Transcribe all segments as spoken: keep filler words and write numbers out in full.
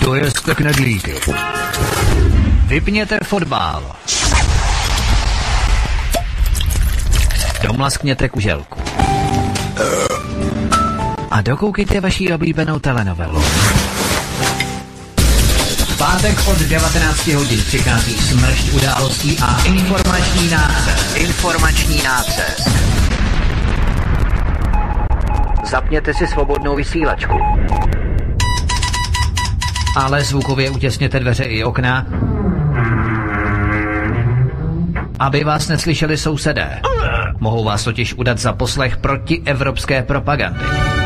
Dojezte knedlíky. Vypněte fotbal. Domlaskněte kuželku. A dokoukejte vaši oblíbenou telenovelu. V pátek od devatenácti hodin přichází smršť událostí a informační nácest. Informační nácest. Zapněte si svobodnou vysílačku. Ale zvukově utěsněte dveře i okna, aby vás neslyšeli sousedé. Mohou vás totiž udat za poslech protievropské propagandy.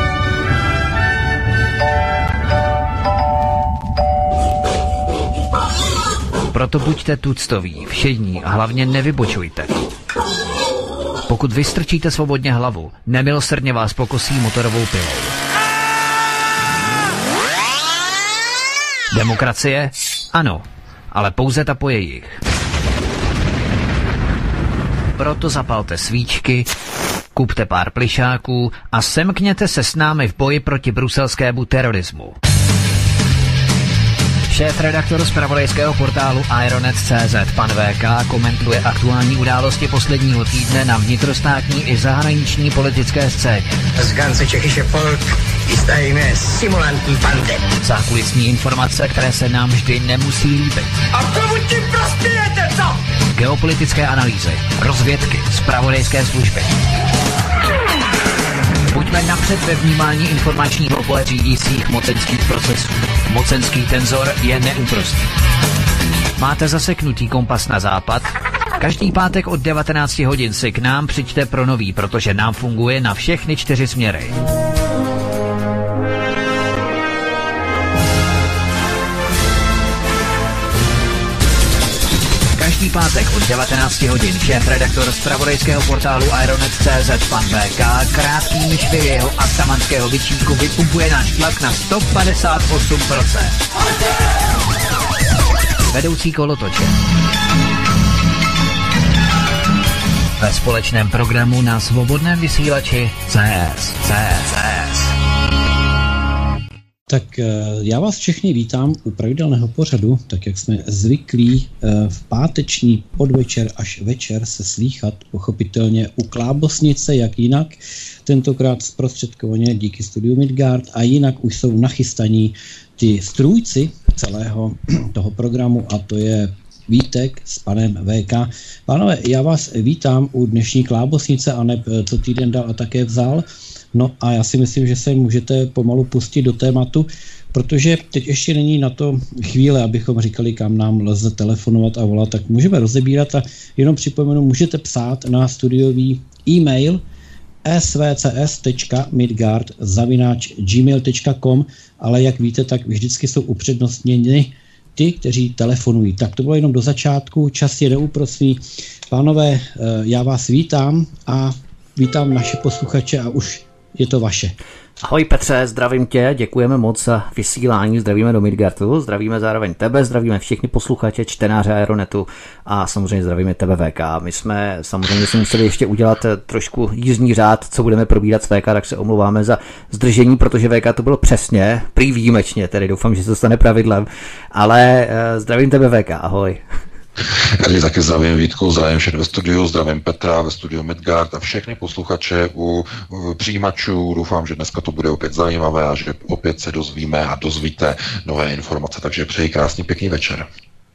Proto buďte tuctoví, všední a hlavně nevybočujte. Pokud vystrčíte svobodně hlavu, nemilosrdně vás pokosí motorovou pilou. Demokracie? Ano, ale pouze ta po jejich. Proto zapalte svíčky, kupte pár plišáků a semkněte se s námi v boji proti bruselskému terorismu. Šéf-redaktor zpravodajského portálu Ironet tečka cé zet pan vé ká komentuje aktuální události posledního týdne na vnitrostátní i zahraniční politické scéně. Z ganze Čechische Volk jistajíme simulantní pandem. Zákulisní informace, které se nám vždy nemusí líbit. A komu tím prospějete, co? Geopolitické analýzy, rozvědky, zpravodajské služby. Buďme napřed ve vnímání informačního pole řídících mocenských procesů. Mocenský tenzor je neúprostný. Máte zaseknutý kompas na západ? Každý pátek od devatenácti hodin si k nám přijďte pro nový, protože nám funguje na všechny čtyři směry. Každý pátek od devatenácti hodin šéf-redaktor zpravodajského portálu Ironet tečka cé zet pan vé ká krátkými švy jeho atamanského vyčínku vypumpuje náš tlak na sto padesát osm procent. Vedoucí kolotoče. Ve společném programu na svobodném vysílači C S. C S. Tak já vás všechny vítám u pravidelného pořadu, tak jak jsme zvyklí v páteční podvečer až večer se slýchat, pochopitelně u Klábosnice, jak jinak, tentokrát zprostředkovaně díky studiu Midgard, a jinak už jsou nachystaní ty strůjci celého toho programu, a to je Vítek s panem vé ká. Pánové, já vás vítám u dnešní Klábosnice, a ne co týden dal a také vzal. No a já si myslím, že se můžete pomalu pustit do tématu, protože teď ještě není na to chvíle, abychom říkali, kam nám lze telefonovat a volat, tak můžeme rozebírat a jenom připomenu, můžete psát na studiový e-mail svcs tečka midgard zavináč gmail tečka com, ale jak víte, tak vždycky jsou upřednostněni ty, kteří telefonují. Tak to bylo jenom do začátku, čas je neúprosný. Pánové, já vás vítám a vítám naše posluchače a už je to vaše. Ahoj Petře, zdravím tě, děkujeme moc za vysílání, zdravíme do Midgardu, zdravíme zároveň tebe, zdravíme všechny posluchače, čtenáře Ironetu a samozřejmě zdravíme tebe vé ká. My jsme samozřejmě si museli ještě udělat trošku jízdní řád, co budeme probírat s vé ká, tak se omlouváme za zdržení, protože vé ká to bylo přesně, prý výjimečně, tedy doufám, že se to stane pravidlem, ale zdravím tebe vé ká, ahoj. Já taky zdravím Vítku, zdravím všechny ve studiu, zdravím Petra ve studiu Midgard a všechny posluchače u přijímačů. Doufám, že dneska to bude opět zajímavé a že opět se dozvíme a dozvíte nové informace, takže přeji krásný pěkný večer.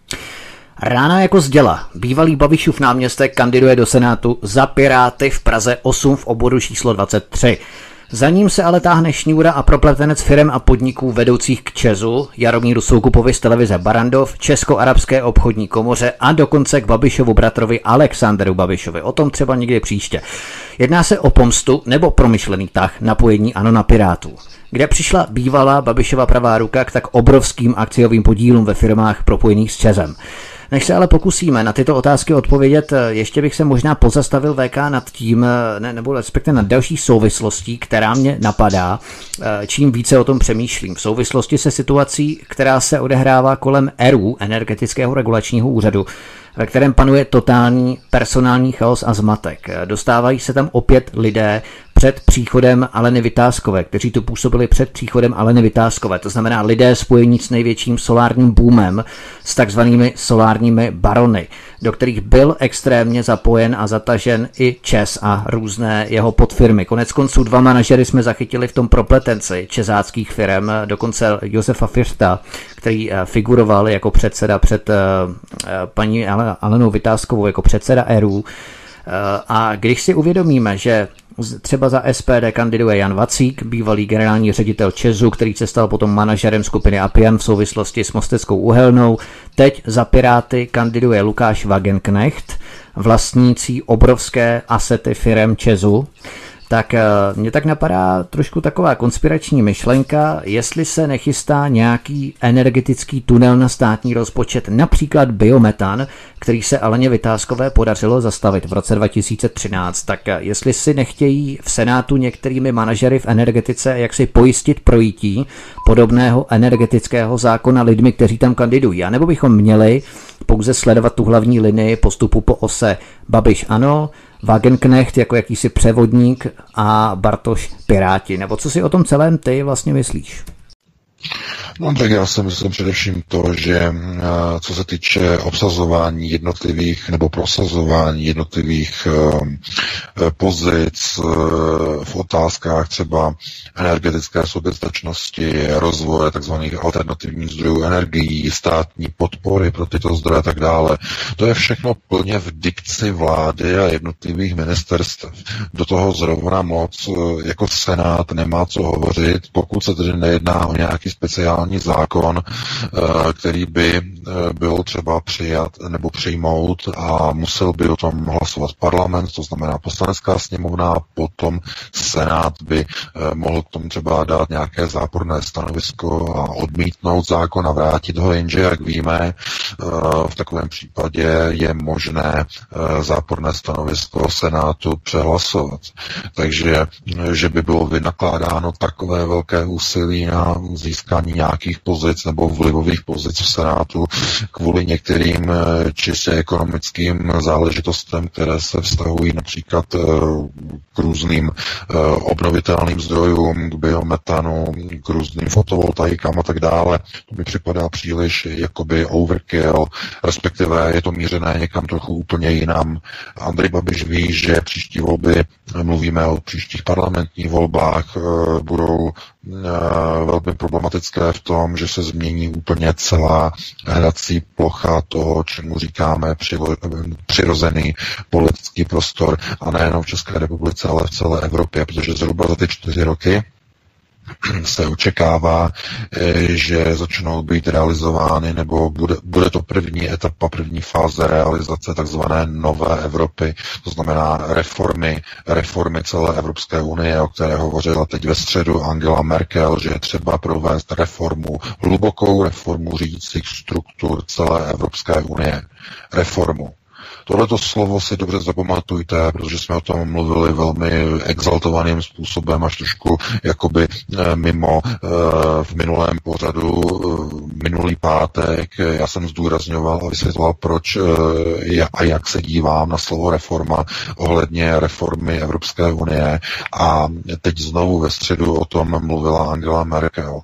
Rána jako z děla. Bývalý Babišův náměstek kandiduje do Senátu za Piráty v Praze osm v obvodu číslo dvacet tři. Za ním se ale táhne šňůra a propletenec firem a podniků vedoucích k ČEZu, Jaromíru Soukupovi z televize Barrandov, Česko-arabské obchodní komoře a dokonce k Babišovu bratrovi Alexanderu Babišovi. O tom třeba někdy příště. Jedná se o pomstu nebo promyšlený tah napojení ANO na Pirátů, kde přišla bývalá Babišova pravá ruka k tak obrovským akciovým podílům ve firmách propojených s ČEZem. Než se ale pokusíme na tyto otázky odpovědět, ještě bych se možná pozastavil vé ká nad tím, ne, nebo respektive nad další souvislostí, která mě napadá, čím více o tom přemýšlím. V souvislosti se situací, která se odehrává kolem E R U, Energetického regulačního úřadu, ve kterém panuje totální personální chaos a zmatek. Dostávají se tam opět lidé před příchodem Aleny Vitáskové, kteří tu působili před příchodem Aleny Vitáskové, to znamená lidé spojení s největším solárním boomem, s takzvanými solárními barony, do kterých byl extrémně zapojen a zatažen i ČEZ a různé jeho podfirmy. Konec konců dva manažery jsme zachytili v tom propletenci čezáckých firem, dokonce Josefa Firsta, který figuroval jako předseda před paní Alenou Vitáskovou, jako předseda E R U. A když si uvědomíme, že třeba za S P D kandiduje Jan Vacík, bývalý generální ředitel ČEZu, který se stal potom manažerem skupiny Appian v souvislosti s Mosteckou uhelnou. Teď za Piráty kandiduje Lukáš Wagenknecht, vlastnící obrovské asety firem ČEZu. Tak mě tak napadá trošku taková konspirační myšlenka, jestli se nechystá nějaký energetický tunel na státní rozpočet, například biometan, který se Aleně Vitáskové podařilo zastavit v roce dva tisíce třináct, tak jestli si nechtějí v Senátu některými manažery v energetice jaksi pojistit projití podobného energetického zákona lidmi, kteří tam kandidují, anebo bychom měli pouze sledovat tu hlavní linii postupu po ose Babiš ano, Wagenknecht jako jakýsi převodník a Bartoš Piráti. Nebo co si o tom celém ty vlastně myslíš? No tak já si myslím především to, že co se týče obsazování jednotlivých nebo prosazování jednotlivých pozic v otázkách třeba energetické soběstačnosti, rozvoje tzv. Alternativních zdrojů energií, státní podpory pro tyto zdroje a tak dále, to je všechno plně v dikci vlády a jednotlivých ministerstev. Do toho zrovna moc jako Senát nemá co hovořit, pokud se tedy nejedná o nějaký speciální zákon, který by byl třeba přijat nebo přijmout a musel by o tom hlasovat parlament, to znamená poslanecká sněmovna, a potom Senát by mohl k tomu třeba dát nějaké záporné stanovisko a odmítnout zákon a vrátit ho, jenže jak víme, v takovém případě je možné záporné stanovisko Senátu přehlasovat. Takže, že by bylo vynakládáno takové velké úsilí na získání nějakých pozic nebo vlivových pozic v Senátu kvůli některým čistě ekonomickým záležitostem, které se vztahují například k různým obnovitelným zdrojům, k biometanu, k různým fotovoltaikám a tak dále. To mi připadá příliš jakoby overkill, respektive je to mířené někam trochu úplně jinam. Andrej Babiš ví, že příští volby, mluvíme o příštích parlamentních volbách, budou velmi problematické v tom, že se změní úplně celá hrací plocha toho, čemu říkáme přirozený politický prostor, a nejenom v České republice, ale v celé Evropě, protože zhruba za ty čtyři roky se očekává, že začnou být realizovány, nebo bude, bude to první etapa, první fáze realizace takzvané nové Evropy, to znamená reformy, reformy celé Evropské unie, o které hovořila teď ve středu Angela Merkel, že je třeba provést reformu, hlubokou reformu řídících struktur celé Evropské unie. Reformu. Tohleto slovo si dobře zapamatujte, protože jsme o tom mluvili velmi exaltovaným způsobem, až trošku jakoby mimo v minulém pořadu, minulý pátek. Já jsem zdůrazňoval a vysvětloval, proč a jak se dívám na slovo reforma ohledně reformy Evropské unie, a teď znovu ve středu o tom mluvila Angela Merkel.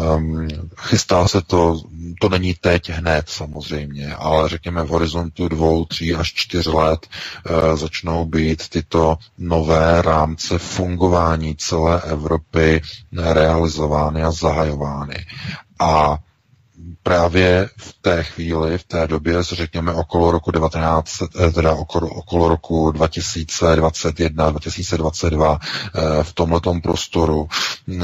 Chystá se to, to není teď hned samozřejmě, ale řekněme v horizontu dvou, tří až čtyř let e, začnou být tyto nové rámce fungování celé Evropy realizovány a zahajovány. A právě v té chvíli, v té době, řekněme okolo roku devatenáct, teda okolo, okolo roku dva tisíce dvacet jedna, dva tisíce dvacet dva, e, v tomhletom prostoru e,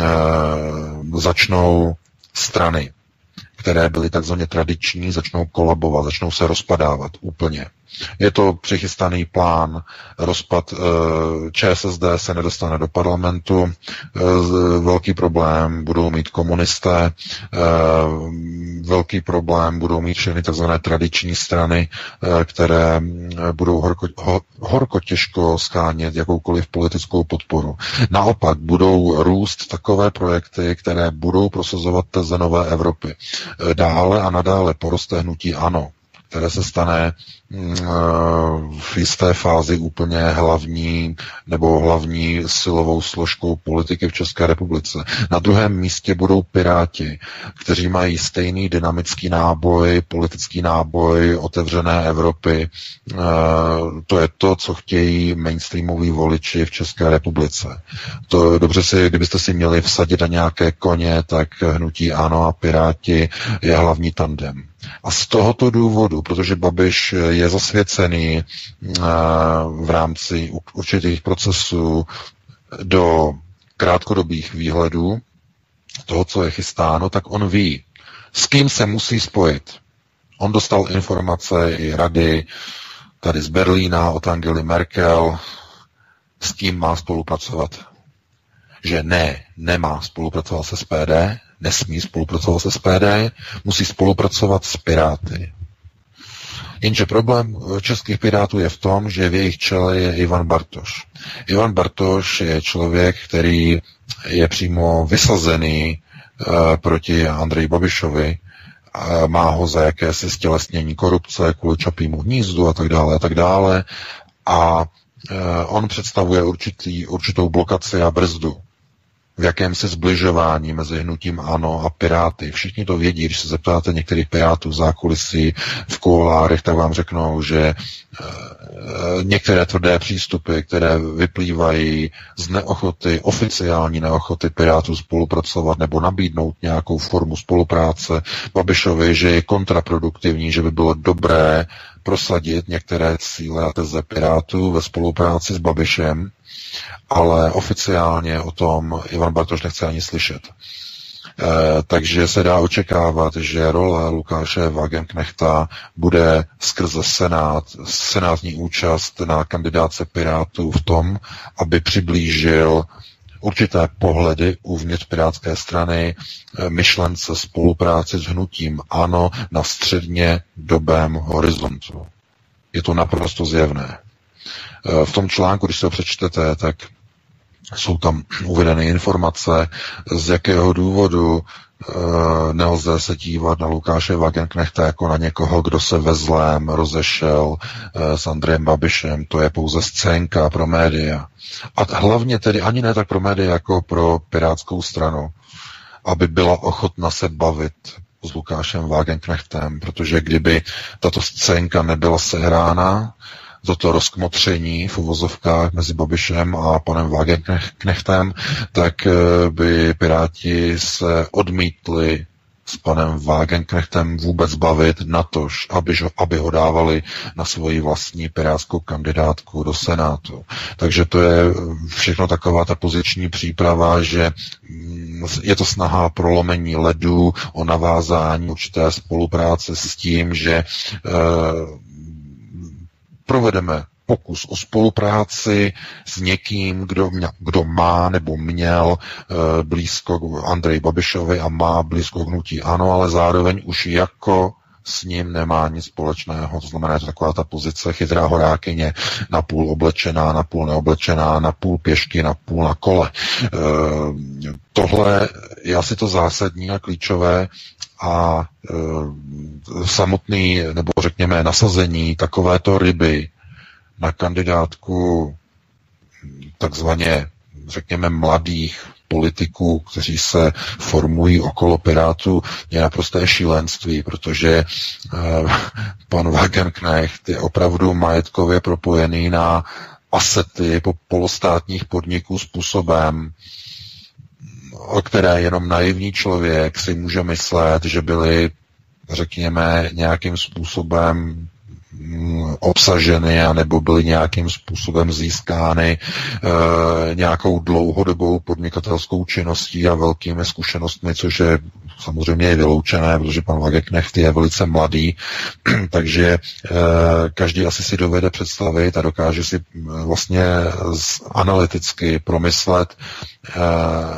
začnou strany, které byly takzvaně tradiční, začnou kolabovat, začnou se rozpadávat úplně. Je to přichystaný plán, rozpad ČSSD se nedostane do parlamentu, velký problém budou mít komunisté, velký problém budou mít všechny tzv. Tradiční strany, které budou horko, horko těžko shánět jakoukoliv politickou podporu. Naopak budou růst takové projekty, které budou prosazovat teze nové Evropy. Dále a nadále poroste hnutí ANO, které se stane v jisté fázi úplně hlavní nebo hlavní silovou složkou politiky v České republice. Na druhém místě budou Piráti, kteří mají stejný dynamický náboj, politický náboj otevřené Evropy. To je to, co chtějí mainstreamoví voliči v České republice. To dobře si, kdybyste si měli vsadit na nějaké koně, tak hnutí ANO a Piráti je hlavní tandem. A z tohoto důvodu, protože Babiš je zasvěcený v rámci určitých procesů do krátkodobých výhledů toho, co je chystáno, tak on ví, s kým se musí spojit. On dostal informace i rady tady z Berlína od Angely Merkel, s kým má spolupracovat. Že ne, nemá spolupracovat se S P D, nesmí spolupracovat se S P D, musí spolupracovat s Piráty. Jenže problém českých Pirátů je v tom, že v jejich čele je Ivan Bartoš. Ivan Bartoš je člověk, který je přímo vysazený uh, proti Andreji Babišovi, uh, má ho za jakési stělesnění korupce kvůli Čapímu hnízdu a tak dále a tak dále. A uh, on představuje určitý, určitou blokaci a brzdu v jakémsi zbližování mezi hnutím ANO a Piráty. Všichni to vědí, když se zeptáte některých Pirátů v zákulisí, v kuloárech, tak vám řeknou, že e, některé tvrdé přístupy, které vyplývají z neochoty, oficiální neochoty Pirátů spolupracovat nebo nabídnout nějakou formu spolupráce Babišovi, že je kontraproduktivní, že by bylo dobré prosadit některé cíle a teze Pirátů ve spolupráci s Babišem, ale oficiálně o tom Ivan Bartoš nechce ani slyšet. E, takže se dá očekávat, že role Lukáše Wagenknechta bude skrze Senát, senátní účast na kandidáce Pirátů v tom, aby přiblížil určité pohledy uvnitř Pirátské strany myšlence spolupráci s hnutím ANO na středně dobém horizontu. Je to naprosto zjevné. V tom článku, když se ho přečtete, tak jsou tam uvedeny informace, z jakého důvodu e, nelze se dívat na Lukáše Wagenknechta jako na někoho, kdo se ve zlém rozešel e, s Andrejem Babišem. To je pouze scénka pro média. A hlavně tedy ani ne tak pro média, jako pro Pirátskou stranu, aby byla ochotna se bavit s Lukášem Wagenknechtem, protože kdyby tato scénka nebyla sehrána, toto rozkmotření v uvozovkách mezi Babišem a panem Wagenknechtem, tak by Piráti se odmítli s panem Wagenknechtem vůbec bavit, natož, aby, aby ho dávali na svoji vlastní pirátskou kandidátku do Senátu. Takže to je všechno taková ta poziční příprava, že je to snaha prolomení ledu, o navázání určité spolupráce s tím, že e, provedeme pokus o spolupráci s někým, kdo, mě, kdo má nebo měl e, blízko k Andreji Babišovi a má blízko k hnutí ANO, ale zároveň už jako s ním nemá nic společného. To znamená, že taková ta pozice chytrá horákyně, napůl oblečená, napůl neoblečená, napůl pěšky, napůl na kole. E, tohle je asi to zásadní a klíčové a e, samotný, nebo řekněme, nasazení takovéto ryby na kandidátku takzvaně, řekněme, mladých politiků, kteří se formují okolo Pirátů, je naprosté šílenství, protože eh, pan Wagenknecht je opravdu majetkově propojený na asety po polostátních podniků způsobem, o které jenom naivní člověk si může myslet, že byly, řekněme, nějakým způsobem obsaženy anebo byly nějakým způsobem získány e, nějakou dlouhodobou podnikatelskou činností a velkými zkušenostmi, což je samozřejmě je vyloučené, protože pan Wagenknecht je velice mladý, takže e, každý asi si dovede představit a dokáže si vlastně analyticky promyslet, e,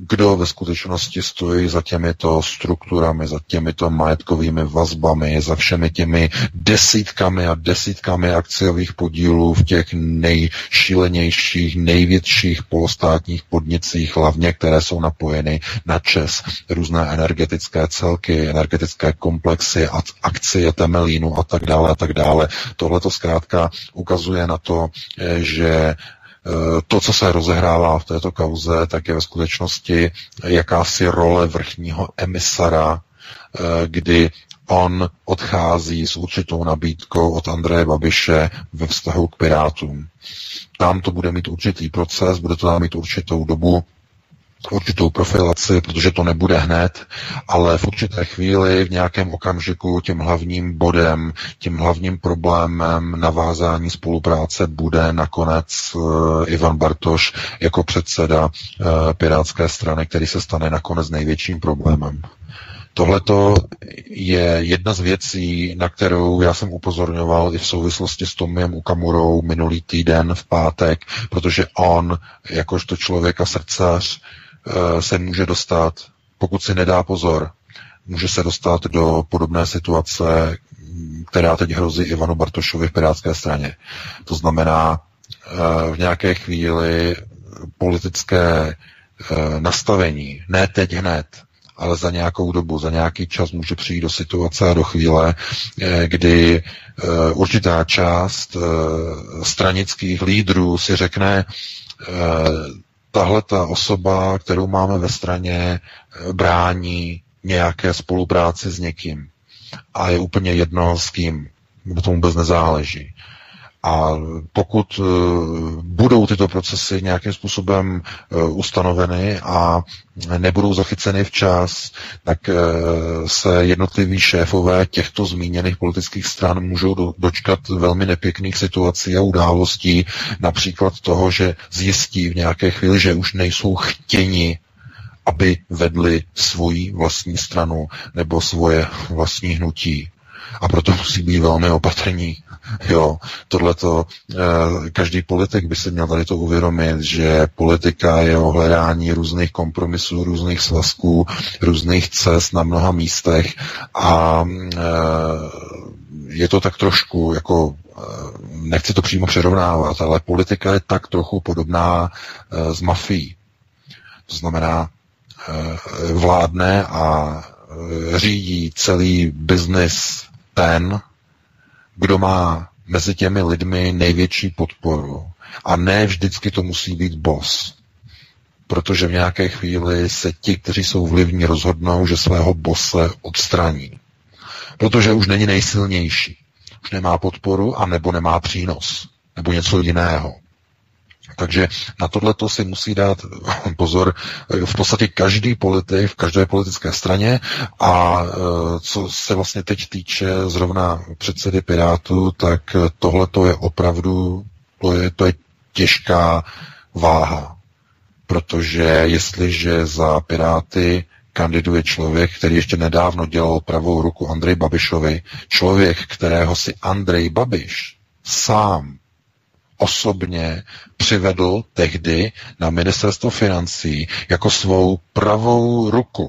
kdo ve skutečnosti stojí za těmito strukturami, za těmito majetkovými vazbami, za všemi těmi desítkami a desítkami akciových podílů v těch nejšílenějších, největších polostátních podnicích, hlavně které jsou napojeny na ČEZ, různé energetické celky, energetické komplexy, akcie Temelínu a tak dále a tak dále. Tohle to zkrátka ukazuje na to, že to, co se rozehrává v této kauze, tak je ve skutečnosti jakási role vrchního emisara, kdy on odchází s určitou nabídkou od Andreje Babiše ve vztahu k Pirátům. Tam to bude mít určitý proces, bude to tam mít určitou dobu, určitou profilaci, protože to nebude hned, ale v určité chvíli, v nějakém okamžiku tím hlavním bodem, tím hlavním problémem navázání spolupráce bude nakonec uh, Ivan Bartoš jako předseda uh, Pirátské strany, který se stane nakonec největším problémem. Tohleto je jedna z věcí, na kterou já jsem upozorňoval i v souvislosti s Tomiem Okamurou minulý týden v pátek, protože on, jakožto člověk a srdcař, se může dostat, pokud si nedá pozor, může se dostat do podobné situace, která teď hrozí Ivanu Bartošovi v Pirátské straně. To znamená, v nějaké chvíli politické nastavení, ne teď hned, ale za nějakou dobu, za nějaký čas může přijít do situace a do chvíle, kdy určitá část stranických lídrů si řekne, tahle ta osoba, kterou máme ve straně, brání nějaké spolupráci s někým. A je úplně jedno s kým, bo tomu vůbec nezáleží. A pokud budou tyto procesy nějakým způsobem ustanoveny a nebudou zachyceny včas, tak se jednotliví šéfové těchto zmíněných politických stran můžou dočkat velmi nepěkných situací a událostí, například toho, že zjistí v nějaké chvíli, že už nejsou chtěni, aby vedli svoji vlastní stranu nebo svoje vlastní hnutí. A proto musí být velmi opatrní. Jo, tohleto, eh, každý politik by si měl tady to uvědomit, že politika je o hledání různých kompromisů, různých svazků, různých cest na mnoha místech a eh, je to tak trošku, jako eh, nechci to přímo přirovnávat, ale politika je tak trochu podobná eh, s mafií. To znamená, eh, vládne a eh, řídí celý biznis ten, kdo má mezi těmi lidmi největší podporu. A ne vždycky to musí být boss. Protože v nějaké chvíli se ti, kteří jsou vlivní, rozhodnou, že svého bosse odstraní. Protože už není nejsilnější. Už nemá podporu a nebo nemá přínos. Nebo něco jiného. Takže na tohleto si musí dát pozor v podstatě každý politik v každé politické straně a co se vlastně teď týče zrovna předsedy Pirátů, tak tohleto je opravdu to je, to je těžká váha, protože jestliže za Piráty kandiduje člověk, který ještě nedávno dělal pravou ruku Andreji Babišovi, člověk, kterého si Andrej Babiš sám osobně přivedl tehdy na ministerstvo financí jako svou pravou ruku.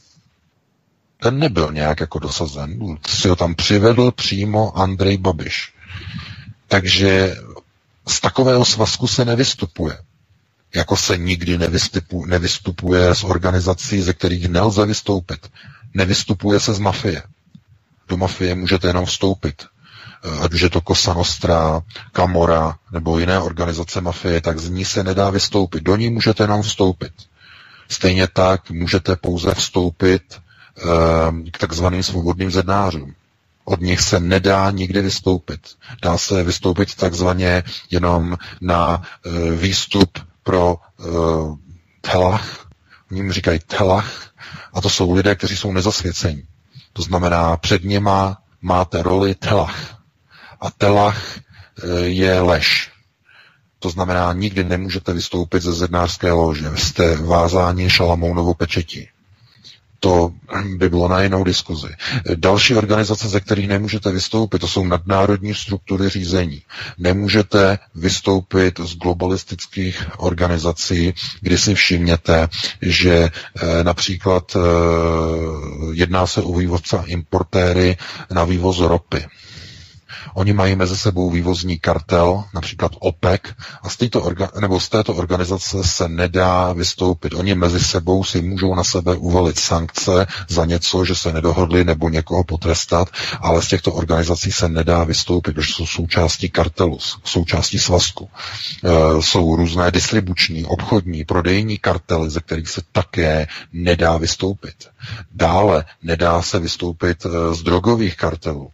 Ten nebyl nějak jako dosazen, si ho tam přivedl přímo Andrej Babiš. Takže z takového svazku se nevystupuje. Jako se nikdy nevystupuje, nevystupuje z organizací, ze kterých nelze vystoupit. Nevystupuje se z mafie. Do mafie můžete jenom vstoupit. Ať už je to Cosa Nostra, Camorra nebo jiné organizace mafie, tak z ní se nedá vystoupit. Do ní můžete jenom vstoupit. Stejně tak můžete pouze vstoupit eh, k takzvaným svobodným zednářům. Od nich se nedá nikdy vystoupit. Dá se vystoupit takzvaně jenom na eh, výstup pro eh, telach. Oni jim říkají telach a to jsou lidé, kteří jsou nezasvěcení. To znamená, před něma máte roli telach. A telach je lež. To znamená, nikdy nemůžete vystoupit ze zednářské lože. Jste vázáni Šalamounovou pečetí. To by bylo na jinou diskuzi. Další organizace, ze kterých nemůžete vystoupit, to jsou nadnárodní struktury řízení. Nemůžete vystoupit z globalistických organizací, kdy si všimněte, že e, například e, jedná se o vývozce a importéry na vývoz ropy. Oni mají mezi sebou vývozní kartel, například OPEC, a z této, orga, nebo z této organizace se nedá vystoupit. Oni mezi sebou si můžou na sebe uvalit sankce za něco, že se nedohodli, nebo někoho potrestat, ale z těchto organizací se nedá vystoupit, protože jsou součástí kartelu, součástí svazku. E, jsou různé distribuční, obchodní, prodejní kartely, ze kterých se také nedá vystoupit. Dále nedá se vystoupit z drogových kartelů.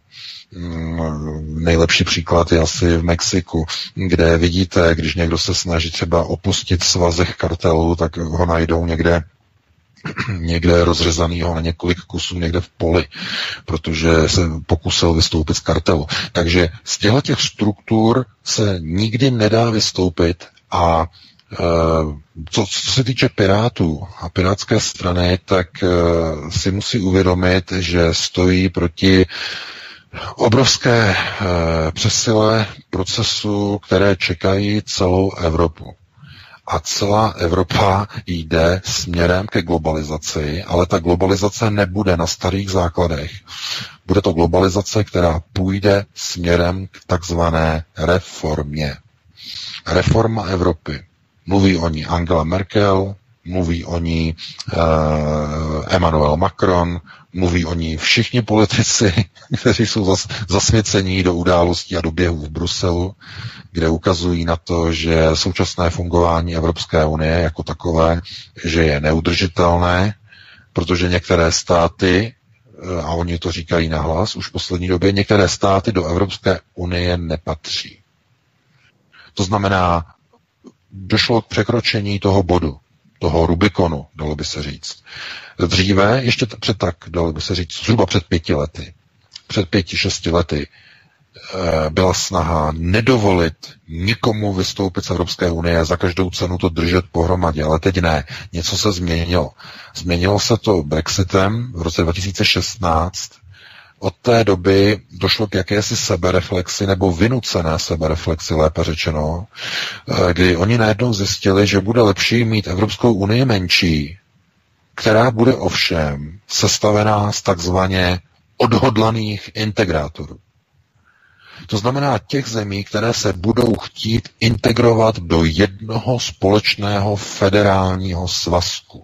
Nejlepší příklad je asi v Mexiku, kde vidíte, když někdo se snaží třeba opustit svazek kartelu, tak ho najdou někde někde rozřezanýho na několik kusů někde v poli, protože se pokusil vystoupit z kartelu. Takže z těchto těch struktur se nikdy nedá vystoupit a co, co se týče Pirátů a pirátské strany, tak si musí uvědomit, že stojí proti obrovské eh, přesile procesu, které čekají celou Evropu. A celá Evropa jde směrem ke globalizaci, ale ta globalizace nebude na starých základech. Bude to globalizace, která půjde směrem k takzvané reformě. Reforma Evropy. Mluví o ní Angela Merkel, mluví o ní eh, Emmanuel Macron, mluví o ní všichni politici, kteří jsou zas, zasvěcení do událostí a do běhů v Bruselu, kde ukazují na to, že současné fungování Evropské unie jako takové, že je neudržitelné, protože některé státy, a oni to říkají nahlas už v poslední době, některé státy do Evropské unie nepatří. To znamená, došlo k překročení toho bodu, toho Rubikonu, dalo by se říct. Dříve, ještě před tak, dalo by se říct, zhruba před pěti lety, před pěti, šesti lety, byla snaha nedovolit nikomu vystoupit z Evropské unie a za každou cenu to držet pohromadě, ale teď ne. Něco se změnilo. Změnilo se to Brexitem v roce dva tisíce šestnáct. Od té doby došlo k jakési sebereflexi, nebo vynucené sebereflexi, lépe řečeno, kdy oni najednou zjistili, že bude lepší mít Evropskou unii menší, která bude ovšem sestavená z takzvaně odhodlaných integrátorů. To znamená těch zemí, které se budou chtít integrovat do jednoho společného federálního svazku.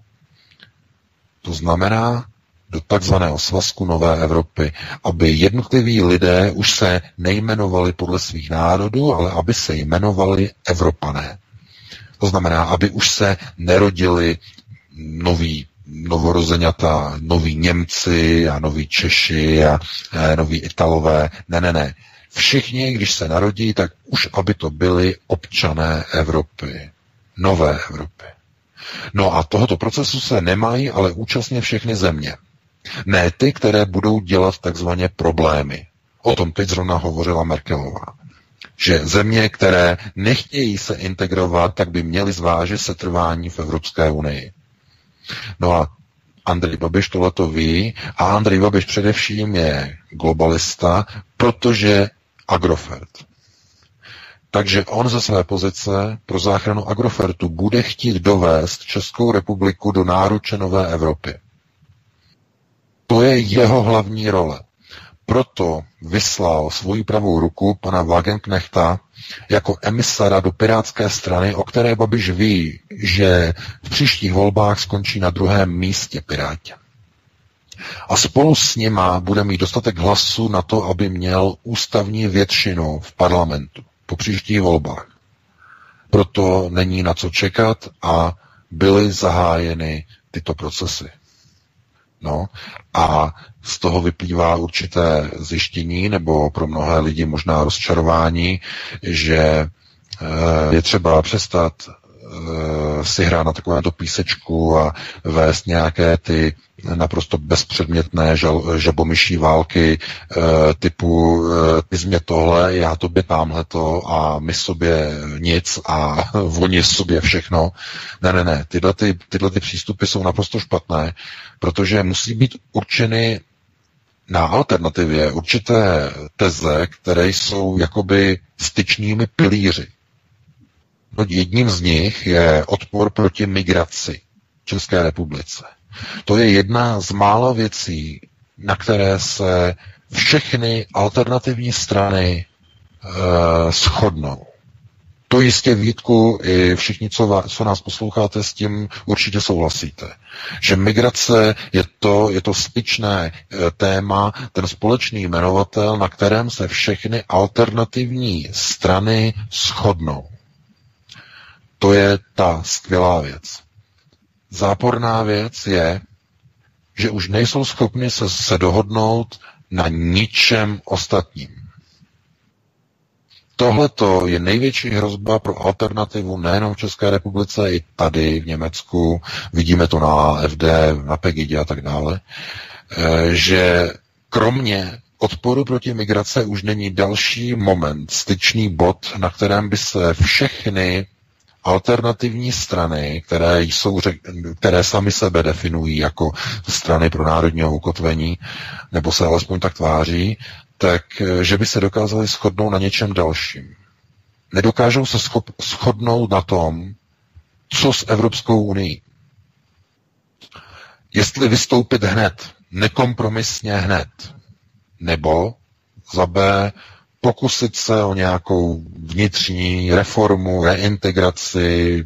To znamená do takzvaného svazku Nové Evropy, aby jednotliví lidé už se nejmenovali podle svých národů, ale aby se jmenovali Evropané. To znamená, aby už se nerodili noví novorozeňata, noví Němci a noví Češi a e, noví Italové. Ne, ne, ne. Všichni, když se narodí, tak už aby to byli občané Evropy. Nové Evropy. No a tohoto procesu se nemají ale účastně všechny země. Ne ty, které budou dělat takzvaně problémy. O tom teď zrovna hovořila Merkelová. Že země, které nechtějí se integrovat, tak by měly zvážit setrvání v Evropské unii. No a Andrej Babiš tohleto ví a Andrej Babiš především je globalista, protože Agrofert. Takže on ze své pozice pro záchranu Agrofertu bude chtít dovést Českou republiku do náruče Nové Evropy. To je jeho hlavní role. Proto vyslal svoji pravou ruku pana Wagenknechta jako emisara do pirátské strany, o které Babiš ví, že v příštích volbách skončí na druhém místě Piráti. A spolu s nima bude mít dostatek hlasů na to, aby měl ústavní většinu v parlamentu po příštích volbách. Proto není na co čekat a byly zahájeny tyto procesy. No a z toho vyplývá určité zjištění, nebo pro mnohé lidi možná rozčarování, že je třeba přestat si hrát na takovémto písečku a vést nějaké ty naprosto bezpředmětné žal, žabomyší války e, typu e, ty jsi mě tohle, já tobě támhleto a my sobě nic a oni sobě všechno. Ne, ne, ne. Tyhle, ty, tyhle ty přístupy jsou naprosto špatné, protože musí být určeny na alternativě určité teze, které jsou jakoby styčnými pilíři. Jedním z nich je odpor proti migraci v České republice. To je jedna z mála věcí, na které se všechny alternativní strany e, shodnou. To jistě, Vítku, i všichni, co, co nás posloucháte, s tím určitě souhlasíte. Že migrace je to, je to styčné e, téma, ten společný jmenovatel, na kterém se všechny alternativní strany shodnou. To je ta skvělá věc. Záporná věc je, že už nejsou schopni se, se dohodnout na ničem ostatním. Tohleto je největší hrozba pro alternativu nejenom v České republice, i tady v Německu, vidíme to na A F D, na Pegidě a tak dále, že kromě odporu proti migrace už není další moment, styčný bod, na kterém by se všechny alternativní strany, které jsou, které sami sebe definují jako strany pro národního ukotvení, nebo se alespoň tak tváří, tak že by se dokázali shodnout na něčem dalším. Nedokážou se schop, shodnout na tom, co s Evropskou unií. Jestli vystoupit hned, nekompromisně hned, nebo za B pokusit se o nějakou vnitřní reformu, reintegraci,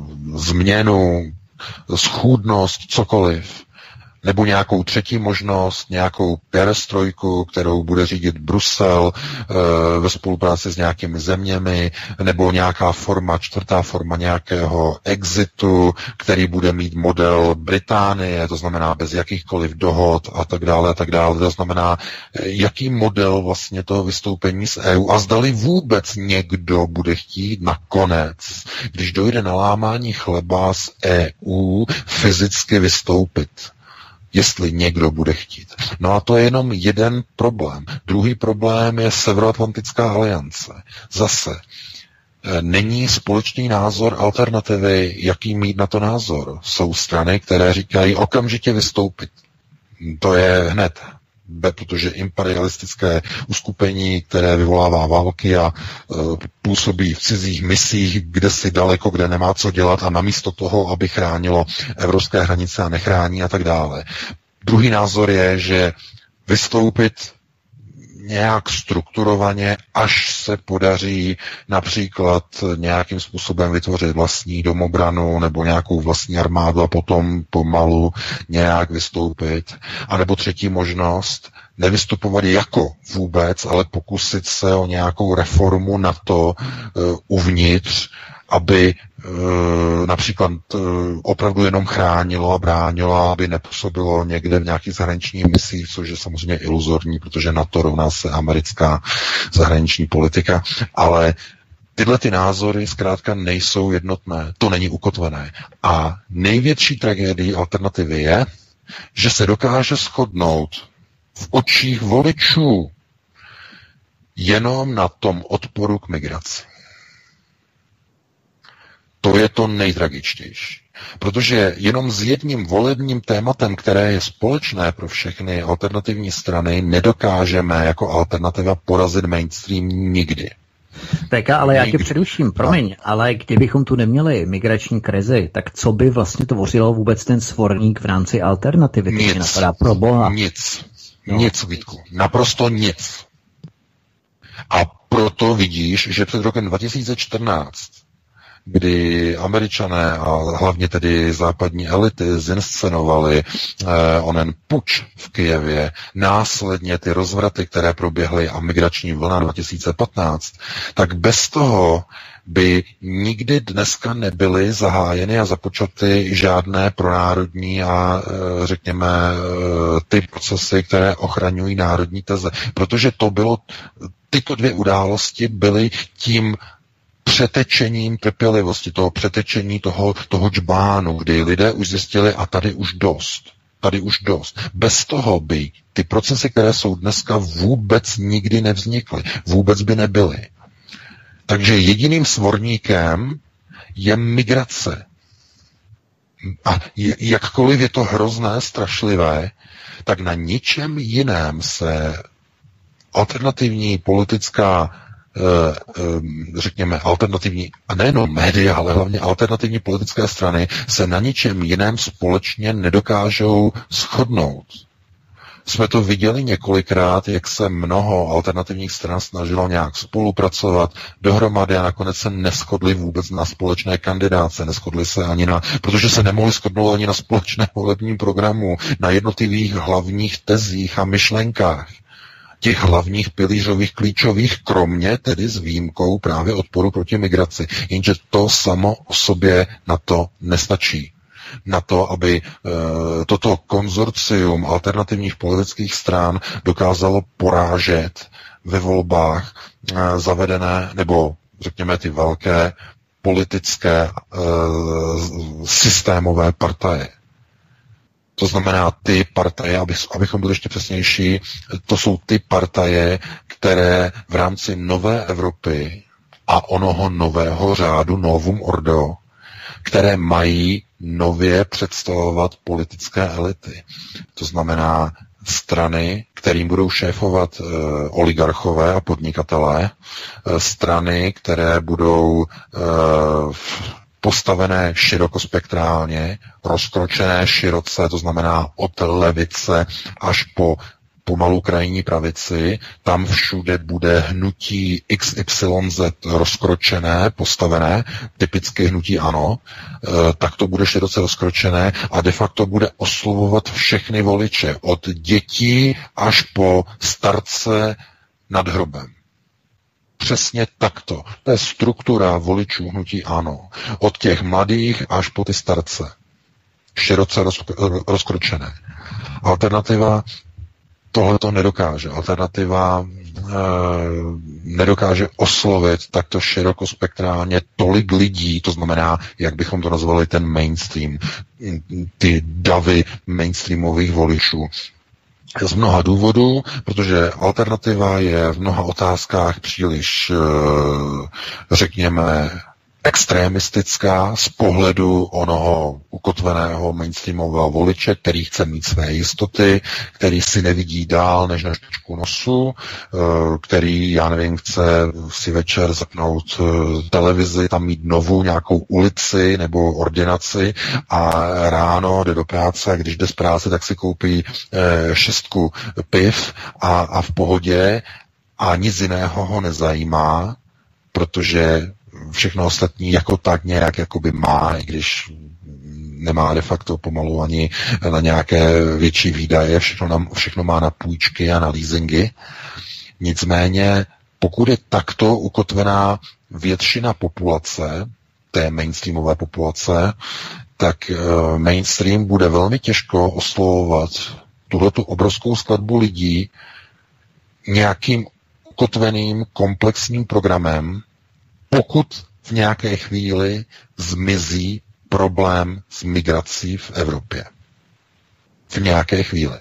změnu, schůdnost, cokoliv. Nebo nějakou třetí možnost, nějakou perestrojku, kterou bude řídit Brusel e, ve spolupráci s nějakými zeměmi, nebo nějaká forma, čtvrtá forma nějakého exitu, který bude mít model Británie, to znamená bez jakýchkoliv dohod a tak dále a tak dále. To znamená, jaký model vlastně toho vystoupení z E U a zdali vůbec někdo bude chtít nakonec, když dojde na lámání chleba z E U, fyzicky vystoupit. Jestli někdo bude chtít. No a to je jenom jeden problém. Druhý problém je Severoatlantická aliance. Zase není společný názor alternativy, jaký mít na to názor. Jsou strany, které říkají okamžitě vystoupit. To je hned. Protože imperialistické uskupení, které vyvolává války a e, působí v cizích misích, kde si daleko, kde nemá co dělat a namísto toho, aby chránilo evropské hranice a nechrání a tak dále. Druhý názor je, že vystoupit nějak strukturovaně, až se podaří například nějakým způsobem vytvořit vlastní domobranu nebo nějakou vlastní armádu a potom pomalu nějak vystoupit. A nebo třetí možnost, nevystupovat jako vůbec, ale pokusit se o nějakou reformu NATO uh, uvnitř, aby e, například e, opravdu jenom chránilo a bránilo, aby nepůsobilo někde v nějakých zahraničních misích, což je samozřejmě iluzorní, protože NATO rovná se americká zahraniční politika, ale tyhle ty názory zkrátka nejsou jednotné, to není ukotvené. A největší tragédie alternativy je, že se dokáže shodnout v očích voličů jenom na tom odporu k migraci. To je to nejtragičtější. Protože jenom s jedním volebním tématem, které je společné pro všechny alternativní strany, nedokážeme jako alternativa porazit mainstream nikdy. Peka, ale já tě přeruším, promiň, no. Ale kdybychom tu neměli migrační krizi, tak co by vlastně tvořilo vůbec ten svorník v rámci alternativy? Nic. Napadá pro boha. Nic. No. Nic, Vítku. Naprosto nic. A proto vidíš, že před rokem dva tisíce čtrnáct kdy Američané a hlavně tedy západní elity zinscenovali eh, onen puč v Kyjevě, následně ty rozvraty, které proběhly a migrační vlna dva tisíce patnáct, tak bez toho by nikdy dneska nebyly zahájeny a započaty žádné pronárodní a řekněme ty procesy, které ochraňují národní teze. Protože to bylo, tyto dvě události byly tím přetečením trpělivosti, toho přetečení toho, toho džbánu, kdy lidé už zjistili a tady už dost. Tady už dost. Bez toho by ty procesy, které jsou dneska, vůbec nikdy nevznikly. Vůbec by nebyly. Takže jediným svorníkem je migrace. A jakkoliv je to hrozné, strašlivé, tak na ničem jiném se alternativní politická, řekněme, alternativní, a nejenom média, ale hlavně alternativní politické strany se na ničem jiném společně nedokážou shodnout. Jsme to viděli několikrát, jak se mnoho alternativních stran snažilo nějak spolupracovat dohromady a nakonec se neshodli vůbec na společné kandidáce, neshodli se ani na, protože se nemohli shodnout ani na společném volebním programu, na jednotlivých hlavních tezích a myšlenkách, těch hlavních pilířových klíčových, kromě tedy s výjimkou právě odporu proti migraci. Jenže to samo o sobě na to nestačí. Na to, aby e, toto konzorcium alternativních politických stran dokázalo porážet ve volbách e, zavedené, nebo řekněme ty velké politické e, systémové partaje. To znamená ty partaje, aby, abychom byli ještě přesnější, to jsou ty partaje, které v rámci nové Evropy a onoho nového řádu Novum Ordo, které mají nově představovat politické elity. To znamená strany, kterým budou šéfovat e, oligarchové a podnikatelé, e, strany, které budou e, postavené širokospektrálně, rozkročené široce, to znamená od levice až po pomalu krajní pravici, tam všude bude hnutí X Y Z rozkročené, postavené, typicky hnutí ANO, e, tak to bude široce rozkročené a de facto bude oslovovat všechny voliče, od dětí až po starce nad hrobem. Přesně takto. To je struktura voličů hnutí ANO. Od těch mladých až po ty starce. Široce rozkročené. Alternativa tohle to nedokáže. Alternativa e, nedokáže oslovit takto širokospektrálně tolik lidí, to znamená, jak bychom to nazvali, ten mainstream, ty davy mainstreamových voličů. Z mnoha důvodů, protože alternativa je v mnoha otázkách příliš, řekněme, extremistická z pohledu onoho ukotveného mainstreamového voliče, který chce mít své jistoty, který si nevidí dál než na špičku nosu, který, já nevím, chce si večer zapnout televizi, tam mít novou nějakou ulici nebo ordinaci a ráno jde do práce a když jde z práce, tak si koupí šestku piv a, a v pohodě a nic jiného ho nezajímá, protože všechno ostatní jako tak nějak jakoby má, i když nemá de facto pomalu ani na nějaké větší výdaje, všechno, na, všechno má na půjčky a na leasingy. Nicméně, pokud je takto ukotvená většina populace, té mainstreamové populace, tak uh, mainstream bude velmi těžko oslovovat tuhletu obrovskou skladbu lidí nějakým ukotveným komplexním programem, pokud v nějaké chvíli zmizí problém s migrací v Evropě. V nějaké chvíli.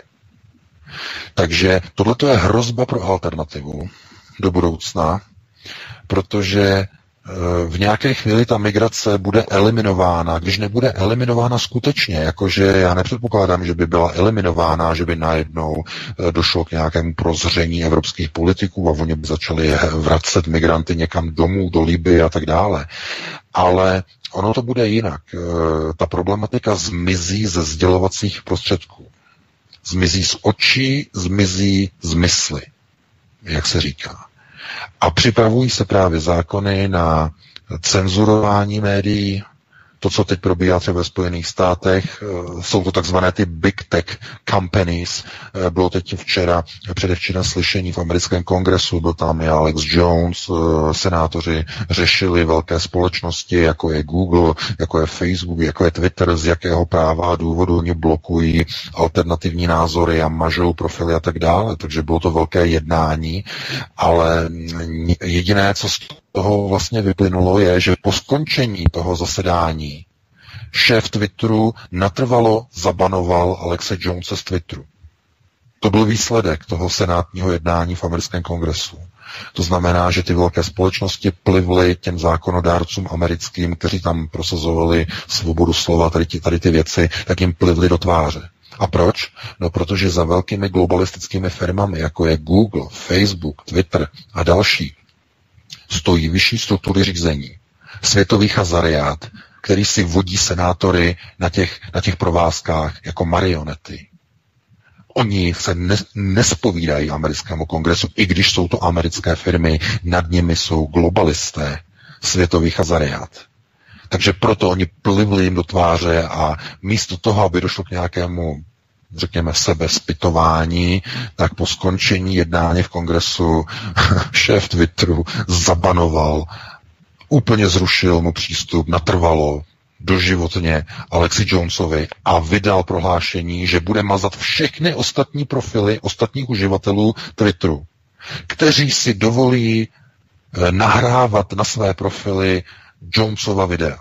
Takže tohleto je hrozba pro alternativu do budoucna, protože v nějaké chvíli ta migrace bude eliminována. Když nebude eliminována skutečně, jakože já nepředpokládám, že by byla eliminována, že by najednou došlo k nějakému prozření evropských politiků a oni by začali vracet migranty někam domů, do Libye a tak dále. Ale ono to bude jinak. Ta problematika zmizí ze sdělovacích prostředků. Zmizí z očí, zmizí z mysli, jak se říká. A připravují se právě zákony na cenzurování médií. To, co teď probíhá třeba ve Spojených státech, jsou to takzvané ty big tech companies. Bylo teď včera, předevčera slyšení v americkém kongresu, byl tam i Alex Jones, senátoři řešili velké společnosti, jako je Google, jako je Facebook, jako je Twitter, z jakého práva a důvodu oni blokují alternativní názory a mažou profily a tak dále. Takže bylo to velké jednání, ale jediné, co toho vlastně vyplynulo, je, že po skončení toho zasedání šéf Twitteru natrvalo zabanoval Alexe Jonese z Twitteru. To byl výsledek toho senátního jednání v americkém kongresu. To znamená, že ty velké společnosti plivly těm zákonodárcům americkým, kteří tam prosazovali svobodu slova, tady, ty, tady ty věci, tak jim plivly do tváře. A proč? No protože za velkými globalistickými firmami, jako je Google, Facebook, Twitter a další, stojí vyšší struktury řízení, světový hazariát, který si vodí senátory na těch, na těch provázkách jako marionety. Oni se ne, nespovídají americkému kongresu, i když jsou to americké firmy, nad nimi jsou globalisté, světový hazariát. Takže proto oni plivli jim do tváře a místo toho, aby došlo k nějakému, řekněme, sebezpytování, tak po skončení jednání v kongresu šéf Twitteru zabanoval, úplně zrušil mu přístup, natrvalo, doživotně Alexi Jonesovi a vydal prohlášení, že bude mazat všechny ostatní profily ostatních uživatelů Twitteru, kteří si dovolí nahrávat na své profily Jonesova videa.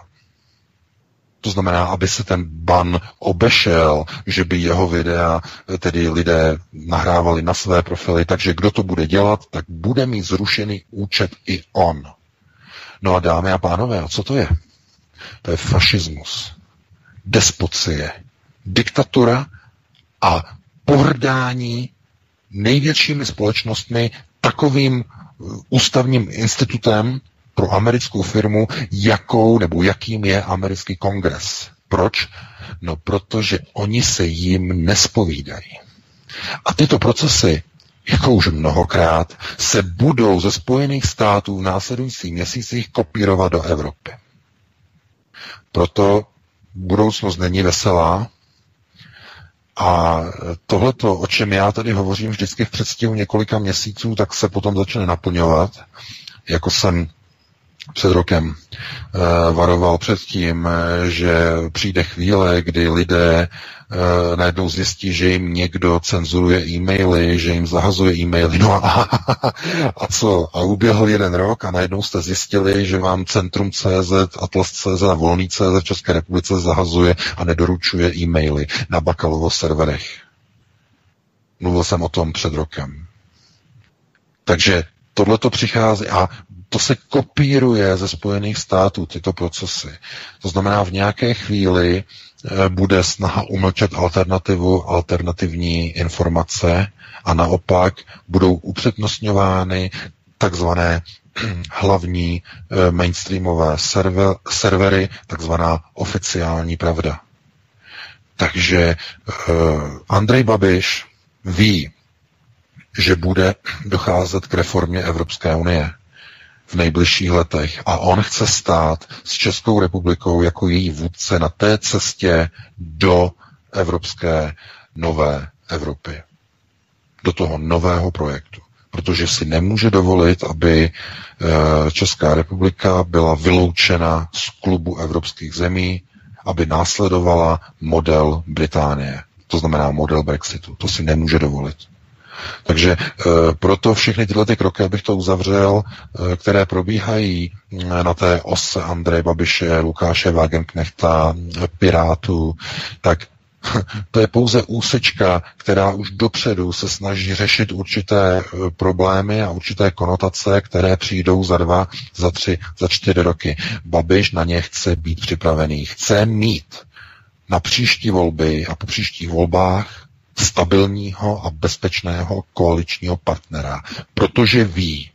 To znamená, aby se ten ban obešel, že by jeho videa tedy lidé nahrávali na své profily, takže kdo to bude dělat, tak bude mít zrušený účet i on. No a dámy a pánové, a co to je? To je fašismus, despocie, diktatura a pohrdání největšími společnostmi takovým ústavním institutem pro americkou firmu, jakou nebo jakým je americký kongres. Proč? No protože oni se jim nespovídají. A tyto procesy, jako už mnohokrát, se budou ze Spojených států v následujících měsících kopírovat do Evropy. Proto budoucnost není veselá a tohleto, o čem já tady hovořím vždycky v předstihu několika měsíců, tak se potom začne naplňovat, jako jsem před rokem e, varoval před tím, že přijde chvíle, kdy lidé e, najednou zjistí, že jim někdo cenzuruje e-maily, že jim zahazuje e-maily. No a, a co? A uběhl jeden rok a najednou jste zjistili, že vám Centrum tečka cé zet, Atlas tečka cé zet a Volný tečka cé zet v České republice zahazuje a nedoručuje e-maily na Bakalovo serverech. Mluvil jsem o tom před rokem. Takže tohleto přichází a to se kopíruje ze Spojených států, tyto procesy. To znamená, v nějaké chvíli bude snaha umlčet alternativu, alternativní informace a naopak budou upřednostňovány takzvané hlavní mainstreamové server, servery, takzvaná oficiální pravda. Takže Andrej Babiš ví, že bude docházet k reformě Evropské unie v nejbližších letech a on chce stát s Českou republikou jako její vůdce na té cestě do evropské nové Evropy. Do toho nového projektu. Protože si nemůže dovolit, aby Česká republika byla vyloučena z klubu evropských zemí, aby následovala model Británie. To znamená model Brexitu. To si nemůže dovolit. Takže e, proto všechny tyhle ty kroky, abych to uzavřel, e, které probíhají na té ose Andreje Babiše, Lukáše Wagenknechta, Pirátů, tak to je pouze úsečka, která už dopředu se snaží řešit určité problémy a určité konotace, které přijdou za dva, za tři, za čtyři roky. Babiš na ně chce být připravený. Chce mít na příští volby a po příštích volbách stabilního a bezpečného koaličního partnera, protože ví,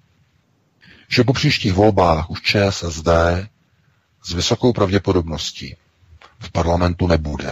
že po příštích volbách už ČSSD s vysokou pravděpodobností v parlamentu nebude.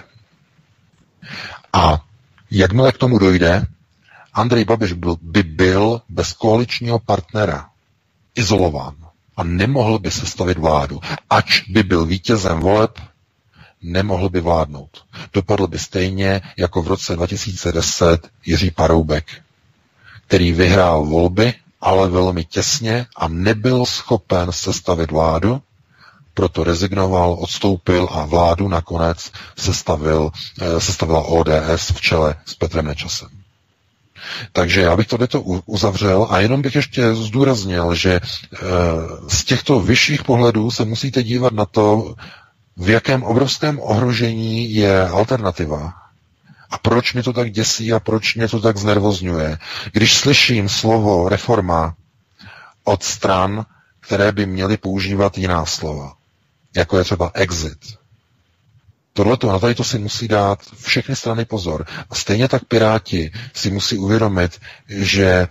A jakmile k tomu dojde, Andrej Babiš byl, by byl bez koaličního partnera izolován a nemohl by sestavit vládu. Ač by byl vítězem voleb, nemohl by vládnout. Dopadl by stejně jako v roce dva tisíce deset Jiří Paroubek, který vyhrál volby, ale velmi těsně a nebyl schopen sestavit vládu, proto rezignoval, odstoupil a vládu nakonec sestavil, sestavila O D S v čele s Petrem Nečasem. Takže já bych tohleto uzavřel a jenom bych ještě zdůraznil, že z těchto vyšších pohledů se musíte dívat na to, v jakém obrovském ohrožení je alternativa. A proč mě to tak děsí a proč mě to tak znervozňuje, když slyším slovo reforma od stran, které by měly používat jiná slova, jako je třeba exit. Tohleto, na tady to si musí dát všechny strany pozor. A stejně tak Piráti si musí uvědomit, že e,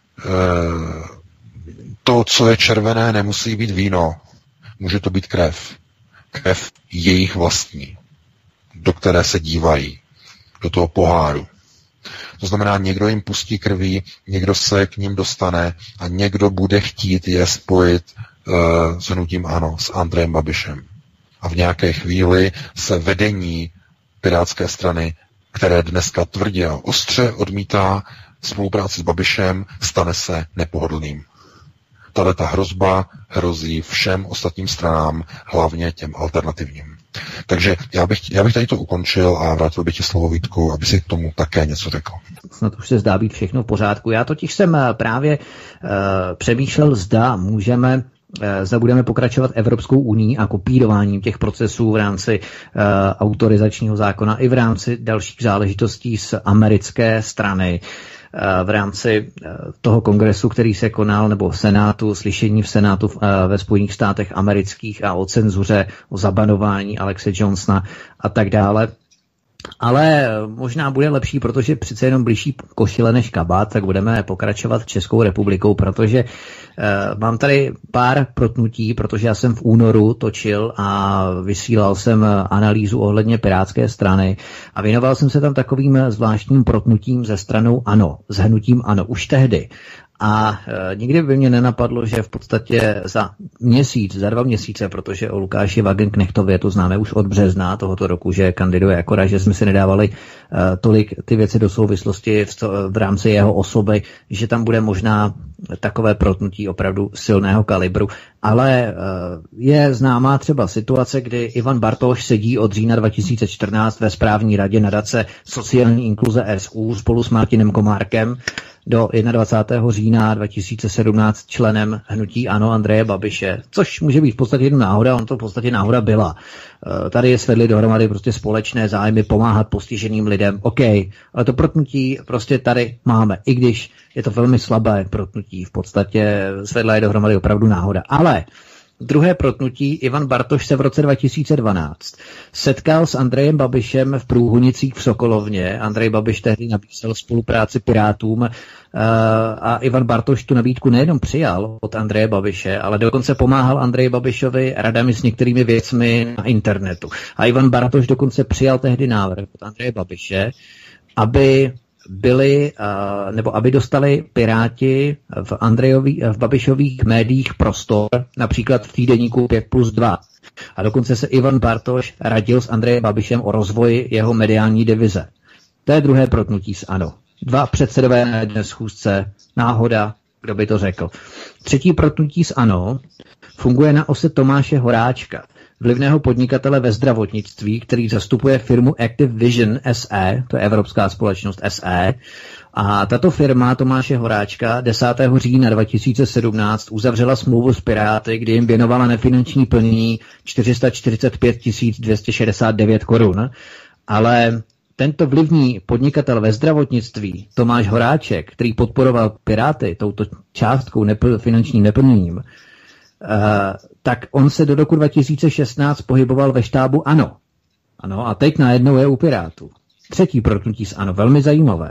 to, co je červené, nemusí být víno. Může to být krev. Krev jejich vlastní, do které se dívají, do toho poháru. To znamená, někdo jim pustí krví, někdo se k ním dostane a někdo bude chtít je spojit e, s hnutím ANO, s Andrejem Babišem. A v nějaké chvíli se vedení pirátské strany, které dneska tvrdě a ostře odmítá spolupráci s Babišem, stane se nepohodlným. Tahle ta hrozba hrozí všem ostatním stranám, hlavně těm alternativním. Takže já bych, já bych tady to ukončil a vrátil bych ti slovo, Vítku, aby si k tomu také něco řekl. Snad už se zdá být všechno v pořádku. Já totiž jsem právě uh, přemýšlel, zda můžeme zda budeme pokračovat Evropskou unií a kopírováním těch procesů v rámci uh, autorizačního zákona i v rámci dalších záležitostí z americké strany. Uh, v rámci uh, toho kongresu, který se konal, nebo Senátu, slyšení v Senátu uh, ve Spojených státech amerických a o cenzuře, o zabanování Alexe Johnsona a tak dále. Ale možná bude lepší, protože přece jenom blížší košile než kabát, tak budeme pokračovat Českou republikou, protože uh, mám tady pár protnutí, protože já jsem v únoru točil a vysílal jsem analýzu ohledně pirátské strany a věnoval jsem se tam takovým zvláštním protnutím ze stranou ANO, s hnutím ANO už tehdy. A e, nikdy by mě nenapadlo, že v podstatě za měsíc, za dva měsíce, protože o Lukáši Wagenknechtově to známe už od března tohoto roku, že kandiduje akorát, že jsme si nedávali e, tolik ty věci do souvislosti v, v rámci jeho osoby, že tam bude možná takové protnutí opravdu silného kalibru. Ale e, je známá třeba situace, kdy Ivan Bartoš sedí od října dva tisíce čtrnáct ve správní radě nadace sociální inkluze S U spolu s Martinem Komárkem, do dvacátého prvního října dva tisíce sedmnáct členem hnutí ANO Andreje Babiše, což může být v podstatě jen náhoda, on to v podstatě náhoda byla. Tady je svedli dohromady prostě společné zájmy pomáhat postiženým lidem, OK, ale to protnutí prostě tady máme, i když je to velmi slabé protnutí, v podstatě svedla je dohromady opravdu náhoda. Ale druhé protnutí, Ivan Bartoš se v roce dva tisíce dvanáct setkal s Andrejem Babišem v Průhonicích v Sokolovně. Andrej Babiš tehdy nabízel spolupráci Pirátům uh, a Ivan Bartoš tu nabídku nejenom přijal od Andreje Babiše, ale dokonce pomáhal Andreji Babišovi radami s některými věcmi na internetu. A Ivan Bartoš dokonce přijal tehdy návrh od Andreje Babiše, aby byli, nebo aby dostali Piráti v, Andrejovi, v Babišových médiích prostor, například v týdeníku pět plus dva. A dokonce se Ivan Bartoš radil s Andrejem Babišem o rozvoji jeho mediální divize. To je druhé protnutí s ANO. Dva předsedové na jedné schůzce, náhoda, kdo by to řekl. Třetí protnutí s ANO funguje na ose Tomáše Horáčka, vlivného podnikatele ve zdravotnictví, který zastupuje firmu Active Vision S E, to je evropská společnost S E, a tato firma Tomáše Horáčka desátého října dva tisíce sedmnáct uzavřela smlouvu s Piráty, kdy jim věnovala nefinanční plnění čtyři sta čtyřicet pět tisíc dvě stě šedesát devět korun, ale tento vlivný podnikatel ve zdravotnictví Tomáš Horáček, který podporoval Piráty touto částkou nepl- finančním neplněním, Uh, tak on se do roku dva tisíce šestnáct pohyboval ve štábu ANO. Ano, a teď najednou je u Pirátů. Třetí protnutí s ANO, velmi zajímavé.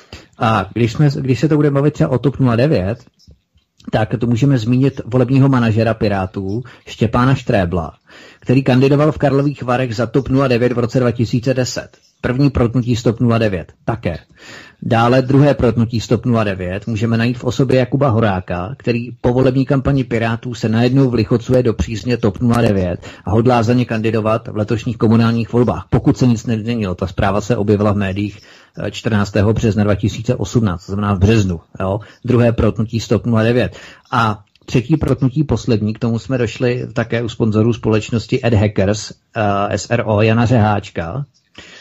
A když, jsme, když se to bude bavit třeba o TOP nula devět, tak to můžeme zmínit volebního manažera Pirátů Štěpána Štrébla, který kandidoval v Karlových Varech za TOP nula devět v roce dva tisíce deset. První protnutí z TOP nula devět také. Dále druhé protnutí z TOP nula devět můžeme najít v osobě Jakuba Horáka, který po volební kampani Pirátů se najednou vlichocuje do přízně TOP nula devět a hodlá za ně kandidovat v letošních komunálních volbách. Pokud se nic nezměnilo, ta zpráva se objevila v médiích čtrnáctého března dva tisíce osmnáct, to znamená v březnu. Jo? Druhé protnutí z TOP nula devět. A třetí protnutí poslední, k tomu jsme došli také u sponzorů společnosti Ad Hackers, uh, S R O Jana Řeháčka,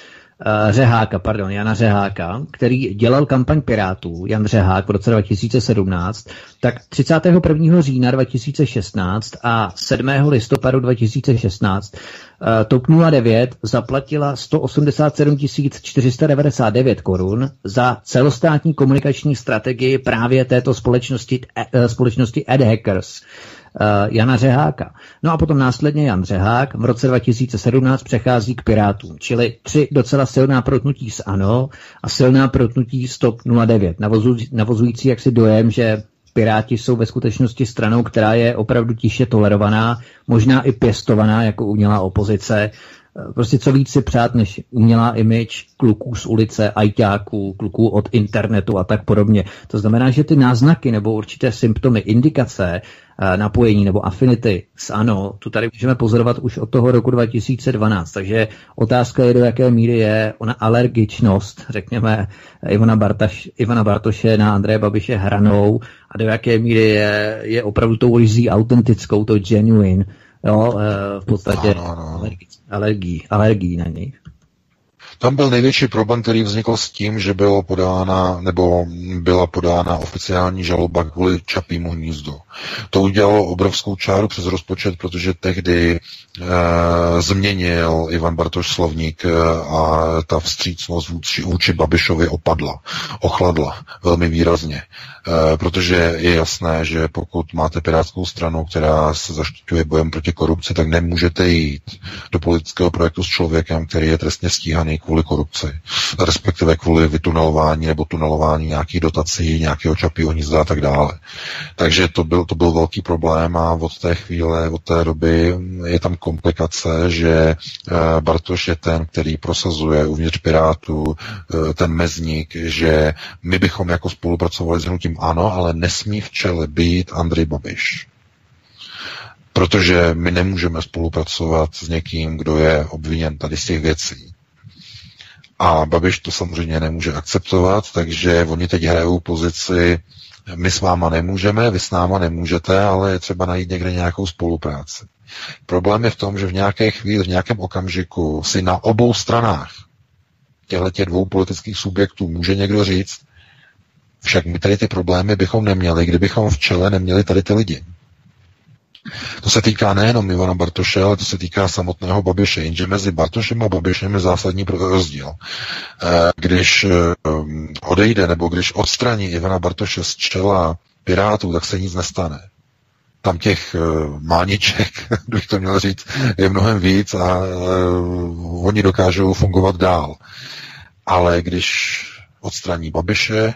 Řeháka, pardon, Jana Řeháka, který dělal kampaň Pirátů, Jan Řehák v roce dva tisíce sedmnáct, tak třicátého prvního října dva tisíce šestnáct a sedmého listopadu dva tisíce šestnáct T O P nula devět zaplatila sto osmdesát sedm tisíc čtyři sta devadesát devět korun za celostátní komunikační strategii právě této společnosti, společnosti Ad Hackers, Jana Řeháka. No a potom následně Jan Řehák v roce dva tisíce sedmnáct přechází k Pirátům, čili tři docela silná protnutí s ANO a silná protnutí s T O P nula devět, navozující, navozující jaksi dojem, že Piráti jsou ve skutečnosti stranou, která je opravdu tiše tolerovaná, možná i pěstovaná jako umělá opozice. Prostě co víc si přát, než umělá image kluků z ulice, ajťáků, kluků od internetu a tak podobně. To znamená, že ty náznaky nebo určité symptomy, indikace, napojení nebo afinity s ANO, tu tady můžeme pozorovat už od toho roku dva tisíce dvanáct. Takže otázka je, do jaké míry je ona alergičnost, řekněme, Ivana, Bartaš, Ivana Bartoše na Andreje Babiše hranou a do jaké míry je, je opravdu tou rizí autentickou, to genuine, jo, v podstatě ano, ano. alergii, alergii na něj. Tam byl největší problém, který vznikl s tím, že bylo podána, nebo byla podána oficiální žaloba kvůli Čapímu hnízdu. To udělalo obrovskou čáru přes rozpočet, protože tehdy e, změnil Ivan Bartoš slovník a ta vstřícnost vůči, vůči Babišovi opadla, ochladla velmi výrazně. E, protože je jasné, že pokud máte pirátskou stranu, která se zaštiťuje bojem proti korupci, tak nemůžete jít do politického projektu s člověkem, který je trestně stíhaný kvůli korupci, respektive kvůli vytunelování nebo tunelování nějakých dotací, nějakého Čapího hnízda a tak dále. Takže to byl, to byl velký problém a od té chvíle, od té doby je tam komplikace, že Bartoš je ten, který prosazuje uvnitř Pirátů ten mezník, že my bychom jako spolupracovali s hnutím ANO, ale nesmí v čele být Andrej Babiš. Protože my nemůžeme spolupracovat s někým, kdo je obviněn tady z těch věcí. A Babiš to samozřejmě nemůže akceptovat, takže oni teď hrajou pozici, my s váma nemůžeme, vy s náma nemůžete, ale je třeba najít někde nějakou spolupráci. Problém je v tom, že v nějaké chvíli, v nějakém okamžiku si na obou stranách těchto dvou politických subjektů může někdo říct, však my tady ty problémy bychom neměli, kdybychom v čele neměli tady ty lidi. To se týká nejenom Ivana Bartoše, ale to se týká samotného Babiše, jenže mezi Bartošem a Babišem je zásadní rozdíl. Když odejde nebo když odstraní Ivana Bartoše z čela Pirátů, tak se nic nestane. Tam těch mániček, bych to měl říct, je mnohem víc a oni dokážou fungovat dál. Ale když odstraní Babiše,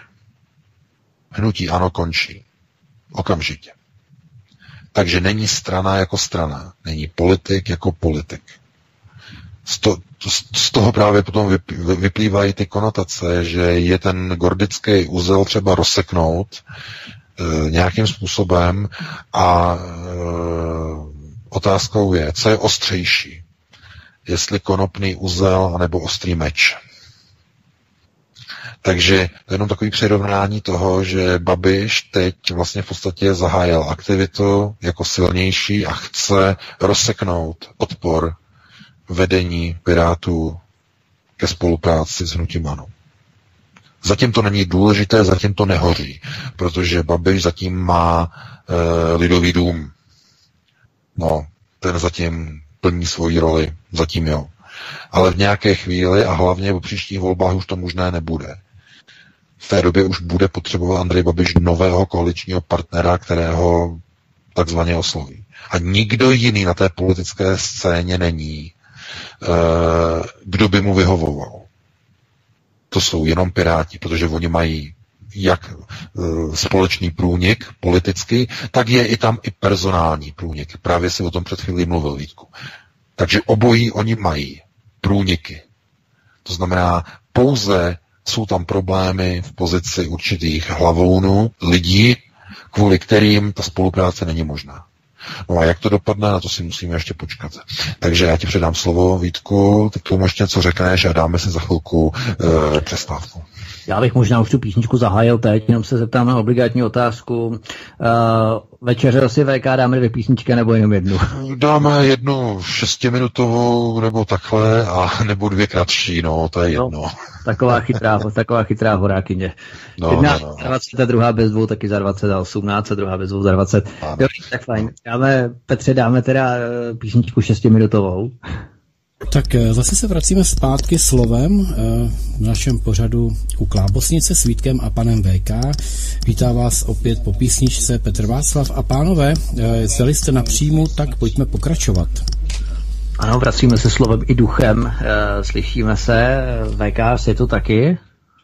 hnutí ANO končí. Okamžitě. Takže není strana jako strana, není politik jako politik. Z, to, z toho právě potom vyplývají ty konotace, že je ten gordický uzel třeba rozseknout e, nějakým způsobem a e, otázkou je, co je ostřejší. Jestli konopný uzel anebo ostrý meč. Takže to je jenom takový přirovnání toho, že Babiš teď vlastně v podstatě zahájil aktivitu jako silnější a chce rozseknout odpor vedení Pirátů ke spolupráci s hnutím ANO. Zatím to není důležité, zatím to nehoří, protože Babiš zatím má e, lidový dům. No, ten zatím plní svoji roli, zatím jo. Ale v nějaké chvíli a hlavně po příštích volbách už to možné nebude. V té době už bude potřebovat Andrej Babiš nového koaličního partnera, kterého takzvaně osloví. A nikdo jiný na té politické scéně není, kdo by mu vyhovoval. To jsou jenom Piráti, protože oni mají jak společný průnik politický, tak je i tam i personální průnik. Právě si o tom před chvílí mluvil, Vítku. Takže obojí oni mají průniky. To znamená, pouze jsou tam problémy v pozici určitých hlavounů, lidí, kvůli kterým ta spolupráce není možná. No a jak to dopadne, na to si musíme ještě počkat. Takže já ti předám slovo, Vítku, ty k tomu ještě něco řekneš a dáme si za chvilku e, přestávku. Já bych možná už tu písničku zahájil teď, jenom se zeptám na obligátní otázku. Uh, večeře si V K dáme dvě písničky nebo jenom jednu? Dáme jednu šestiminutovou nebo takhle a nebo dvě kratší, no, to je jedno. No, taková chytrá, taková chytrá horákyně. No, Jedna no, no. za dvacet a druhá bez dvou, taky za dvacet a osmnáct a druhá bez dvou za dvacet. Jo, tak fajn. Dáme, Petře, dáme teda písničku šestiminutovou. Tak zase se vracíme zpátky slovem v našem pořadu u Klábosnice s Vítkem a panem V K. Vítá vás opět po písničce Petr Václav a pánové, zdali jste na příjmu, tak pojďme pokračovat. Ano, vracíme se slovem i duchem, slyšíme se, V K, jsi tu taky?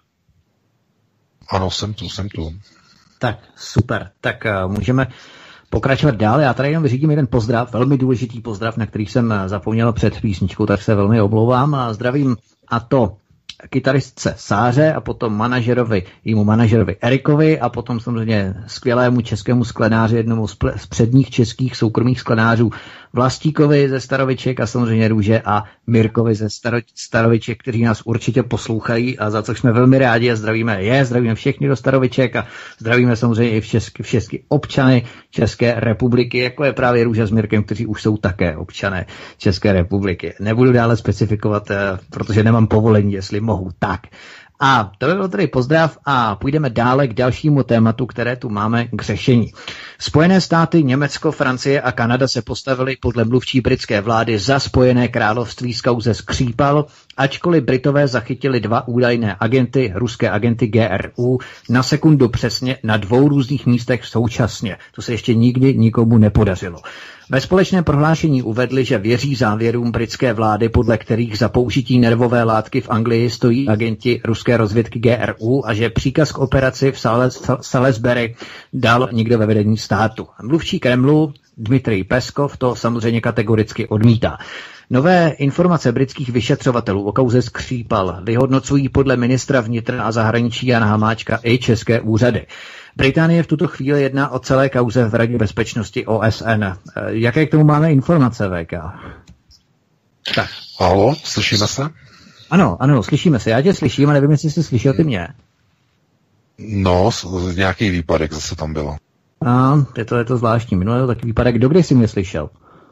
Ano, jsem tu, jsem tu. Tak, super, tak můžeme pokračovat dál. Já tady jenom vyřídím jeden pozdrav, velmi důležitý pozdrav, na který jsem zapomněl před písničkou, tak se velmi omlouvám a zdravím, a to kytaristce Sáře a potom manažerovi, jímu manažerovi Erikovi a potom samozřejmě skvělému českému sklenáři, jednomu z, ple, z předních českých soukromých sklenářů Vlastíkovi ze Staroviček a samozřejmě Růže a Mirkovi ze Staro, Staroviček, kteří nás určitě poslouchají a za co jsme velmi rádi a zdravíme je, zdravíme všechny do Staroviček a zdravíme samozřejmě i všechny, všechny občany České republiky, jako je právě Růža s Mirkem, kteří už jsou také občané České republiky. Nebudu dále specifikovat, protože nemám povolení, jestli mohu tak. A to by byl tedy pozdrav a půjdeme dále k dalšímu tématu, které tu máme k řešení. Spojené státy, Německo, Francie a Kanada se postavili podle mluvčí britské vlády za Spojené království z kauze Skřípal, ačkoliv Britové zachytili dva údajné agenty, ruské agenty G R U, na sekundu přesně na dvou různých místech současně. To se ještě nikdy nikomu nepodařilo. Ve společném prohlášení uvedli, že věří závěrům britské vlády, podle kterých za použití nervové látky v Anglii stojí agenti ruské rozvědky G R U a že příkaz k operaci v Salisbury dal někdo ve vedení státu. Mluvčí Kremlu Dmitrij Peskov to samozřejmě kategoricky odmítá. Nové informace britských vyšetřovatelů o kauze Skřípal vyhodnocují podle ministra vnitra a zahraničí Jana Hamáčka i české úřady. Británie v tuto chvíli jedná o celé kauze v Radě bezpečnosti O S N. Jaké k tomu máme informace, V K? Tak. Haló, slyšíme se? Ano, ano, slyšíme se. Já tě slyším a nevím, jestli jsi slyšel ty mě. No, nějaký výpadek zase tam bylo. A, je to, je to zvláštní. Minulý taky výpadek. Kdo kdy jsi mě slyšel?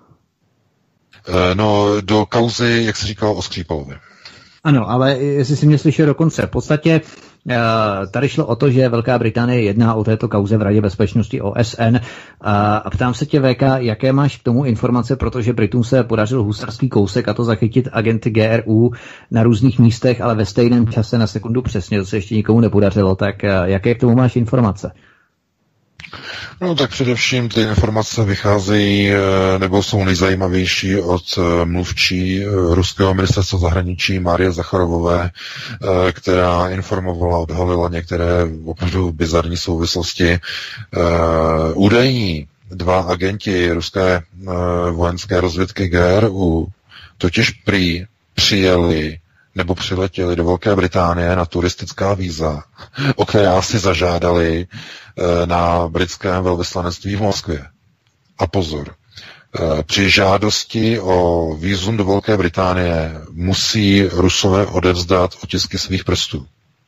No, do kauzy, jak se říkalo, o Skřípalovi. Ano, ale jestli jsi mě slyšel do konce. V podstatě tady šlo o to, že Velká Británie jedná o této kauze v Radě bezpečnosti O S N a ptám se tě, V K, jaké máš k tomu informace, protože Britům se podařil husarský kousek a to zachytit agenty G R U na různých místech, ale ve stejném čase na sekundu přesně, to se ještě nikomu nepodařilo, tak jaké k tomu máš informace? No tak především ty informace vycházejí nebo jsou nejzajímavější od mluvčí ruského ministerstva zahraničí Márie Zacharovové, která informovala, odhalila některé opravdu bizarní souvislosti. Údajní dva agenti ruské vojenské rozvědky G R U totiž prý přijeli nebo přiletěli do Velké Británie na turistická víza, o která si zažádali na britském velvyslanectví v Moskvě. A pozor, při žádosti o vízum do Velké Británie musí Rusové odevzdat otisky svých prstů.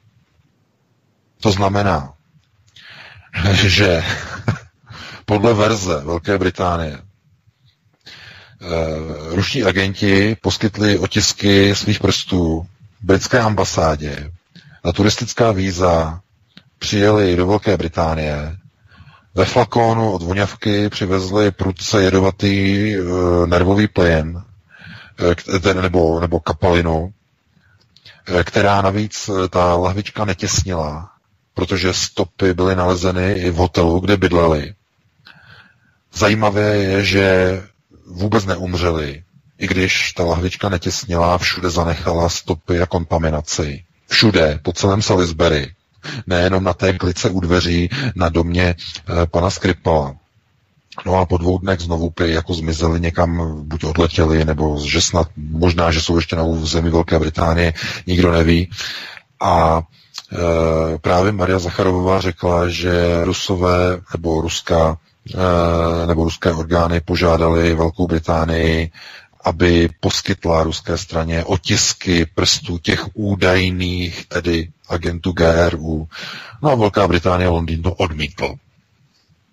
To znamená, že podle verze Velké Británie ruští agenti poskytli otisky svých prstů britské ambasádě na turistická víza, přijeli do Velké Británie, ve flakónu od voňavky přivezli prudce jedovatý e, nervový plyn e, nebo, nebo kapalinu, e, která navíc ta lahvička netěsnila, protože stopy byly nalezeny i v hotelu, kde bydleli. Zajímavé je, že vůbec neumřeli, i když ta lahvička netěsnila, všude zanechala stopy a kontaminaci. Všude, po celém Salisbury. Nejenom na té klice u dveří na domě e, pana Skripala. No a po dvou dnech znovu prý jako zmizeli někam, buď odletěli, nebo že snad možná, že jsou ještě na území Velké Británie, nikdo neví. A e, právě Maria Zacharová řekla, že Rusové nebo Ruska e, nebo ruské orgány požádali Velkou Británii, aby poskytla ruské straně otisky prstů těch údajných, tedy agentů G R U. No a Velká Británie a Londýn to odmítl.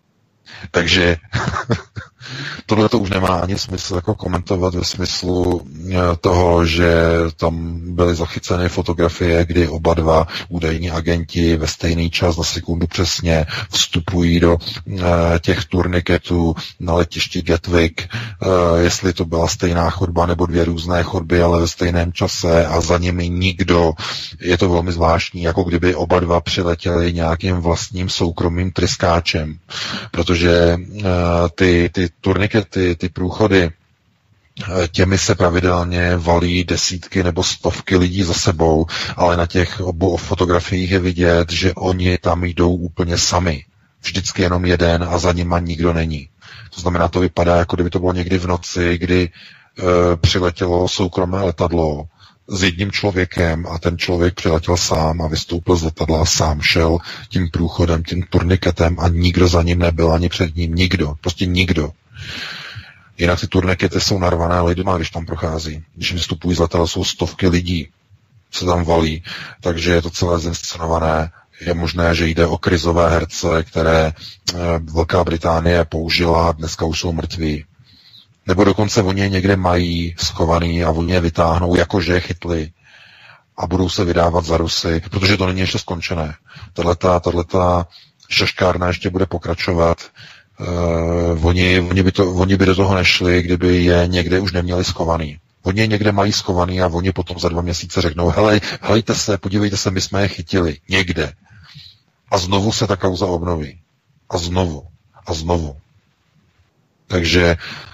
Takže tohle to už nemá ani smysl jako komentovat ve smyslu toho, že tam byly zachyceny fotografie, kdy oba dva údajní agenti ve stejný čas na sekundu přesně vstupují do těch turniketů na letišti Gatwick, jestli to byla stejná chodba nebo dvě různé chodby, ale ve stejném čase a za nimi nikdo. Je to velmi zvláštní, jako kdyby oba dva přiletěli nějakým vlastním soukromým tryskáčem, protože ty, ty turnikety, ty průchody, těmi se pravidelně valí desítky nebo stovky lidí za sebou, ale na těch obou fotografiích je vidět, že oni tam jdou úplně sami. Vždycky jenom jeden a za nima nikdo není. To znamená, to vypadá, jako kdyby to bylo někdy v noci, kdy e, přiletělo soukromé letadlo s jedním člověkem a ten člověk přiletěl sám a vystoupil z letadla a sám šel tím průchodem, tím turniketem a nikdo za ním nebyl, ani před ním, nikdo, prostě nikdo. Jinak ty turnikety jsou narvané lidma, když tam prochází. Když vystupují z letadla, jsou stovky lidí, se tam valí, takže je to celé zinscenované. Je možné, že jde o krizové herce, které Velká Británie použila a dneska už jsou mrtví. Nebo dokonce oni je někde mají schovaný a oni je vytáhnou, jakože je chytli a budou se vydávat za Rusy, protože to není ještě skončené. Tahleta, tahleta šaškárna ještě bude pokračovat. Uh, oni, oni, by to, oni by do toho nešli, kdyby je někde už neměli schovaný. Oni je někde mají schovaný a oni potom za dva měsíce řeknou, hele, helejte se, podívejte se, my jsme je chytili někde. A znovu se ta kauza obnoví. A znovu. A znovu. Takže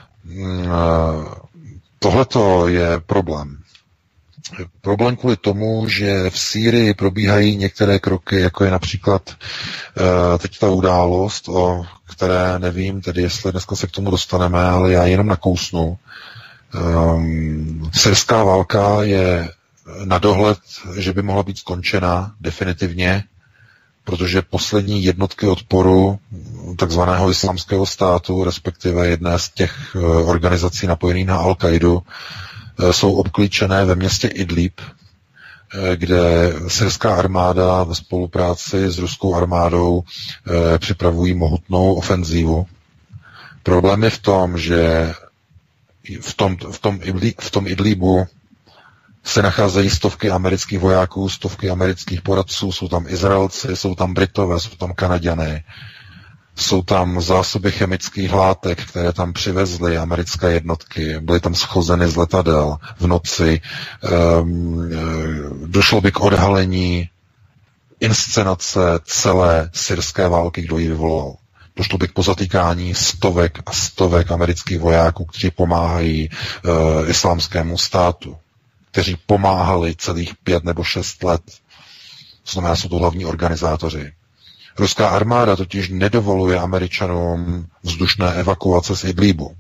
tohleto je problém. Problém kvůli tomu, že v Sýrii probíhají některé kroky, jako je například teď ta událost, o které nevím, tedy jestli dneska se k tomu dostaneme, ale já jenom nakousnu. Um, syrská válka je na dohled, že by mohla být skončena definitivně, protože poslední jednotky odporu takzvaného islámského státu, respektive jedné z těch organizací napojených na Al-Kaidu, jsou obklíčené ve městě Idlib, kde syrská armáda ve spolupráci s ruskou armádou připravují mohutnou ofenzívu. Problém je v tom, že v tom, v tom, Idlib, v tom Idlibu se nacházejí stovky amerických vojáků, stovky amerických poradců, jsou tam Izraelci, jsou tam Britové, jsou tam Kanaďané, jsou tam zásoby chemických látek, které tam přivezly americké jednotky, byly tam schozeny z letadel v noci, um, došlo by k odhalení inscenace celé syrské války, kdo ji vyvolal. Došlo by k pozatýkání stovek a stovek amerických vojáků, kteří pomáhají uh, islámskému státu, kteří pomáhali celých pět nebo šest let. To znamená, jsou to hlavní organizátoři. Ruská armáda totiž nedovoluje Američanům vzdušné evakuace z Idlíbu.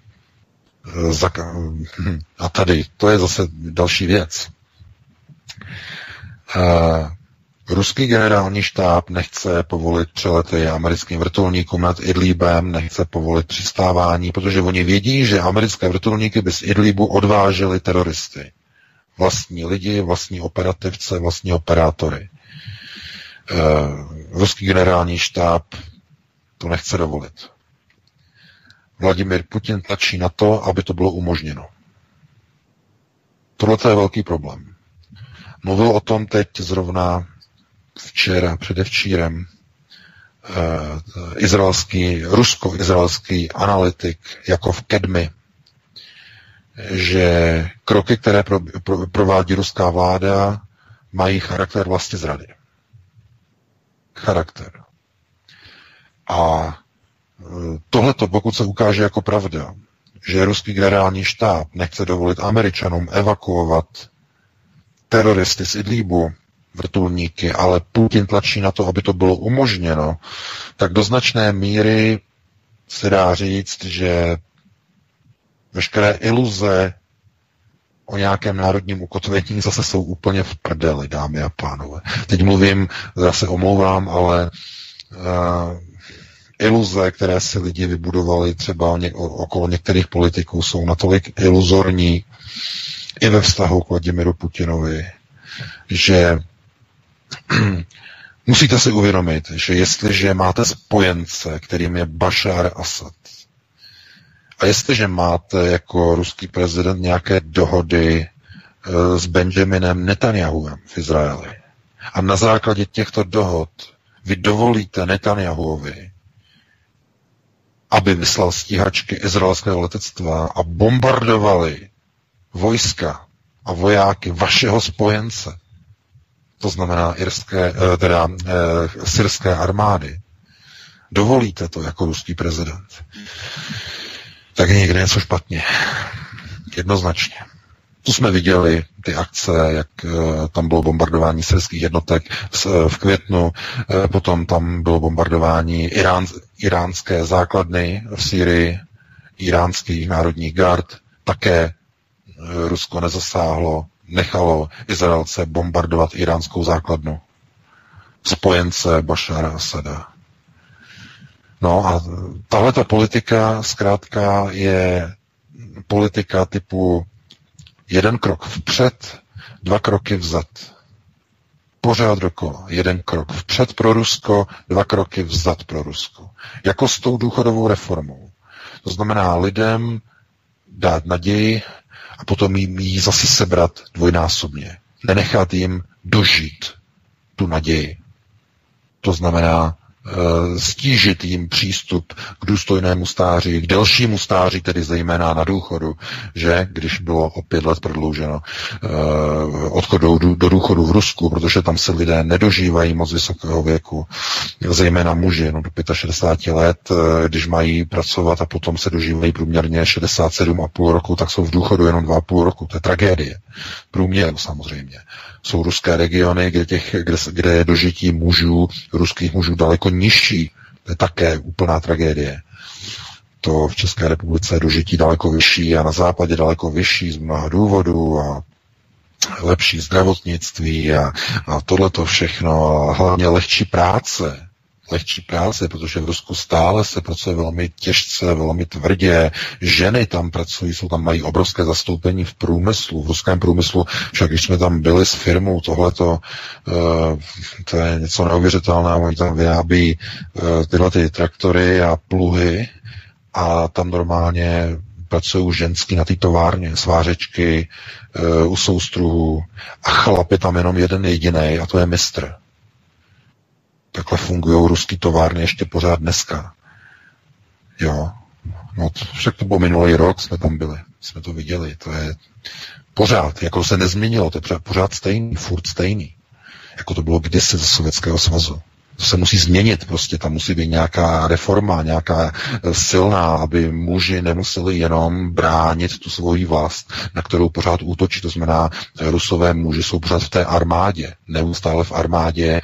A tady, to je zase další věc. Ruský generální štáb nechce povolit přelety americkým vrtulníkům nad Idlíbem, nechce povolit přistávání, protože oni vědí, že americké vrtulníky by z Idlíbu odvážely teroristy. Vlastní lidi, vlastní operativce, vlastní operátory. Ruský generální štáb to nechce dovolit. Vladimír Putin tlačí na to, aby to bylo umožněno. Tohle je velký problém. Mluvil o tom teď zrovna včera, předevčírem, eh, izraelský, rusko-izraelský analytik Jakov Kedmi, že kroky, které pro, pro, provádí ruská vláda, mají charakter vlastizrady. Charakter. A tohleto, pokud se ukáže jako pravda, že ruský generální štáb nechce dovolit Američanům evakuovat teroristy z Idlíbu, vrtulníky, ale Putin tlačí na to, aby to bylo umožněno, tak do značné míry se dá říct, že veškeré iluze o nějakém národním ukotvení zase jsou úplně v prdeli, dámy a pánové. Teď mluvím, já se omlouvám, ale uh, iluze, které si lidi vybudovali třeba něk- okolo některých politiků, jsou natolik iluzorní i ve vztahu k Vladimiru Putinovi, že Musíte si uvědomit, že jestliže máte spojence, kterým je Bašár Asad, a jestliže máte jako ruský prezident nějaké dohody e, s Benjaminem Netanyahuem v Izraeli, a na základě těchto dohod vy dovolíte Netanyahuovi, aby vyslal stíhačky izraelského letectva a bombardovali vojska a vojáky vašeho spojence, to znamená irské, teda e, syrské armády, dovolíte to jako ruský prezident, tak je někde něco špatně. Jednoznačně. Tu jsme viděli ty akce, jak tam bylo bombardování syrských jednotek v květnu, potom tam bylo bombardování irán, iránské základny v Sýrii, iránských národních gard, také Rusko nezasáhlo, nechalo Izraelce bombardovat iránskou základnu. Spojence Bašára Asada. No a tahleta politika zkrátka je politika typu jeden krok vpřed, dva kroky vzad. Pořád dokola. Jeden krok vpřed pro Rusko, dva kroky vzad pro Rusko. Jako s tou důchodovou reformou. To znamená lidem dát naději a potom jim ji zase sebrat dvojnásobně. Nenechat jim dožít tu naději. To znamená stížit jim přístup k důstojnému stáří, k delšímu stáří, tedy zejména na důchodu, že když bylo o pět let prodlouženo uh, odchod do, do důchodu v Rusku, protože tam se lidé nedožívají moc vysokého věku, zejména muži, jenom do šedesáti pěti let, když mají pracovat a potom se dožívají průměrně šedesát sedm a půl roku, tak jsou v důchodu jenom dva a půl roku. To je tragédie. Průměr samozřejmě. Jsou ruské regiony, kde, těch, kde, kde je dožití mužů, ruských mužů daleko nižší. To je také úplná tragédie. To v České republice je dožití daleko vyšší a na západě daleko vyšší z mnoha důvodů a lepší zdravotnictví a, a tohleto všechno a hlavně lehčí práce. Lehčí práce, protože v Rusku stále se pracuje velmi těžce, velmi tvrdě. Ženy tam pracují, jsou tam, mají obrovské zastoupení v průmyslu, v ruském průmyslu. Však když jsme tam byli s firmou, tohleto, uh, to je něco neuvěřitelného, oni tam vyrábí uh, tyhle ty traktory a pluhy a tam normálně pracují ženský na té továrně, svářečky uh, u soustruhu a chlap je tam jenom jeden jediný a to je mistr. Takhle fungují ruský továrny ještě pořád dneska. Jo. No, však to bylo minulý rok, jsme tam byli. Jsme to viděli. To je pořád, jako se nezměnilo, to je pořád stejný, furt stejný. Jako to bylo kdysi ze Sovětského svazu. To se musí změnit prostě, tam musí být nějaká reforma, nějaká silná, aby muži nemuseli jenom bránit tu svoji vlast, na kterou pořád útočí. To znamená, Rusové muži jsou pořád v té armádě, neustále v armádě,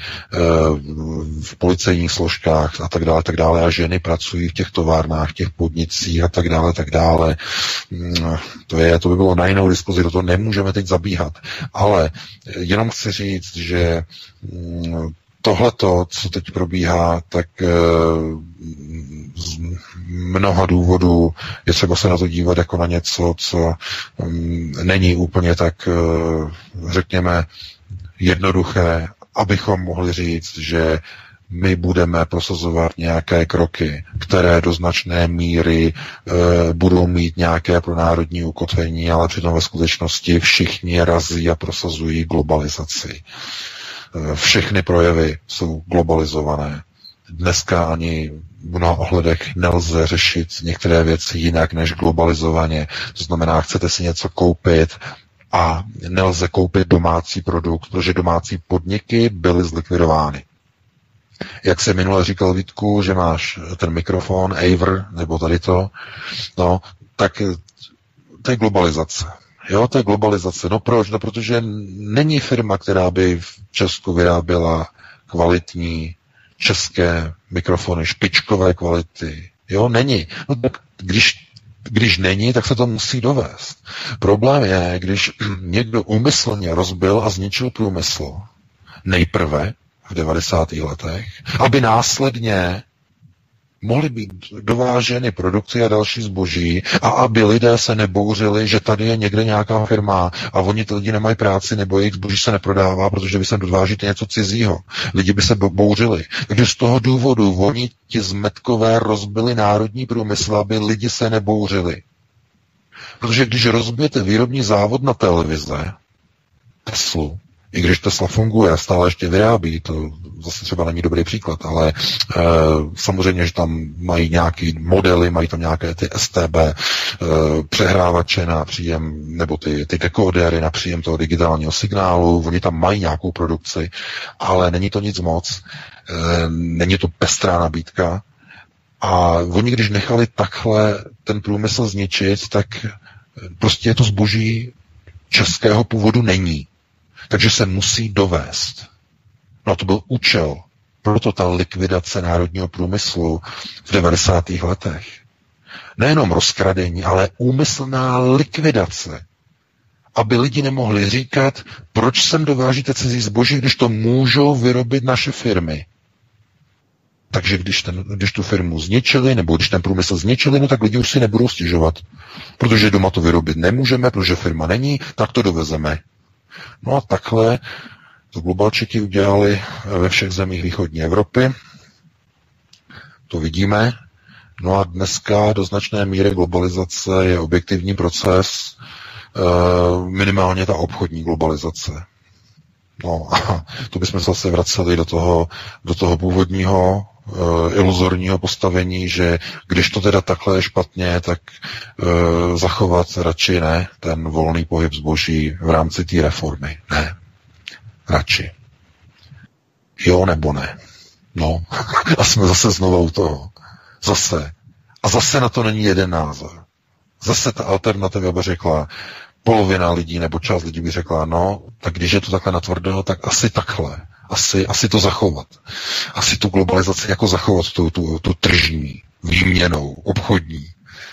v policejních složkách a tak dále, tak dále. A ženy pracují v těch továrnách, v těch podnicích a tak dále, tak dále. To, je, to by bylo na jinou diskuzi, do toho nemůžeme teď zabíhat. Ale jenom chci říct, že tohleto, co teď probíhá, tak z mnoha důvodů je třeba se na to dívat jako na něco, co není úplně tak, řekněme, jednoduché, abychom mohli říct, že my budeme prosazovat nějaké kroky, které do značné míry e, budou mít nějaké pro národní ukotvení, ale přitom ve skutečnosti všichni razí a prosazují globalizaci. Všechny projevy jsou globalizované. Dneska ani v mnoha ohledech nelze řešit některé věci jinak než globalizovaně. To znamená, chcete si něco koupit a nelze koupit domácí produkt, protože domácí podniky byly zlikvidovány. Jak se minule říkal Vítku, že máš ten mikrofon, Aver, nebo tady to, no, tak to je globalizace. Jo, to je globalizace. No proč? No protože není firma, která by v Česku vyráběla kvalitní české mikrofony, špičkové kvality. Jo, není. No tak když, když není, tak se to musí dovést. Problém je, když někdo úmyslně rozbil a zničil průmysl nejprve v devadesátých letech, aby následně mohly být dováženy produkty a další zboží a aby lidé se nebouřili, že tady je někde nějaká firma a oni ty lidi nemají práci nebo jejich zboží se neprodává, protože vy sem dovážíte něco cizího. Lidi by se bouřili. Takže z toho důvodu oni ti zmetkové rozbili národní průmysl, aby lidi se nebouřili. Protože když rozbijete výrobní závod na televize, Teslu, i když Tesla funguje a stále ještě vyrábí, to zase třeba není dobrý příklad, ale e, samozřejmě, že tam mají nějaké modely, mají tam nějaké ty S T B e, přehrávače na příjem, nebo ty, ty dekodery na příjem toho digitálního signálu, oni tam mají nějakou produkci, ale není to nic moc, e, není to pestrá nabídka a oni, když nechali takhle ten průmysl zničit, tak prostě to zboží českého původu není. Takže se musí dovést. No a to byl účel. Proto ta likvidace národního průmyslu v devadesátých letech. Nejenom rozkradení, ale úmyslná likvidace. Aby lidi nemohli říkat, proč sem dovážíte cizí zboží, když to můžou vyrobit naše firmy. Takže když, ten, když tu firmu zničili, nebo když ten průmysl zničili, no tak lidi už si nebudou stěžovat. Protože doma to vyrobit nemůžeme, protože firma není, tak to dovezeme. No a takhle to globalčiky udělali ve všech zemích východní Evropy. To vidíme. No a dneska do značné míry globalizace je objektivní proces, minimálně ta obchodní globalizace. No a to bychom zase vraceli do toho, do toho původního uh, iluzorního postavení, že když to teda takhle je špatně, tak uh, zachovat radši ne ten volný pohyb zboží v rámci té reformy. Ne. Radši. Jo nebo ne. No. A jsme zase znovu u toho. Zase. A zase na to není jeden názor. Zase ta alternativa by řekla, polovina lidí nebo část lidí by řekla, no, tak když je to takhle natvrdo, tak asi takhle. Asi, asi to zachovat. Asi tu globalizaci jako zachovat, tu, tu, tu tržní, výměnou, obchodní.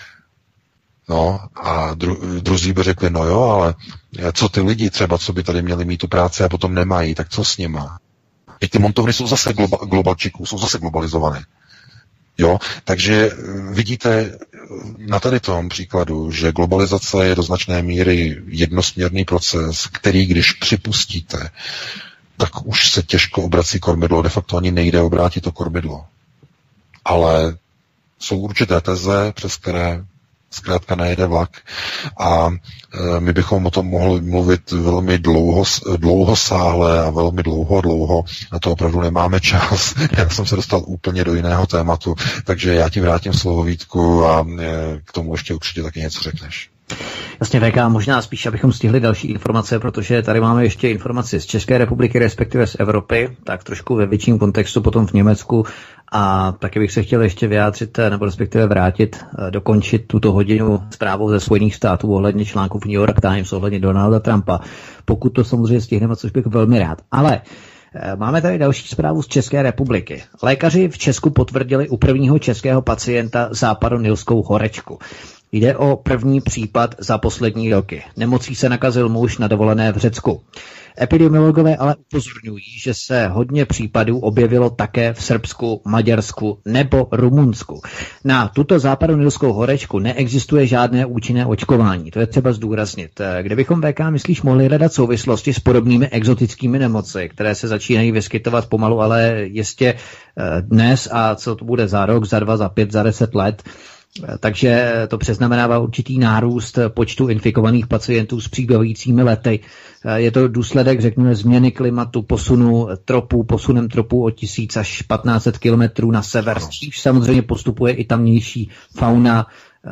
No a dru, druzí by řekli, no jo, ale co ty lidi třeba, co by tady měli mít tu práci a potom nemají, tak co s nima? I ty montovny jsou zase globa, globalčiků, jsou zase globalizované. Jo, takže vidíte na tady tom příkladu, že globalizace je do značné míry jednosměrný proces, který když připustíte, tak už se těžko obrací kormidlo, de facto ani nejde obrátit to kormidlo. Ale jsou určité teze, přes které zkrátka nejede vlak a e, my bychom o tom mohli mluvit velmi dlouho, dlouhosáhle a velmi dlouho a dlouho. Na to opravdu nemáme čas. Já jsem se dostal úplně do jiného tématu, takže já ti vrátím slovo, Vítku, a e, k tomu ještě určitě taky něco řekneš. Jasně, V K, možná spíš, abychom stihli další informace, protože tady máme ještě informaci z České republiky, respektive z Evropy, tak trošku ve větším kontextu potom v Německu. A taky bych se chtěl ještě vyjádřit, nebo respektive vrátit, dokončit tuto hodinu zprávou ze Spojených států ohledně článku v New York Times, ohledně Donalda Trumpa. Pokud to samozřejmě stihneme, což bych velmi rád. Ale máme tady další zprávu z České republiky. Lékaři v Česku potvrdili u prvního českého pacienta západonilskou horečku. Jde o první případ za poslední roky. Nemocí se nakazil muž na dovolené v Řecku. Epidemiologové ale upozorňují, že se hodně případů objevilo také v Srbsku, Maďarsku nebo Rumunsku. Na tuto západonilskou horečku neexistuje žádné účinné očkování. To je třeba zdůraznit. Kdybychom V K, myslíš, mohli hledat souvislosti s podobnými exotickými nemoci, které se začínají vyskytovat pomalu, ale jistě dnes a co to bude za rok, za dva, za pět, za deset let, takže to přeznamenává určitý nárůst počtu infikovaných pacientů s přibývajícími lety. Je to důsledek, řekněme, změny klimatu, posunu tropů, posunem tropů o tisíc až patnáct set kilometrů na sever. Čímž samozřejmě postupuje i tamnější fauna,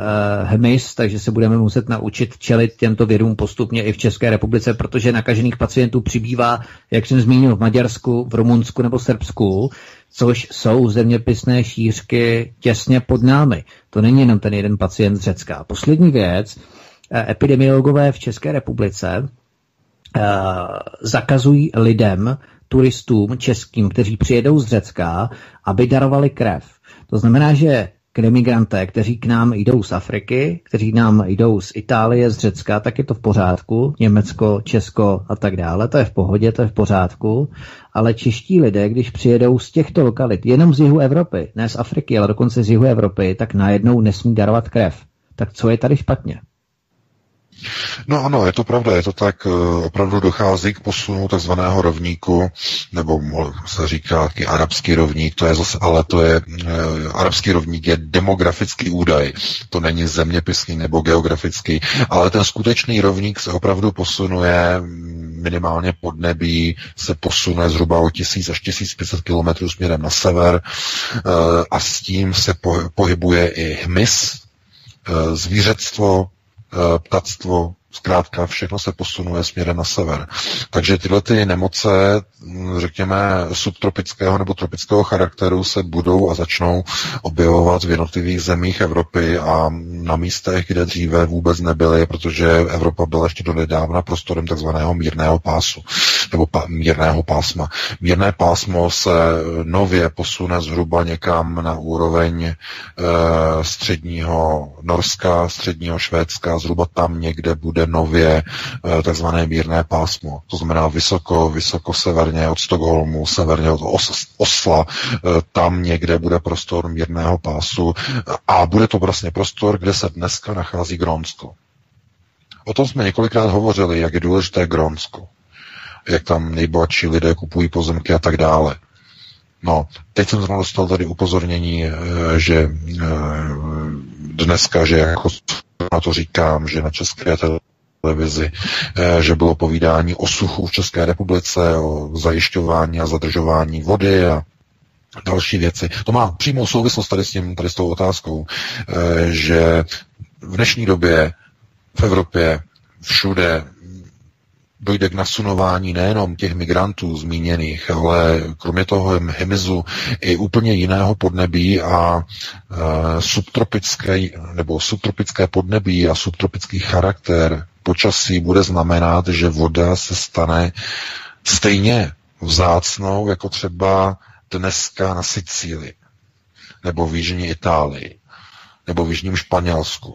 hmyz, takže se budeme muset naučit čelit těmto virům postupně i v České republice, protože nakažených pacientů přibývá, jak jsem zmínil, v Maďarsku, v Rumunsku nebo Srbsku, což jsou zeměpisné šířky těsně pod námi. To není jenom ten jeden pacient z Řecka. Poslední věc, epidemiologové v České republice zakazují lidem, turistům českým, kteří přijedou z Řecka, aby darovali krev. To znamená, že k emigranté, kteří k nám jdou z Afriky, kteří nám jdou z Itálie, z Řecka, tak je to v pořádku. Německo, Česko a tak dále, to je v pohodě, to je v pořádku. Ale čeští lidé, když přijedou z těchto lokalit, jenom z jihu Evropy, ne z Afriky, ale dokonce z jihu Evropy, tak najednou nesmí darovat krev. Tak co je tady špatně? No ano, je to pravda, je to tak, opravdu dochází k posunu takzvaného rovníku, nebo se říká taky arabský rovník, to je zase, ale to je, arabský rovník je demografický údaj, to není zeměpisný nebo geografický, ale ten skutečný rovník se opravdu posunuje, minimálně podnebí se posune zhruba o tisíc až tisíc pět set kilometrů směrem na sever a s tím se pohybuje i hmyz, zvířectvo, ptactvo, zkrátka všechno se posunuje směrem na sever. Takže tyhle ty nemoce, řekněme, subtropického nebo tropického charakteru se budou a začnou objevovat v jednotlivých zemích Evropy a na místech, kde dříve vůbec nebyly, protože Evropa byla ještě do nedávna prostorem takzvaného mírného pásu nebo pa, mírného pásma. Mírné pásmo se nově posune zhruba někam na úroveň e, středního Norska, středního Švédska, zhruba tam někde bude nově e, takzvané mírné pásmo. To znamená vysoko, vysoko severně od Stockholmu, severně od Os- Osla, e, tam někde bude prostor mírného pásu a bude to vlastně prostor, kde se dneska nachází Grónsko. O tom jsme několikrát hovořili, jak je důležité Grónsko, jak tam nejbohatší lidé kupují pozemky a tak dále. No, teď jsem zrovna dostal tady upozornění, že dneska, že jako na to říkám, že na České televizi, že bylo povídání o suchu v České republice, o zajišťování a zadržování vody a další věci. To má přímou souvislost tady s tím, tady s tou otázkou, že v dnešní době v Evropě všude dojde k nasunování nejenom těch migrantů zmíněných, ale kromě toho hmyzu i úplně jiného podnebí a e, subtropické nebo subtropické podnebí a subtropický charakter počasí bude znamenat, že voda se stane stejně vzácnou, jako třeba dneska na Sicílii, nebo v jižní Itálii, nebo v jižním Španělsku.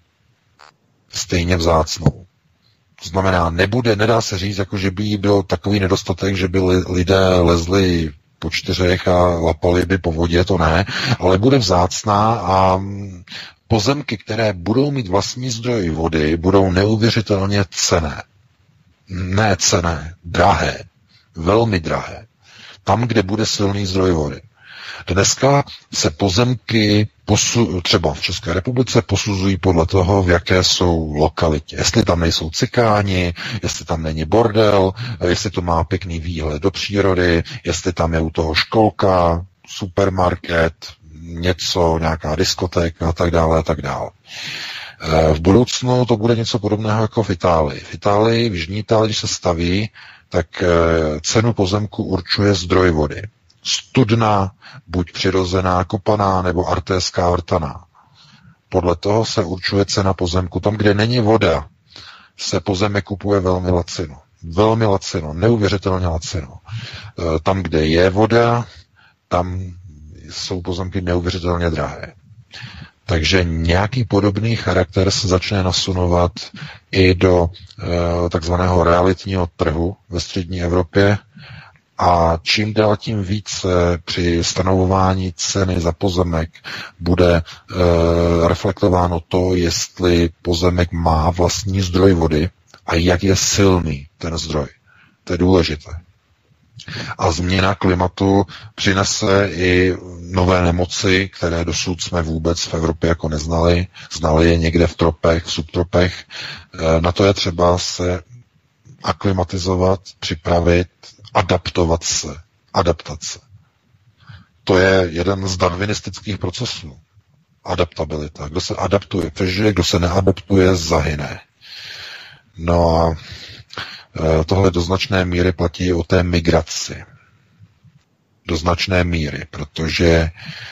Stejně vzácnou. To znamená, nebude, nedá se říct, jako že by byl takový nedostatek, že by lidé lezli po čtyřech a lapali by po vodě, to ne, ale bude vzácná a pozemky, které budou mít vlastní zdroj vody, budou neuvěřitelně cenné. Ne cenné, drahé, velmi drahé. Tam, kde bude silný zdroj vody. Dneska se pozemky posu, třeba v České republice posuzují podle toho, v jaké jsou lokalitě. Jestli tam nejsou cikáni, jestli tam není bordel, jestli to má pěkný výhled do přírody, jestli tam je u toho školka, supermarket, něco, nějaká diskotéka a tak dále a tak dále. V budoucnu to bude něco podobného jako v Itálii. V Itálii, v jižní Itálii, když se staví, tak cenu pozemku určuje zdroj vody. Studna, buď přirozená, kopaná, nebo artéská vrtaná. Podle toho se určuje cena pozemku. Tam, kde není voda, se pozemek kupuje velmi lacino. Velmi lacino, neuvěřitelně lacino. Tam, kde je voda, tam jsou pozemky neuvěřitelně drahé. Takže nějaký podobný charakter se začne nasunovat i do e, takzvaného realitního trhu ve střední Evropě a čím dál tím více při stanovování ceny za pozemek bude e, reflektováno to, jestli pozemek má vlastní zdroj vody a jak je silný ten zdroj. To je důležité. A změna klimatu přinese i nové nemoci, které dosud jsme vůbec v Evropě jako neznali. Znali je někde v tropech, v subtropech. Na to je třeba se aklimatizovat, připravit, adaptovat se. Adaptace. To je jeden z darwinistických procesů. Adaptabilita. Kdo se adaptuje, přežije, kdo se neadaptuje, zahyne. No a tohle do značné míry platí o té migraci. Do značné míry, protože e,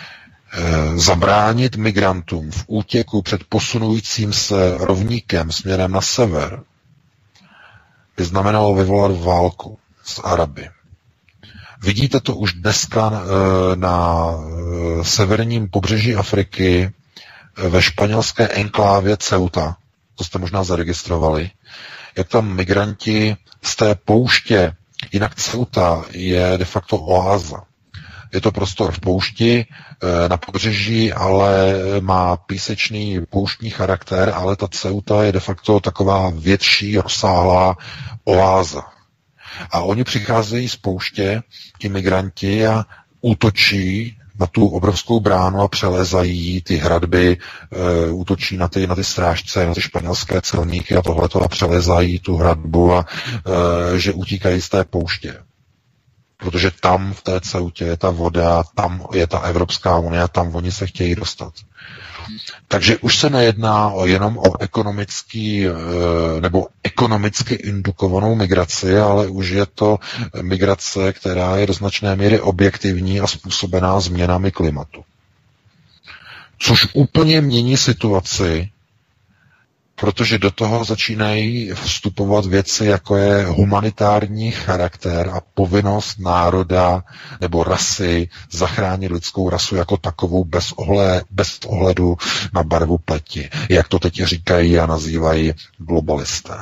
zabránit migrantům v útěku před posunujícím se rovníkem směrem na sever by znamenalo vyvolat válku s Araby. Vidíte to už dneska na severním pobřeží Afriky ve španělské enklávě Ceuta. To jste možná zaregistrovali. Jak tam migranti z té pouště, jinak Ceuta je de facto oáza. Je to prostor v poušti na pobřeží, ale má písečný pouštní charakter, ale ta Ceuta je de facto taková větší, rozsáhlá oáza. A oni přicházejí z pouště, ti migranti, a útočí na tu obrovskou bránu a přelezají ty hradby, e, útočí na ty, na ty strážce, na ty španělské celníky a tohleto a přelezají tu hradbu a e, že utíkají z té pouště. Protože tam v té Ceutě je ta voda, tam je ta Evropská unie, tam oni se chtějí dostat. Takže už se nejedná jenom o ekonomický nebo ekonomicky indukovanou migraci, ale už je to migrace, která je do značné míry objektivní a způsobená změnami klimatu. Což úplně mění situaci, protože do toho začínají vstupovat věci, jako je humanitární charakter a povinnost národa nebo rasy zachránit lidskou rasu jako takovou bez, ohled, bez ohledu na barvu pleti, jak to teď říkají a nazývají globalisté.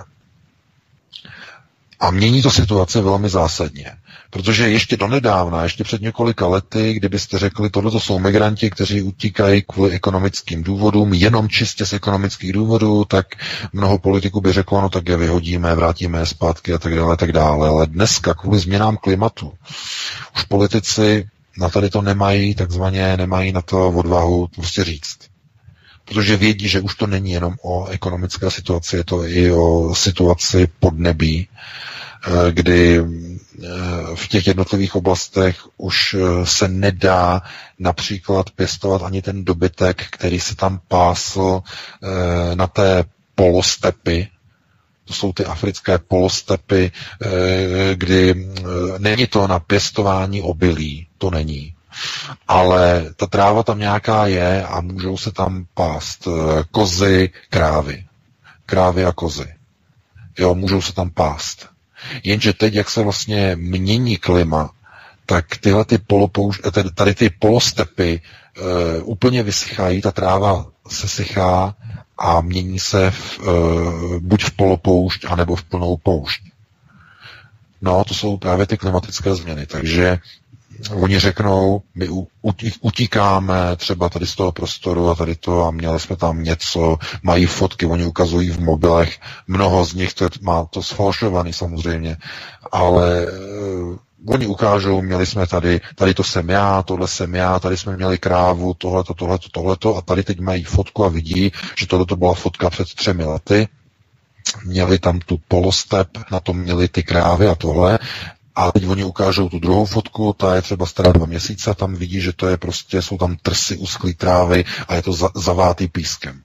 A mění to situaci velmi zásadně. Protože ještě donedávna, ještě před několika lety, kdybyste řekli, tohle jsou migranti, kteří utíkají kvůli ekonomickým důvodům, jenom čistě z ekonomických důvodů, tak mnoho politiků by řeklo, no tak je vyhodíme, vrátíme je zpátky a tak dále, tak dále. Ale dneska kvůli změnám klimatu už politici na tady to nemají, takzvaně nemají na to odvahu prostě říct. Protože vědí, že už to není jenom o ekonomické situaci, je to i o situaci podnebí, kdy v těch jednotlivých oblastech už se nedá například pěstovat ani ten dobytek, který se tam pásl na té polostepy. To jsou ty africké polostepy, kdy není to na pěstování obilí, to není. Ale ta tráva tam nějaká je a můžou se tam pást kozy, krávy. Krávy a kozy. Jo, můžou se tam pást. Jenže teď, jak se vlastně mění klima, tak tyhle ty polopouš, tady ty polostepy uh, úplně vysychají, ta tráva se sychá a mění se v, uh, buď v polopoušť, anebo v plnou poušť. No, to jsou právě ty klimatické změny, takže oni řeknou, my utíkáme třeba tady z toho prostoru a tady to a měli jsme tam něco, mají fotky, oni ukazují v mobilech, mnoho z nich to má to sfalšovaný samozřejmě, ale uh, oni ukážou, měli jsme tady, tady to jsem já, tohle jsem já, tady jsme měli krávu, tohleto, tohleto, tohleto a tady teď mají fotku a vidí, že tohleto byla fotka před třemi lety, měli tam tu polostep, na tom měli ty krávy a tohle. A teď oni ukážou tu druhou fotku, ta je třeba stará dva měsíce, tam vidí, že to je prostě, jsou tam trsy, usklý trávy a je to za, zavátý pískem.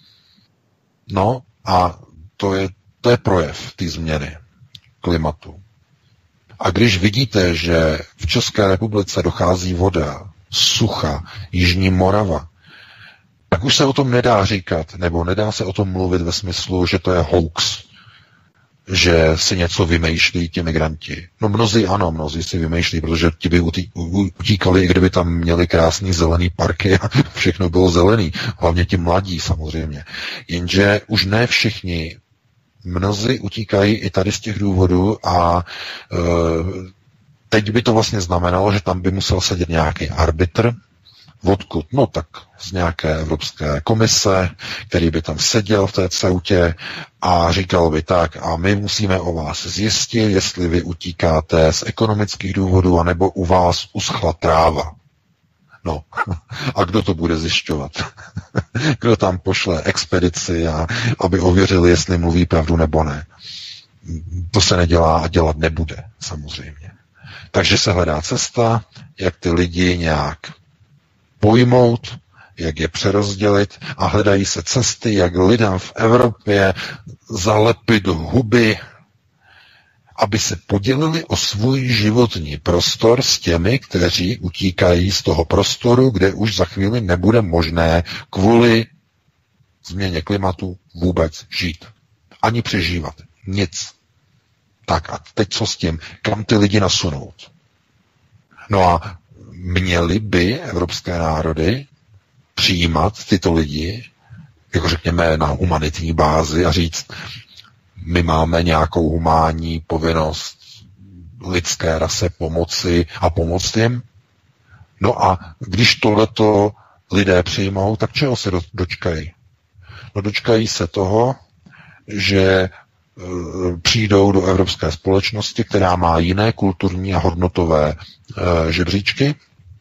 No a to je, to je projev té změny klimatu. A když vidíte, že v České republice dochází voda, sucha, Jižní Morava, tak už se o tom nedá říkat, nebo nedá se o tom mluvit ve smyslu, že to je hoax, že si něco vymýšlí ti migranti. No mnozí ano, mnozí si vymýšlí, protože ti by utíkali, i kdyby tam měli krásný zelený parky a všechno bylo zelený. Hlavně ti mladí samozřejmě. Jenže už ne všichni. Mnozí utíkají i tady z těch důvodů a e, teď by to vlastně znamenalo, že tam by musel sedět nějaký arbitr. Odkud? No tak z nějaké Evropské komise, který by tam seděl v té Ceutě a říkal by tak, a my musíme o vás zjistit, jestli vy utíkáte z ekonomických důvodů, anebo u vás uschla tráva. No, a kdo to bude zjišťovat? Kdo tam pošle expedici, a aby ověřili, jestli mluví pravdu nebo ne? To se nedělá a dělat nebude, samozřejmě. Takže se hledá cesta, jak ty lidi nějak pojmout, jak je přerozdělit a hledají se cesty, jak lidem v Evropě zalepit huby, aby se podělili o svůj životní prostor s těmi, kteří utíkají z toho prostoru, kde už za chvíli nebude možné kvůli změně klimatu vůbec žít. Ani přežívat. Nic. Tak a teď co s tím? Kam ty lidi nasunout? No a měly by evropské národy přijímat tyto lidi, jako řekněme na humanitní bázi a říct, my máme nějakou humánní povinnost lidské rase pomoci a pomoct jim. No a když tohleto lidé přijmou, tak čeho se dočkají? No dočkají se toho, že e, přijdou do evropské společnosti, která má jiné kulturní a hodnotové e, žebříčky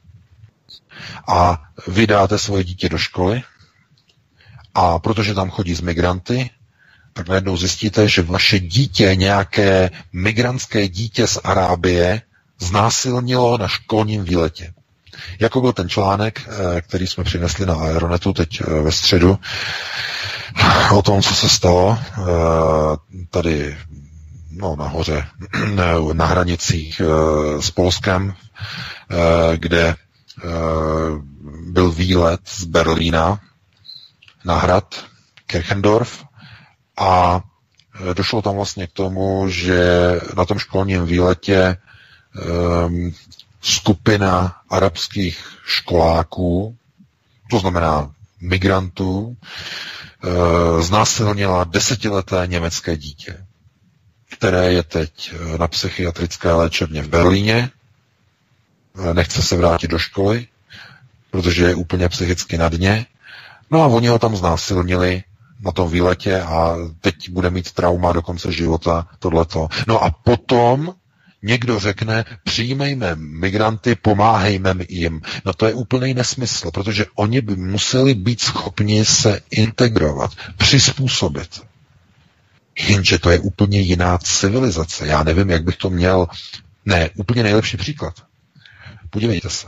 a vydáte svoje dítě do školy a protože tam chodí s migranty, tak najednou zjistíte, že vaše dítě, nějaké migrantské dítě z Arábie, znásilnilo na školním výletě. Jako byl ten článek, který jsme přinesli na Aeronetu teď ve středu, o tom, co se stalo tady no, nahoře, na hranicích s Polskem, kde byl výlet z Berlína na hrad Kirchendorf a došlo tam vlastně k tomu, že na tom školním výletě um, skupina arabských školáků, to znamená migrantů, uh, znásilnila desetileté německé dítě, které je teď na psychiatrické léčebně v Berlíně, nechce se vrátit do školy, protože je úplně psychicky na dně. No a oni ho tam znásilnili na tom výletě a teď bude mít trauma do konce života, tohleto. No a potom někdo řekne, přijmejme migranty, pomáhejme jim. No to je úplný nesmysl, protože oni by museli být schopni se integrovat, přizpůsobit. Jenže to je úplně jiná civilizace. Já nevím, jak bych to měl... Ne, úplně nejlepší příklad. Podívejte se.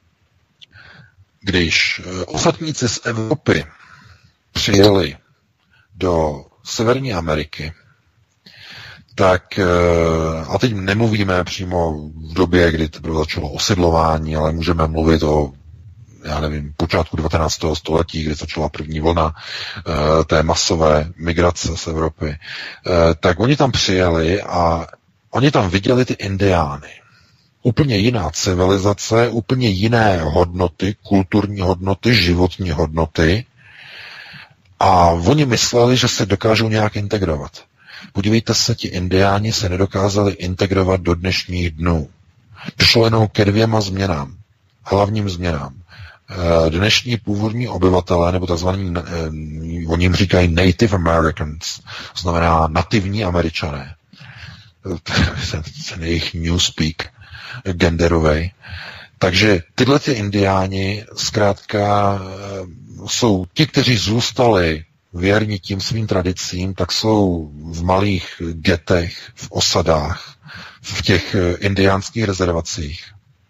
Když osadníci z Evropy přijeli do Severní Ameriky, tak, a teď nemluvíme přímo v době, kdy to začalo osidlování, ale můžeme mluvit o, já nevím, počátku devatenáctého století, kdy začala první vlna té masové migrace z Evropy, tak oni tam přijeli a oni tam viděli ty indiány. Úplně jiná civilizace, úplně jiné hodnoty, kulturní hodnoty, životní hodnoty. A oni mysleli, že se dokážou nějak integrovat. Podívejte se, ti indiáni se nedokázali integrovat do dnešních dnů. Došlo jenom ke dvěma změnám, hlavním změnám. Dnešní původní obyvatelé, nebo takzvaní, oni jim říkají Native Americans, to znamená nativní Američané. Ten jejich newspeak genderovej. Takže tyhle ty indiáni zkrátka jsou ti, kteří zůstali věrní tím svým tradicím, tak jsou v malých getech, v osadách, v těch indiánských rezervacích.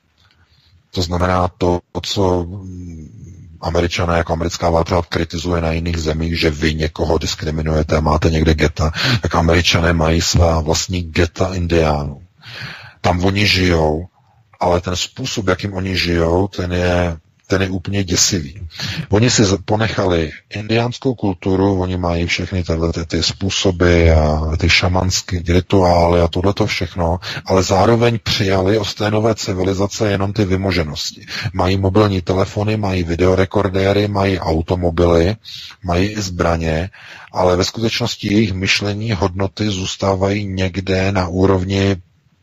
To znamená to, co Američané jako americká vláda kritizuje na jiných zemích, že vy někoho diskriminujete a máte někde geta, tak Američané mají svá vlastní geta indiánů. Tam oni žijou, ale ten způsob, jakým oni žijou, ten je, ten je úplně děsivý. Oni si ponechali indiánskou kulturu, oni mají všechny tyhle ty, ty způsoby a ty šamanské rituály a tohleto všechno, ale zároveň přijali od té nové civilizace jenom ty vymoženosti. Mají mobilní telefony, mají videorekordéry, mají automobily, mají i zbraně, ale ve skutečnosti jejich myšlení, hodnoty zůstávají někde na úrovni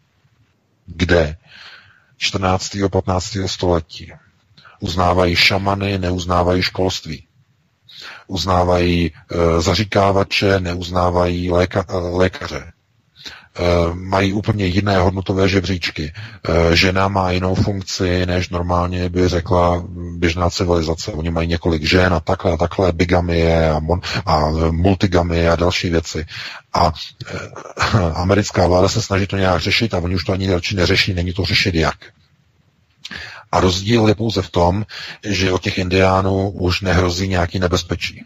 kde? čtrnáctého patnáctého století. Uznávají šamany, neuznávají školství. Uznávají e, zaříkávače, neuznávají léka, e, lékaře. E, mají úplně jiné hodnotové žebříčky. E, žena má jinou funkci, než normálně by řekla běžná civilizace. Oni mají několik žen a takhle a takhle, bigamie a, mon, a multigamie a další věci. A e, americká vláda se snaží to nějak řešit a oni už to ani radši neřeší, není to řešit jak. A rozdíl je pouze v tom, že od těch indiánů už nehrozí nějaký nebezpečí.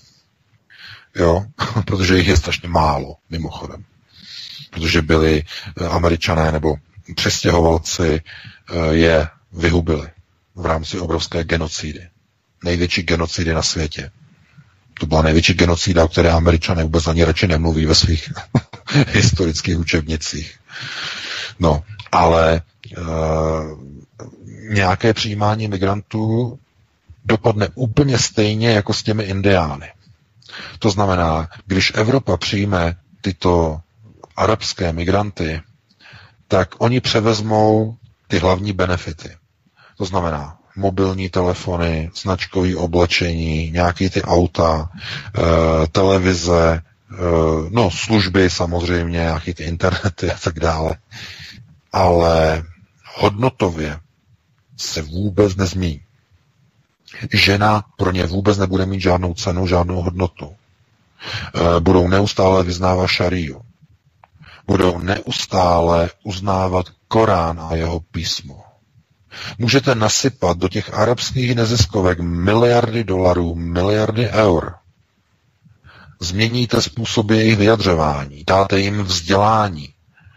Jo, protože jich je strašně málo, mimochodem. Protože byli Američané nebo přestěhovalci je vyhubili v rámci obrovské genocidy. Největší genocidy na světě. To byla největší genocida, o které Američané vůbec ani radši nemluví ve svých historických učebnicích. No, ale uh, nějaké přijímání migrantů dopadne úplně stejně jako s těmi Indiány. To znamená, když Evropa přijme tyto arabské migranty, tak oni převezmou ty hlavní benefity. To znamená mobilní telefony, značkové oblečení, nějaké ty auta, e, televize, e, no služby samozřejmě, nějaké ty internety a tak dále. Ale hodnotově se vůbec nezmění. Žena pro ně vůbec nebude mít žádnou cenu, žádnou hodnotu. E, budou neustále vyznávat šaríu. Budou neustále uznávat Korán a jeho písmo. Můžete nasypat do těch arabských neziskovek miliardy dolarů, miliardy eur. Změníte způsoby jejich vyjadřování, dáte jim vzdělání.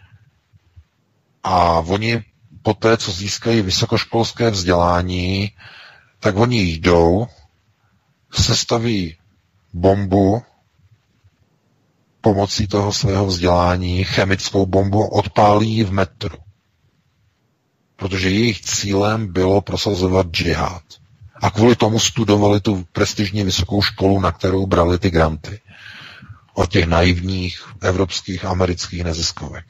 A oni poté, co získají vysokoškolské vzdělání, tak oni jdou, sestaví bombu pomocí toho svého vzdělání, chemickou bombu, odpálí ji v metru. Protože jejich cílem bylo prosazovat džihad. A kvůli tomu studovali tu prestižní vysokou školu, na kterou brali ty granty. Od těch naivních evropských, amerických neziskovek.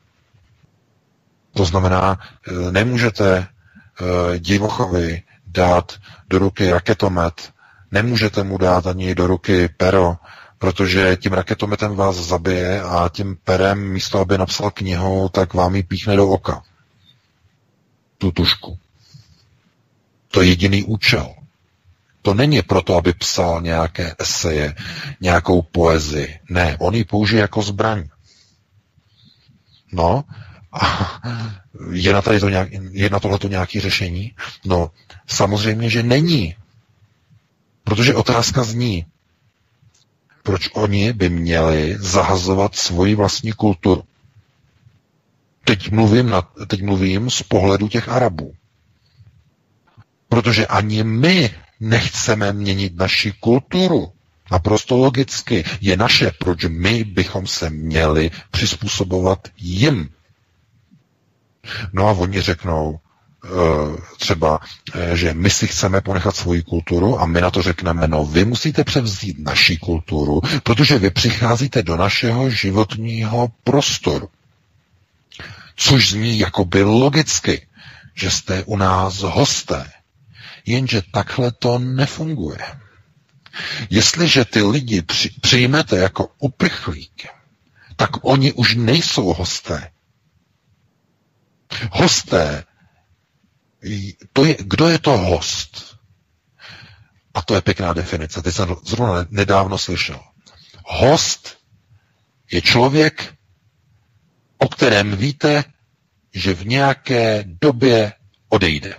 To znamená, nemůžete divochovi dát do ruky raketomet, nemůžete mu dát ani do ruky pero, protože tím raketometem vás zabije a tím perem, místo aby napsal knihu, tak vám ji píchne do oka. Tu tušku. To je jediný účel. To není proto, aby psal nějaké eseje, nějakou poezii. Ne, on ji použije jako zbraň. No, a je na, tady to nějak, je na tohleto nějaké řešení? No, samozřejmě, že není. Protože otázka zní, proč oni by měli zahazovat svoji vlastní kulturu. Teď mluvím, na, teď mluvím z pohledu těch Arabů. Protože ani my nechceme měnit naši kulturu. Naprosto logicky. Je naše, proč my bychom se měli přizpůsobovat jim. No a oni řeknou třeba, že my si chceme ponechat svoji kulturu a my na to řekneme, no vy musíte převzít naši kulturu, protože vy přicházíte do našeho životního prostoru. Což zní jakoby logicky, že jste u nás hosté. Jenže takhle to nefunguje. Jestliže ty lidi při, přijmete jako uprchlíky, tak oni už nejsou hosté. Hosté, to je, kdo je to host? A to je pěkná definice, teď jsem zrovna nedávno slyšel. Host je člověk, o kterém víte, že v nějaké době odejde.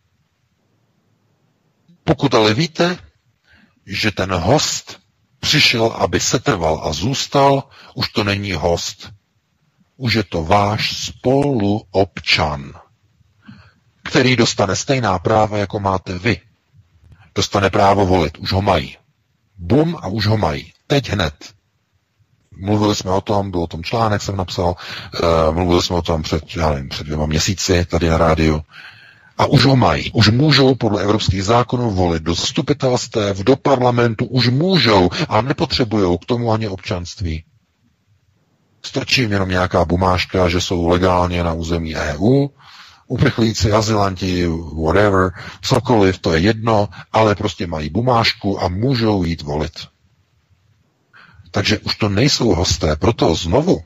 Pokud ale víte, že ten host přišel, aby setrval a zůstal, už to není host. Už je to váš spoluobčan, který dostane stejná práva, jako máte vy. Dostane právo volit, už ho mají. Bum a už ho mají. Teď hned. Mluvili jsme o tom, byl o tom článek, jsem napsal, uh, mluvili jsme o tom před, já nevím, před dvěma měsíci tady na rádiu. A už ho mají. Už můžou podle evropských zákonů volit do zastupitelstev, do parlamentu, už můžou a nepotřebují k tomu ani občanství. Stačí jim jenom nějaká bumážka, že jsou legálně na území E U, uprchlíci, azylanti, whatever, cokoliv, to je jedno, ale prostě mají bumážku a můžou jít volit. Takže už to nejsou hosté, proto znovu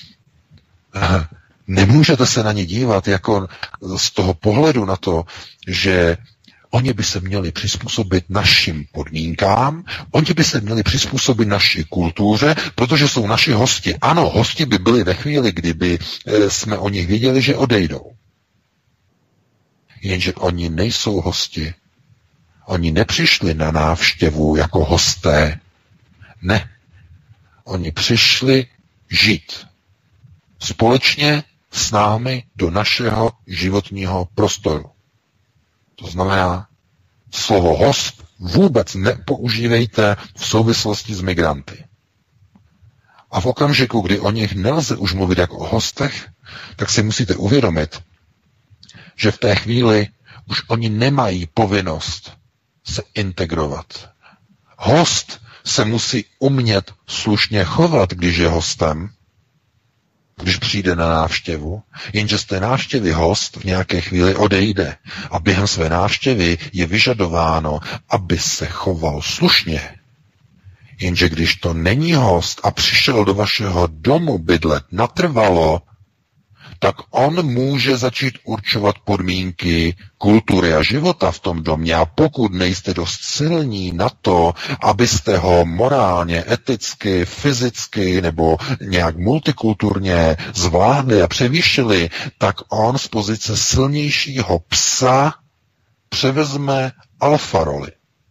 nemůžete se na ně dívat jako z toho pohledu na to, že oni by se měli přizpůsobit našim podmínkám, oni by se měli přizpůsobit naší kultuře, protože jsou naši hosti. Ano, hosti by byli ve chvíli, kdyby jsme o nich věděli, že odejdou. Jenže oni nejsou hosti. Oni nepřišli na návštěvu jako hosté. Ne. Oni přišli žít společně s námi do našeho životního prostoru. To znamená, slovo host vůbec nepoužívejte v souvislosti s migranty. A v okamžiku, kdy o nich nelze už mluvit jako o hostech, tak si musíte uvědomit, že v té chvíli už oni nemají povinnost se integrovat. Host se musí umět slušně chovat, když je hostem, když přijde na návštěvu, jenže z té návštěvy host v nějaké chvíli odejde a během své návštěvy je vyžadováno, aby se choval slušně. Jenže když to není host a přišel do vašeho domu bydlet natrvalo, tak on může začít určovat podmínky kultury a života v tom domě. A pokud nejste dost silní na to, abyste ho morálně, eticky, fyzicky nebo nějak multikulturně zvládli a převýšili, tak on z pozice silnějšího psa převezme alfa roli.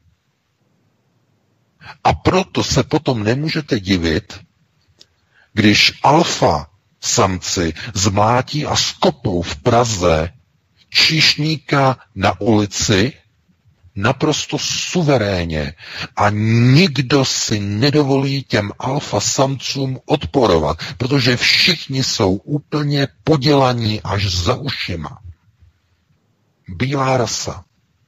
A proto se potom nemůžete divit, když alfa samci zmlátí a skopou v Praze číšníka na ulici naprosto suverénně a nikdo si nedovolí těm alfa samcům odporovat, protože všichni jsou úplně podělaní až za ušima. Bílá rasa.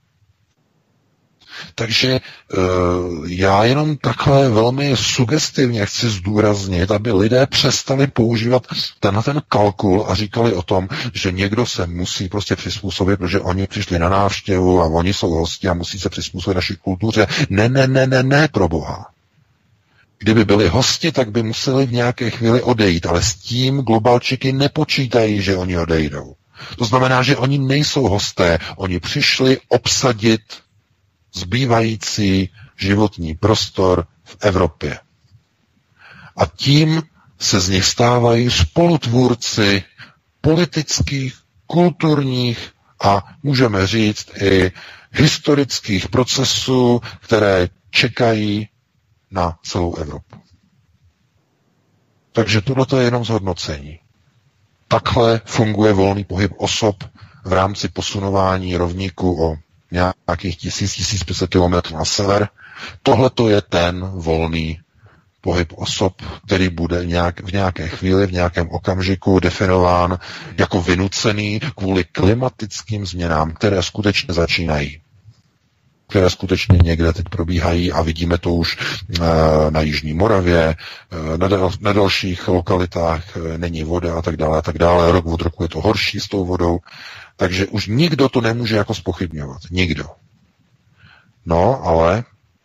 Takže já jenom takhle velmi sugestivně chci zdůraznit, aby lidé přestali používat tenhle ten kalkul a říkali o tom, že někdo se musí prostě přizpůsobit, protože oni přišli na návštěvu a oni jsou hosti a musí se přizpůsobit naší kultuře. Ne, ne, ne, ne, ne, pro Boha. Kdyby byli hosti, tak by museli v nějaké chvíli odejít, ale s tím globalčiky nepočítají, že oni odejdou. To znamená, že oni nejsou hosté, oni přišli obsadit zbývající životní prostor v Evropě. A tím se z nich stávají spolutvůrci politických, kulturních a můžeme říct i historických procesů, které čekají na celou Evropu. Takže tohle je jenom zhodnocení. Takhle funguje volný pohyb osob v rámci posunování rovníku o nějakých tisíc, tisíc pět set kilometrů na sever. Tohle to je ten volný pohyb osob, který bude nějak, v nějaké chvíli, v nějakém okamžiku definován jako vynucený kvůli klimatickým změnám, které skutečně začínají. Které skutečně někde teď probíhají a vidíme to už na Jižní Moravě, na, dal, na dalších lokalitách není voda a tak dále a tak dále. Rok od roku je to horší s tou vodou. Takže už nikdo to nemůže jako zpochybňovat. Nikdo. No, ale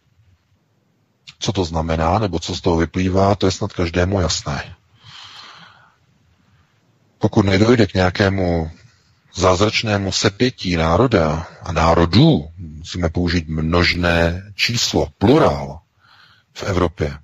co to znamená, nebo co z toho vyplývá, to je snad každému jasné. Pokud nedojde k nějakému zázračnému sepětí národa a národů, musíme použít množné číslo, plurál v Evropě,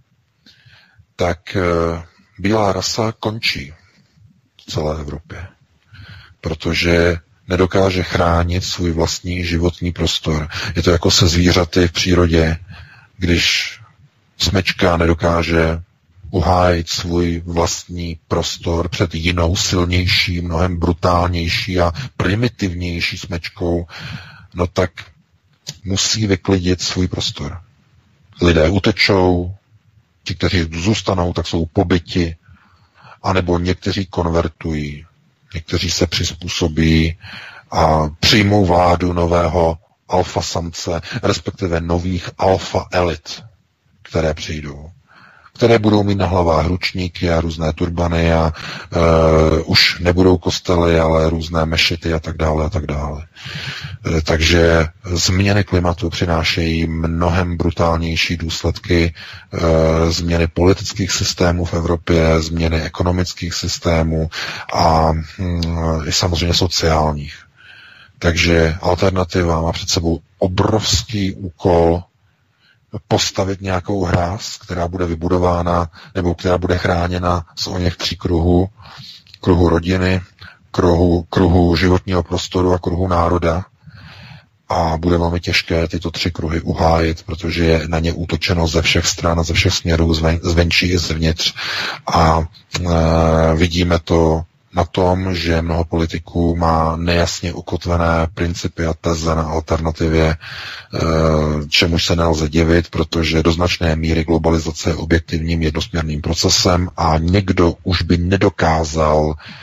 tak bílá rasa končí v celé Evropě. Protože nedokáže chránit svůj vlastní životní prostor. Je to jako se zvířaty v přírodě, když smečka nedokáže uhájit svůj vlastní prostor před jinou silnější, mnohem brutálnější a primitivnější smečkou, no tak musí vyklidit svůj prostor. Lidé utečou, ti, kteří zůstanou, tak jsou pobyti, anebo někteří konvertují, někteří se přizpůsobí a přijmou vládu nového alfa samce, respektive nových alfa elit, které přijdou, které budou mít na hlavách ručníky a různé turbany a e, už nebudou kostely, ale různé mešity a tak dále a tak dále. E, takže změny klimatu přinášejí mnohem brutálnější důsledky, e, změny politických systémů v Evropě, změny ekonomických systémů a hm, i samozřejmě sociálních. Takže alternativa má před sebou obrovský úkol postavit nějakou hráz, která bude vybudována nebo která bude chráněna z oněch tří kruhů, kruhu rodiny, kruhu, kruhu životního prostoru a kruhu národa. A bude velmi těžké tyto tři kruhy uhájit, protože je na ně útočeno ze všech stran a ze všech směrů, zven, zvenčí i zevnitř. A e, vidíme to na tom, že mnoho politiků má nejasně ukotvené principy a teze na alternativě, čemuž se nelze divit, protože do značné míry globalizace je objektivním jednosměrným procesem a někdo už by nedokázal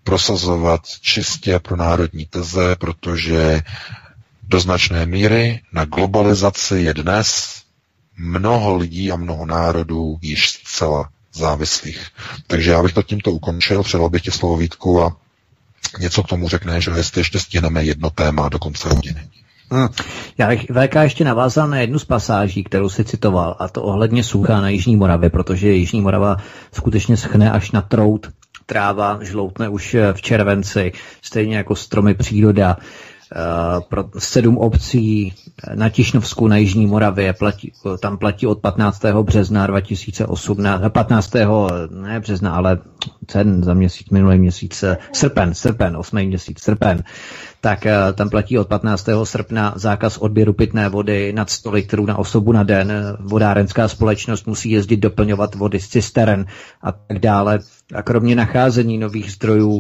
prosazovat čistě pro národní teze, protože do značné míry na globalizaci je dnes mnoho lidí a mnoho národů již zcela závislých. Takže já bych to tímto ukončil, předal bych ti slovo Vítku a něco k tomu řekneš, a jestli ještě stihneme jedno téma do konce hodiny. Hmm. Já bych V K ještě navázal na jednu z pasáží, kterou si citoval, a to ohledně sucha na Jižní Moravě, protože Jižní Morava skutečně schne až na trout, tráva žloutne už v červenci, stejně jako stromy příroda. Pro sedm obcí na Tišnovsku na Jižní Moravě platí, tam platí od patnáctého března dva tisíce osmnáct, patnáctého ne března, ale ten za měsíc, minulý měsíc, srpen, srpen, osmý měsíc, srpen, tak tam platí od patnáctého srpna zákaz odběru pitné vody nad sto litrů na osobu na den. Vodárenská společnost musí jezdit doplňovat vody z cisteren a tak dále. A kromě nacházení nových zdrojů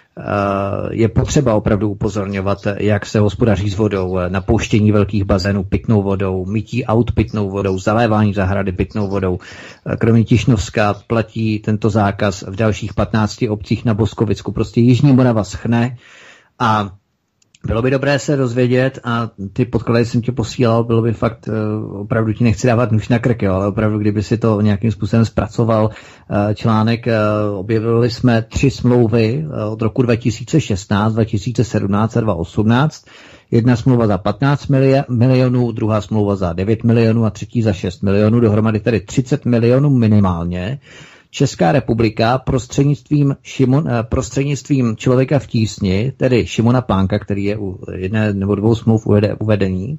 je potřeba opravdu upozorňovat, jak se hospodaří s vodou, napouštění velkých bazénů pitnou vodou, mytí aut pitnou vodou, zalévání zahrady pitnou vodou. Kromě Tišnovska platí tento zákaz v dalších patnácti obcích na Boskovicku. Prostě Jižní Morava schne a bylo by dobré se dozvědět, a ty podklady jsem tě posílal, bylo by fakt, opravdu ti nechci dávat nůž na krk, jo, ale opravdu, kdyby si to nějakým způsobem zpracoval článek, objevili jsme tři smlouvy od roku dva tisíce šestnáct, dva tisíce sedmnáct a dva tisíce osmnáct. Jedna smlouva za patnáct milionů, druhá smlouva za devět milionů a třetí za šest milionů, dohromady tedy třicet milionů minimálně. Česká republika prostřednictvím, Šimon, prostřednictvím člověka v tísni, tedy Šimona Pánka, který je u jedné nebo dvou smluv uvedený,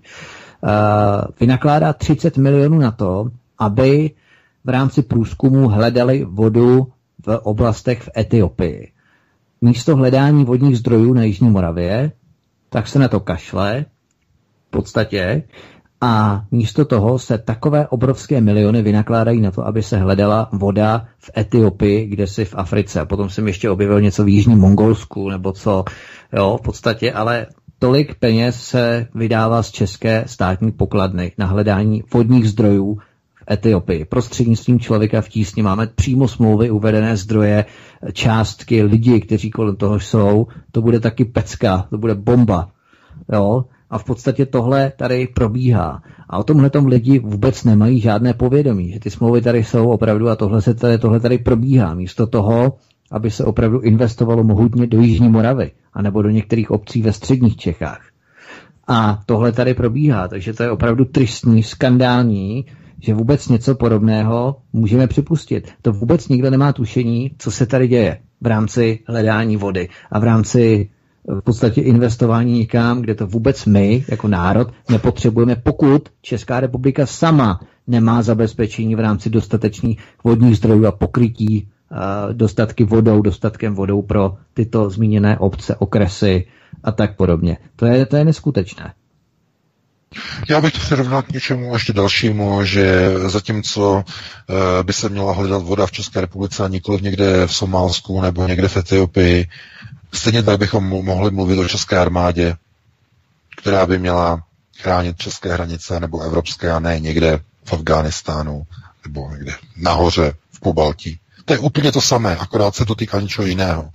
vynakládá třicet milionů na to, aby v rámci průzkumu hledali vodu v oblastech v Etiopii. Místo hledání vodních zdrojů na Jižní Moravě, tak se na to kašle v podstatě, a místo toho se takové obrovské miliony vynakládají na to, aby se hledala voda v Etiopii, kde si v Africe. A potom jsem ještě objevil něco v Jižním Mongolsku, nebo co, jo, v podstatě, ale tolik peněz se vydává z české státní pokladny na hledání vodních zdrojů v Etiopii. Prostřednictvím člověka v tísni máme přímo smlouvy, uvedené zdroje, částky, lidi, kteří kolem toho jsou. To bude taky pecka, to bude bomba, jo. A v podstatě tohle tady probíhá. A o tomhletom lidi vůbec nemají žádné povědomí, že ty smlouvy tady jsou opravdu a tohle, se tady, tohle tady probíhá. Místo toho, aby se opravdu investovalo mohutně do Jižní Moravy anebo do některých obcí ve středních Čechách. A tohle tady probíhá, takže to je opravdu tristní, skandální, že vůbec něco podobného můžeme připustit. To vůbec nikdo nemá tušení, co se tady děje v rámci hledání vody a v rámci v podstatě investování někam, kde to vůbec my, jako národ, nepotřebujeme, pokud Česká republika sama nemá zabezpečení v rámci dostatečných vodních zdrojů a pokrytí uh, dostatky vodou, dostatkem vodou pro tyto zmíněné obce, okresy a tak podobně. To je, to je neskutečné. Já bych to přirovnal k něčemu ještě dalšímu, že zatímco uh, by se měla hledat voda v České republice a nikoliv někde v Somálsku nebo někde v Etiopii, stejně tak bychom mohli mluvit o české armádě, která by měla chránit české hranice nebo evropské a ne někde v Afghánistánu nebo někde nahoře v Pobaltí. To je úplně to samé, akorát se to týká něčeho jiného.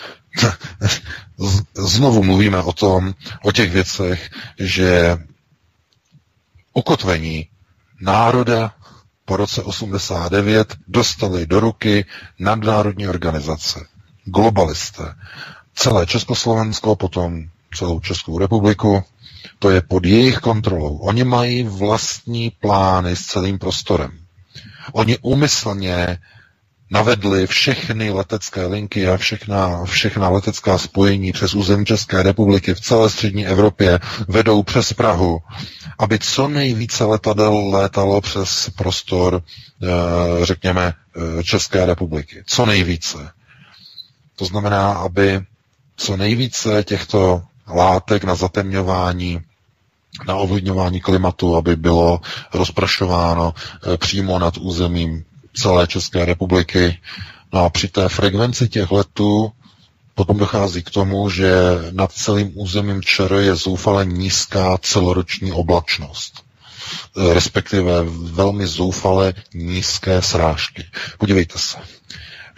Znovu mluvíme o tom, o těch věcech, že ukotvení národa po roce osmdesát devět dostali do ruky nadnárodní organizace, globalisté. Celé Československo, potom celou Českou republiku, to je pod jejich kontrolou. Oni mají vlastní plány s celým prostorem. Oni úmyslně navedli všechny letecké linky a všechna, všechna letecká spojení přes území České republiky v celé střední Evropě vedou přes Prahu, aby co nejvíce letadel létalo přes prostor, řekněme, České republiky. Co nejvíce. To znamená, aby co nejvíce těchto látek na zatemňování, na ovlivňování klimatu, aby bylo rozprašováno přímo nad územím celé České republiky. No a při té frekvenci těch letů potom dochází k tomu, že nad celým územím ČR je zoufale nízká celoroční oblačnost. Respektive velmi zoufale nízké srážky. Podívejte se.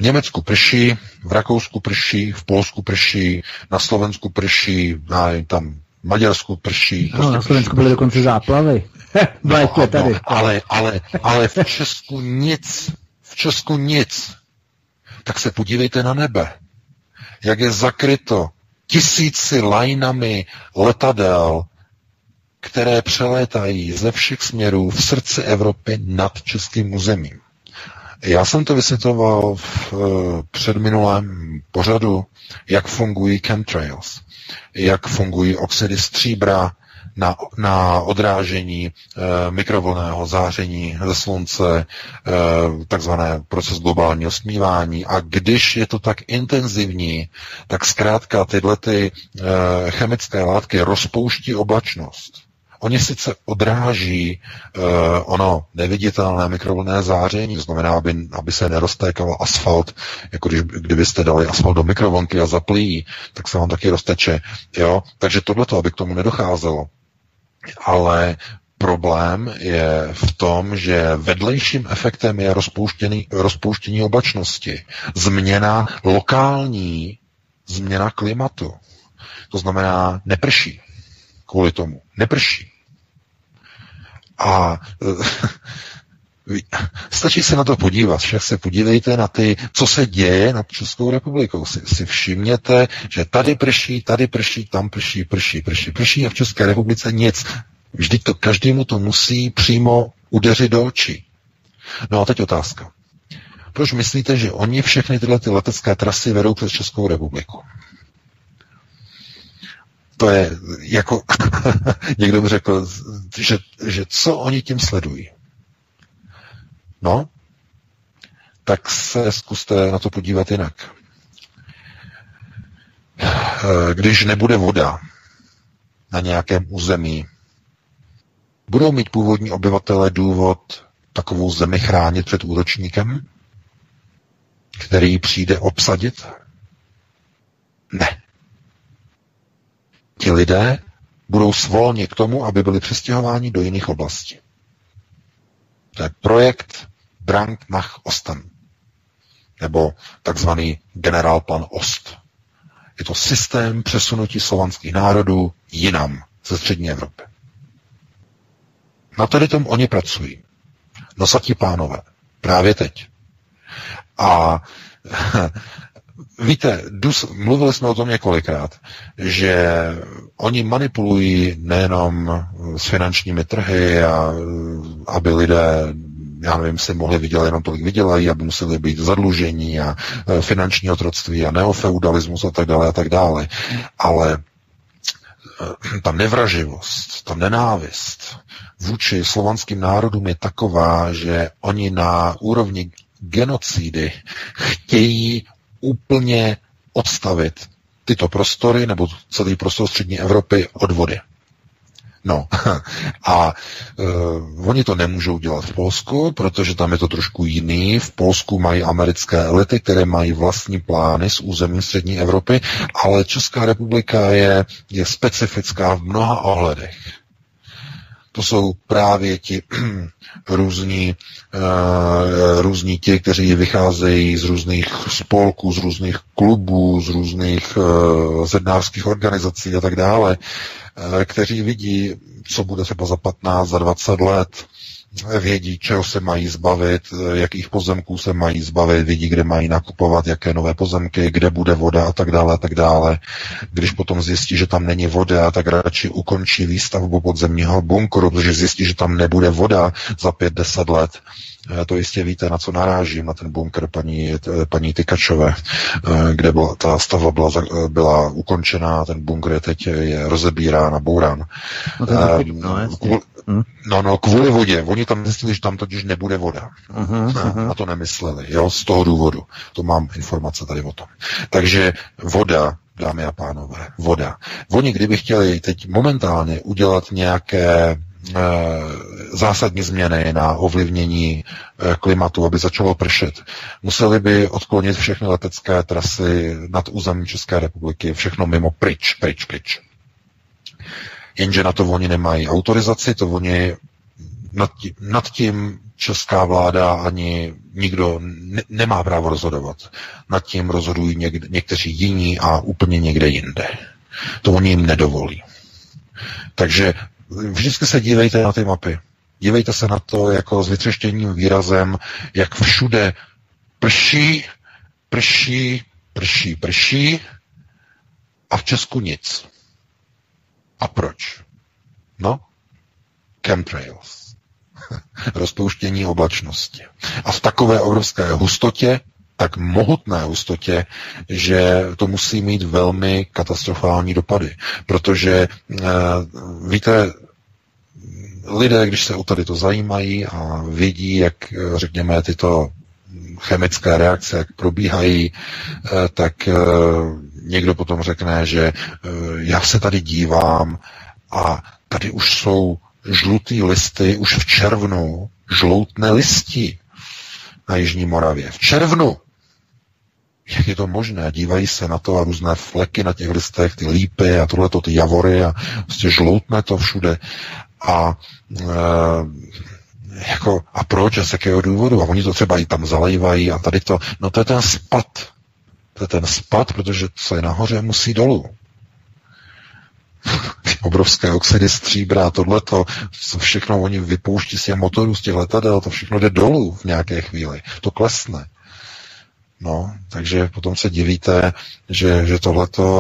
V Německu prší, v Rakousku prší, v Polsku prší, na Slovensku prší, na, tam v Maďarsku prší. No, na Slovensku byly dokonce záplavy. no, no, tady. Ale, ale, ale v Česku nic. V Česku nic. Tak se podívejte na nebe. Jak je zakryto tisíci lajnami letadel, které přelétají ze všech směrů v srdci Evropy nad českým územím. Já jsem to vysvětloval v předminulém pořadu, jak fungují chemtrails, jak fungují oxidy stříbra na, na odrážení e, mikrovlnného záření ze slunce, e, takzvané proces globálního stmívání. A když je to tak intenzivní, tak zkrátka tyhle ty, e, chemické látky rozpouští oblačnost. Oni sice odráží uh, ono neviditelné mikrovlnné záření, to znamená, aby, aby se neroztékal asfalt, jako když, kdybyste dali asfalt do mikrovlnky a zaplí, tak se vám taky rozteče. Jo? Takže tohleto, aby k tomu nedocházelo. Ale problém je v tom, že vedlejším efektem je rozpouštění, rozpouštění oblačnosti. Změna lokální, změna klimatu. To znamená, neprší. Kvůli tomu. Neprší. A stačí se na to podívat. Však se podívejte na ty, co se děje nad Českou republikou. Si, si všimněte, že tady prší, tady prší, tam prší, prší, prší, prší a v České republice nic. Vždyť to každému to musí přímo udeřit do očí. No a teď otázka. Proč myslíte, že oni všechny tyhle ty letecké trasy vedou přes Českou republiku? To je jako, někdo by řekl, že, že co oni tím sledují. No, tak se zkuste na to podívat jinak. Když nebude voda na nějakém území, budou mít původní obyvatelé důvod takovou zemi chránit před útočníkem, který přijde obsadit? Ne. Ti lidé budou svolni k tomu, aby byli přestěhováni do jiných oblastí. To je projekt Drang nach Osten, nebo takzvaný Generálplan Ost. Je to systém přesunutí slovanských národů jinam ze střední Evropy. Na tady tom oni pracují. Nosatí pánové. Právě teď. A víte, dus, mluvili jsme o tom několikrát, že oni manipulují nejenom s finančními trhy, a, aby lidé, já nevím, si mohli vydělat jenom tolik vydělají, aby museli být zadlužení a finanční otroctví a neofeudalismus a tak dále a tak dále. Ale ta nevraživost, ta nenávist vůči slovanským národům je taková, že oni na úrovni genocidy chtějí úplně odstavit tyto prostory nebo celý prostor střední Evropy od vody. No a uh, oni to nemůžou dělat v Polsku, protože tam je to trošku jiný. V Polsku mají americké elity, které mají vlastní plány s územím střední Evropy, ale Česká republika je, je specifická v mnoha ohledech. To jsou právě ti různí, uh, různí ti, kteří vycházejí z různých spolků, z různých klubů, z různých uh, zednářských organizací a tak dále, uh, kteří vidí, co bude třeba za patnáct, za dvacet let, vědí, čeho se mají zbavit, jakých pozemků se mají zbavit, vidí, kde mají nakupovat, jaké nové pozemky, kde bude voda a tak dále a tak dále. Když potom zjistí, že tam není voda, tak radši ukončí výstavbu podzemního bunkru, protože zjistí, že tam nebude voda za pět, deset let. To jistě víte, na co narážím, na ten bunkr paní, paní Tykačové, kde byla, ta stavba byla, byla ukončená, ten bunkr je teď je rozebírán a bourán. No, no, kvůli, no, no, kvůli vodě. Oni tam zjistili, že tam totiž nebude voda. Uh-huh, uh-huh. Na to nemysleli, jo, z toho důvodu. To mám informace tady o tom. Takže voda, dámy a pánové, voda. Oni, kdyby chtěli teď momentálně udělat nějaké zásadní změny na ovlivnění klimatu, aby začalo pršet. Museli by odklonit všechny letecké trasy nad územím České republiky, všechno mimo pryč, pryč, pryč. Jenže na to oni nemají autorizaci, to oni nad tím, nad tím česká vláda ani nikdo ne- nemá právo rozhodovat. Nad tím rozhodují něk- někteří jiní a úplně někde jinde. To oni jim nedovolí. Takže vždycky se dívejte na ty mapy. Dívejte se na to jako s vytřeštěným výrazem, jak všude prší, prší, prší, prší a v Česku nic. A proč? No, chemtrails. Rozpouštění oblačnosti. A v takové obrovské hustotě, tak mohutné hustotě, že to musí mít velmi katastrofální dopady. Protože, víte, lidé, když se o tady to zajímají a vidí, jak, řekněme, tyto chemické reakce, jak probíhají, tak někdo potom řekne, že já se tady dívám a tady už jsou žlutý listy, už v červnu žloutné listi na Jižní Moravě. V červnu! Jak je to možné? Dívají se na to a různé fleky na těch listech, ty lípy a tohleto, ty javory a prostě žloutne to všude. A e, jako, a proč a z jakého důvodu? A oni to třeba i tam zalejvají a tady to, no to je ten spad. To je ten spad, protože co je nahoře, musí dolů. Obrovské oxidy stříbra, tohleto, co všechno oni vypouští z těch motorů, z těch letadel, to všechno jde dolů v nějaké chvíli. To klesne. No, takže potom se divíte, že, že tohleto,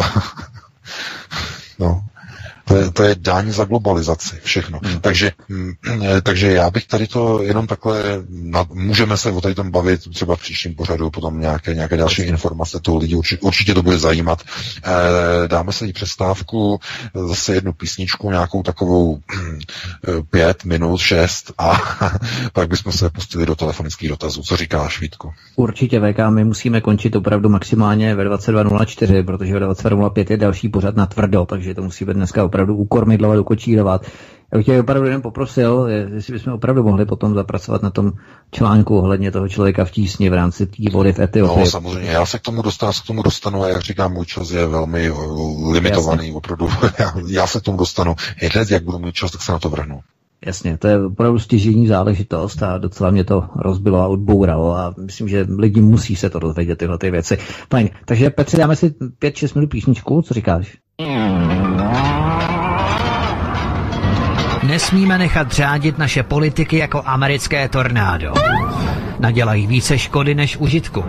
no, to je, to je daň za globalizaci, všechno. Hmm. Takže, takže já bych tady to jenom takhle, můžeme se o tady tom bavit třeba v příštím pořadu, potom nějaké, nějaké další informace, to lidi určitě, určitě to bude zajímat. E, dáme se jí přestávku, zase jednu písničku, nějakou takovou pět minut, šest a pak bychom se pustili do telefonických dotazů. Co říkáš, Vítku? Určitě, V K, my musíme končit opravdu maximálně ve dvacet dva nula čtyři, protože ve dvacet dva nula pět je další pořad na tvrdo, takže to musí být dneska opravdu ukormidlovat, ukočírovat. Já bych tě opravdu jen poprosil, jestli bychom opravdu mohli potom zapracovat na tom článku ohledně toho člověka v tísni v rámci té vody v Etiopii. No samozřejmě, já se k tomu dostanu, k tomu dostanu a jak říkám, můj čas je velmi limitovaný. Jasně. Opravdu. Já, já se k tomu dostanu. Hned, jak budu mít čas, tak se na to vrhnu. Jasně, to je opravdu stěžejní záležitost a docela mě to rozbilo a odbouralo a myslím, že lidi musí se to dozvědět, tyhle ty věci. Fajn, takže Petře, dáme si pět šest minut písničku, co říkáš? Nesmíme nechat řádit naše politiky jako americké tornádo. Nadělají více škody než užitku.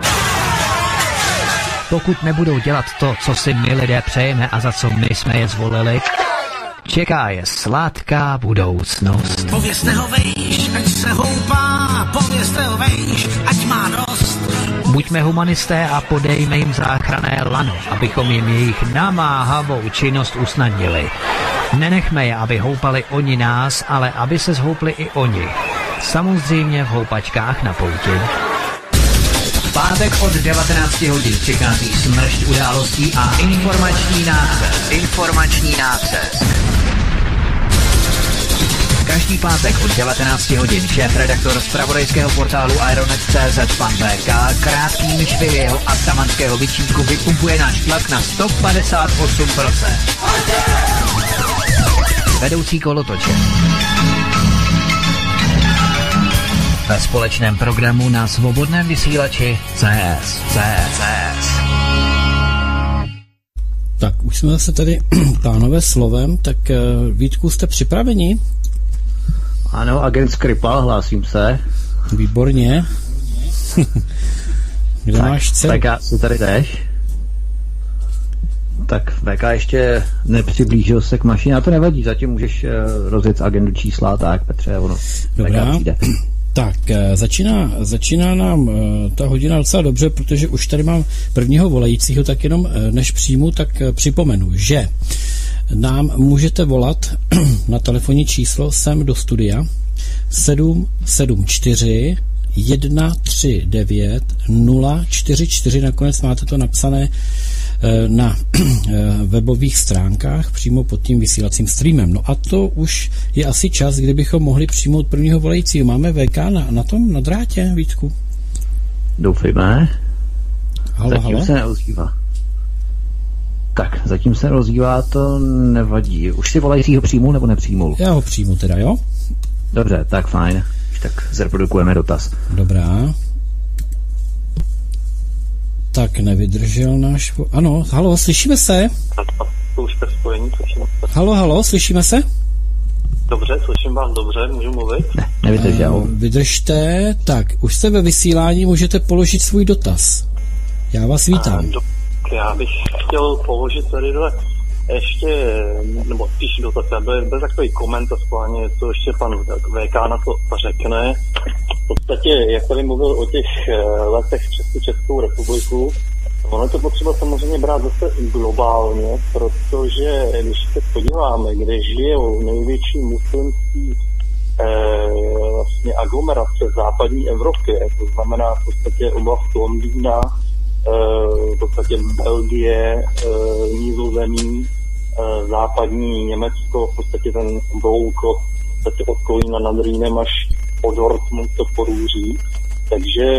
Pokud nebudou dělat to, co si my lidé přejeme a za co my jsme je zvolili, čeká je sladká budoucnost. Povězte ho vejš, ať se houpá, povězte ho vejš, ať má dost. Buďme humanisté a podejme jim záchranné lano, abychom jim jejich namáhavou činnost usnadnili. Nenechme je, aby houpali oni nás, ale aby se zhoupli i oni. Samozřejmě v houpačkách na pouti. V pátek od devatenácti hodin přichází smršť událostí a informační nácest. Informační nácest. Každý pátek od devatenácti hodin šéf-redaktor zpravodajského portálu Ironet tečka cé zet pan V K krátkými švy jeho atamanského vyčítku vypumpuje náš tlak na sto padesát osm procent. Vedoucí kolotoče. Ve společném programu na svobodném vysílači C S. C S. Tak už jsme zase tady, pánové, slovem, tak Vítku, jste připraveni? Ano, agent Skripal, hlásím se. Výborně. Kde tak, máš dceru? Tak já si tady jdeš. Tak V K ještě nepřiblížil se k mašině, a to nevadí, zatím můžeš uh, rozjet agendu čísla, tak Petře, ono Dobrá. Tak, začíná, začíná nám ta hodina docela dobře, protože už tady mám prvního volajícího, tak jenom než přijmu, tak připomenu, že nám můžete volat na telefonní číslo sem do studia sedm sedm čtyři jedna tři devět nula čtyři čtyři, nakonec máte to napsané na webových stránkách přímo pod tím vysílacím streamem. No a to už je asi čas, kdybychom mohli přijmout prvního volajícího. Máme V K na, na tom, na drátě, Vítku? Doufejme. Halo, zatím halo? se neozývá. Tak, zatím se rozívá, to nevadí. Už si volajícího přijmul nebo nepřijmul? Já ho přijmu teda, jo? Dobře, tak fajn. tak zreprodukujeme dotaz. Dobrá. Tak nevydržel náš... Ano, halo, slyšíme se? To už jste spojení, slyšíme se. Halo, halo, slyšíme se? Dobře, slyším vás dobře, můžu mluvit? Ne, nevydržel. Uh, vydržte, tak, už jste ve vysílání, můžete položit svůj dotaz. Já vás vítám. Do, já bych chtěl položit tady dole ještě, nebo spíš dotaz, byl, byl takový komentář, schválně, co ještě pan V K na to řekne. V podstatě, jak tady mluvil o těch letech přes tu Českou republiku, ono je to potřeba samozřejmě brát zase globálně, protože když se podíváme, kde žijou největší muslimský eh, vlastně aglomerace západní Evropy, to znamená v podstatě oblast Londýna, v podstatě Belgie, Nizozemí, západní Německo, v podstatě ten blouk v podstatě od Kolína nad Rýnem až po Dortmund to porůří. Takže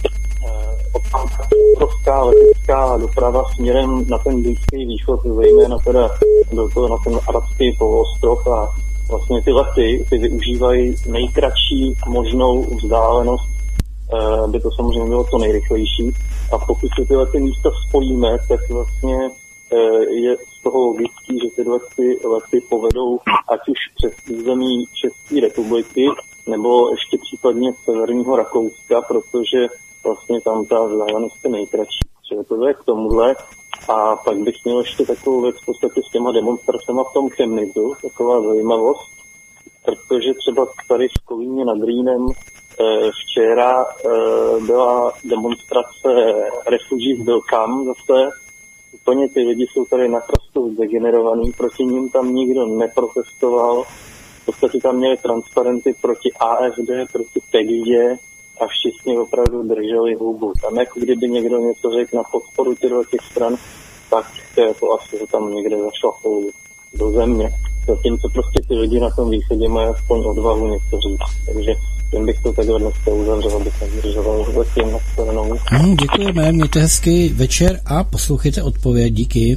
obrovská letecká doprava směrem na ten Blízký východ, zejména teda do toho na ten arabský poloostrov, a vlastně ty lety ty využívají nejkratší možnou vzdálenost, aby to samozřejmě bylo to nejrychlejší. A pokud si tyhle ty místa spojíme, tak vlastně je z toho logický, že tyhle ty lety povedou ať už přes území České republiky, nebo ještě případně severního Rakouska, protože vlastně tam ta vzdálenost je nejkratší. Čili to je k tomuhle. A pak bych měl ještě takovou věc v podstatě s těma demonstracemi v tom Chemnizu, taková zajímavost, protože třeba tady v Kolíně nad Rýnem včera byla demonstrace Refugees Welcome zase. Úplně ty lidi jsou tady naprosto zdegenerovaný, proti ním tam nikdo neprotestoval. V podstatě tam měli transparenty proti A F D, proti Pegidě a všichni opravdu drželi hubu. Tam jako kdyby někdo něco řekl na podporu těch stran, tak to asi to tam někde zašlapou do země. Zatímco prostě ty lidi na tom východě mají aspoň odvahu něco říct. Takže tím bych to takhle dneska uzavřel, abych nezdržoval zatím na stranou. Hmm, děkujeme, mějte hezký večer a poslouchejte odpověď, díky.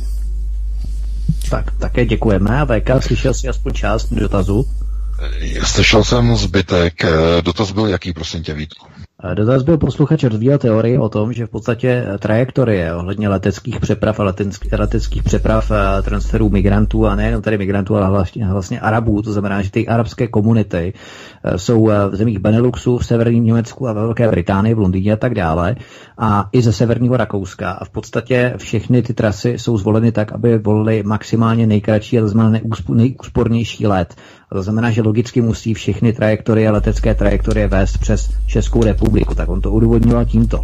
Tak, také děkujeme. A V K, slyšel jsi aspoň část dotazu? Slyšel jsem zbytek. Dotaz byl jaký, prosím tě, Vítku? Dotaz byl, posluchač rozvíjel teorii o tom, že v podstatě trajektorie ohledně leteckých přeprav a leteckých, leteckých přeprav a transferů migrantů, a nejenom tady migrantů, ale vlastně, vlastně Arabů, to znamená, že ty arabské komunity jsou v zemích Beneluxu, v severním Německu a ve Velké Británii, v Londýně a tak dále, a i ze severního Rakouska. A v podstatě všechny ty trasy jsou zvoleny tak, aby volily maximálně nejkratší a to znamená nejúspornější let. A to znamená, že logicky musí všechny trajektorie, letecké trajektorie vést přes Českou republiku. Tak on to odůvodňoval tímto.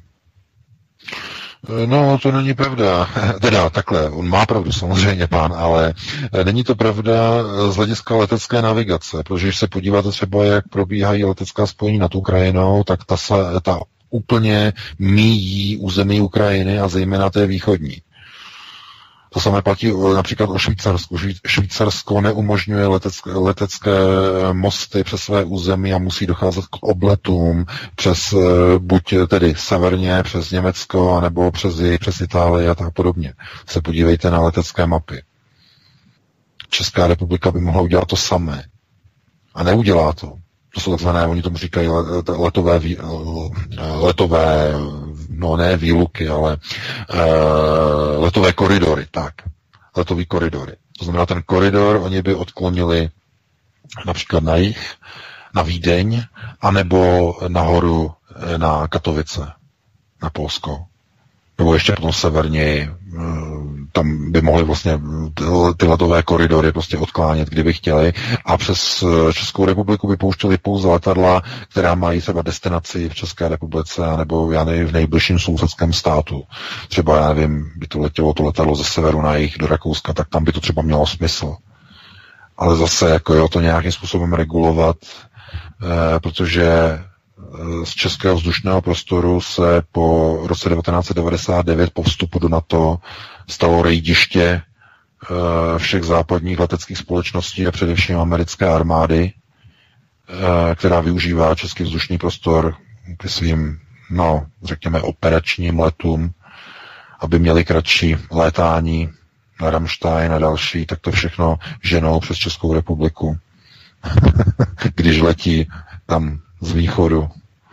No, to není pravda. Teda takhle, on má pravdu samozřejmě, pán, ale není to pravda z hlediska letecké navigace, protože když se podíváte třeba, jak probíhají letecká spojení nad Ukrajinou, tak ta, ta úplně míjí území Ukrajiny a zejména té východní. To samé platí například o Švýcarsku. Švýcarsko neumožňuje letecké, letecké mosty přes své území a musí docházet k obletům přes buď tedy severně, přes Německo, nebo přes, přes Itálii a tak podobně. Se podívejte na letecké mapy. Česká republika by mohla udělat to samé. A neudělá to. To jsou takzvané, oni tomu říkají letové, letové, no ne výluky, ale uh, letové koridory, tak. Letový koridory. To znamená, ten koridor oni by odklonili například na jih, na Vídeň, anebo nahoru na Katovice, na Polsko. Nebo ještě potom severněji, tam by mohli vlastně ty letové koridory prostě odklánět, kdyby chtěli, a přes Českou republiku by pouštěli pouze letadla, která mají třeba destinaci v České republice, nebo já nevím, v nejbližším sousedském státu. Třeba, já nevím, by to letělo to letadlo ze severu na jih do Rakouska, tak tam by to třeba mělo smysl. Ale zase, jako jo, to nějakým způsobem regulovat, eh, protože z českého vzdušného prostoru se po roce devatenáct set devadesát devět po vstupu do NATO stalo rejdiště všech západních leteckých společností a především americké armády, která využívá český vzdušný prostor k svým, no, řekněme, operačním letům, aby měli kratší létání na Ramstein a další, tak to všechno ženou přes Českou republiku. Když letí tam z východu.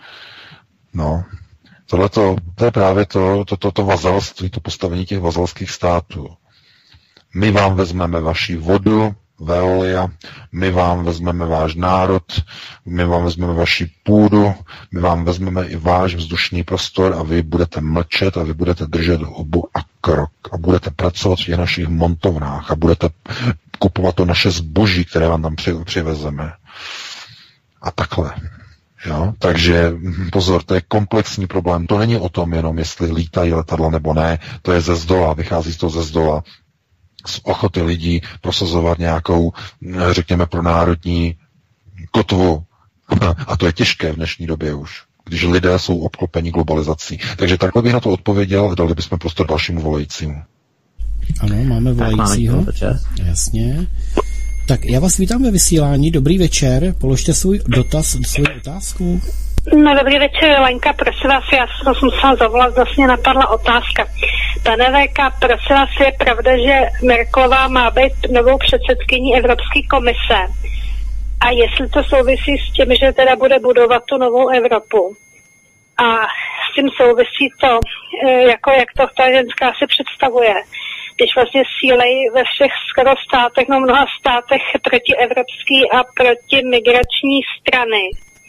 No, tohleto, to je právě to, to, to, to vazalství, to postavení těch vazalských států. My vám vezmeme vaši vodu, Veolia, my vám vezmeme váš národ, my vám vezmeme vaši půdu, my vám vezmeme i váš vzdušný prostor a vy budete mlčet a vy budete držet hubu a krok a budete pracovat v těch našich montovnách a budete kupovat to naše zboží, které vám tam při, přivezeme. A takhle. Jo? Takže pozor, to je komplexní problém. To není o tom jenom, jestli lítají letadla nebo ne, to je ze zdola, vychází z toho ze zdola. Z ochoty lidí prosazovat nějakou, řekněme, pronárodní kotvu. A to je těžké v dnešní době už, když lidé jsou obklopeni globalizací. Takže takhle bych na to odpověděl a dali bychom prostor dalšímu volajícímu. Ano, máme volajícího. Jasně. Tak já vás vítám ve vysílání. Dobrý večer. Položte svůj dotaz, svou otázku. No, dobrý večer, Lenka, prosím vás, já jsem musela zavolat, vlastně napadla otázka. Pane V K, prosím vás, je pravda, že Merkelová má být novou předsedkyní Evropské komise? A jestli to souvisí s tím, že teda bude budovat tu novou Evropu? A s tím souvisí to, jako jak to ta ženská si představuje, když vlastně sílejí ve všech skoro státech, no mnoha státech protievropský a protimigrační strany.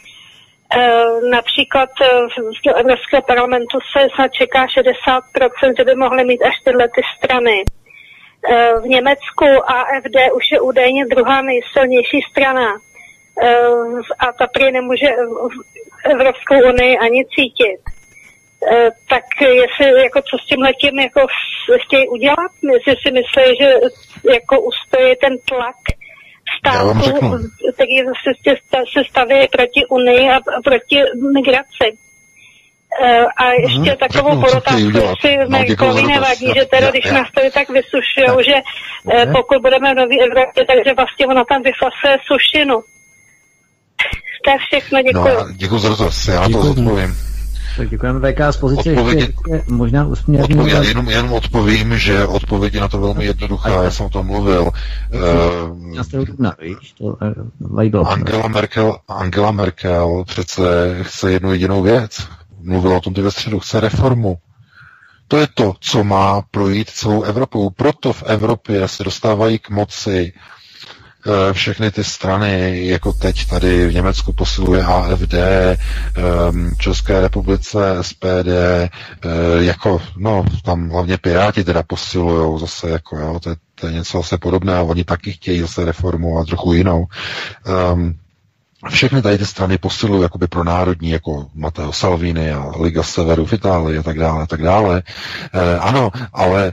Například do Evropského parlamentu se snad čeká šedesát procent, že by mohly mít až tyhle ty strany. V Německu A F D už je údajně druhá nejsilnější strana a ta prý nemůže Evropskou unii ani cítit. Tak jestli, jako co s tímhletím jako chtějí udělat, jestli si myslí, že jako ustojí ten tlak států, který se staví proti Unii a proti migraci. A ještě hmm, takovou podotázku, jestli Merkelovi nevadí, že teda, když nás tady tak vysušujou, že okay. pokud budeme v Nový Evropě, takže vlastně ona tam vyfasuje sušinu. To je všechno, děkuji. No, děkuji za dotaz, já na to odpovím. Tak děkujeme V K z pozice Odpovědi, ještě, ještě možná usměrně. Já jenom, jenom odpovím, že odpověď je na to velmi jednoduchá, já jsem o tom mluvil. Uh, Angela Merkel, Angela Merkel přece chce jednu jedinou věc. Mluvila o tom ty ve středu, chce reformu. To je to, co má projít celou Evropou. Proto v Evropě se dostávají k moci všechny ty strany, jako teď tady v Německu posiluje A F D, v České republice S P D, jako, no, tam hlavně Piráti teda posilujou zase, jako, jo, to je, to je něco zase podobné, a oni taky chtějí zase reformu a trochu jinou. Um, všechny tady ty strany posilují jakoby pro národní, jako Matteo Salvini a Liga Severu v Itálii a tak dále, a tak dále. E, ano, ale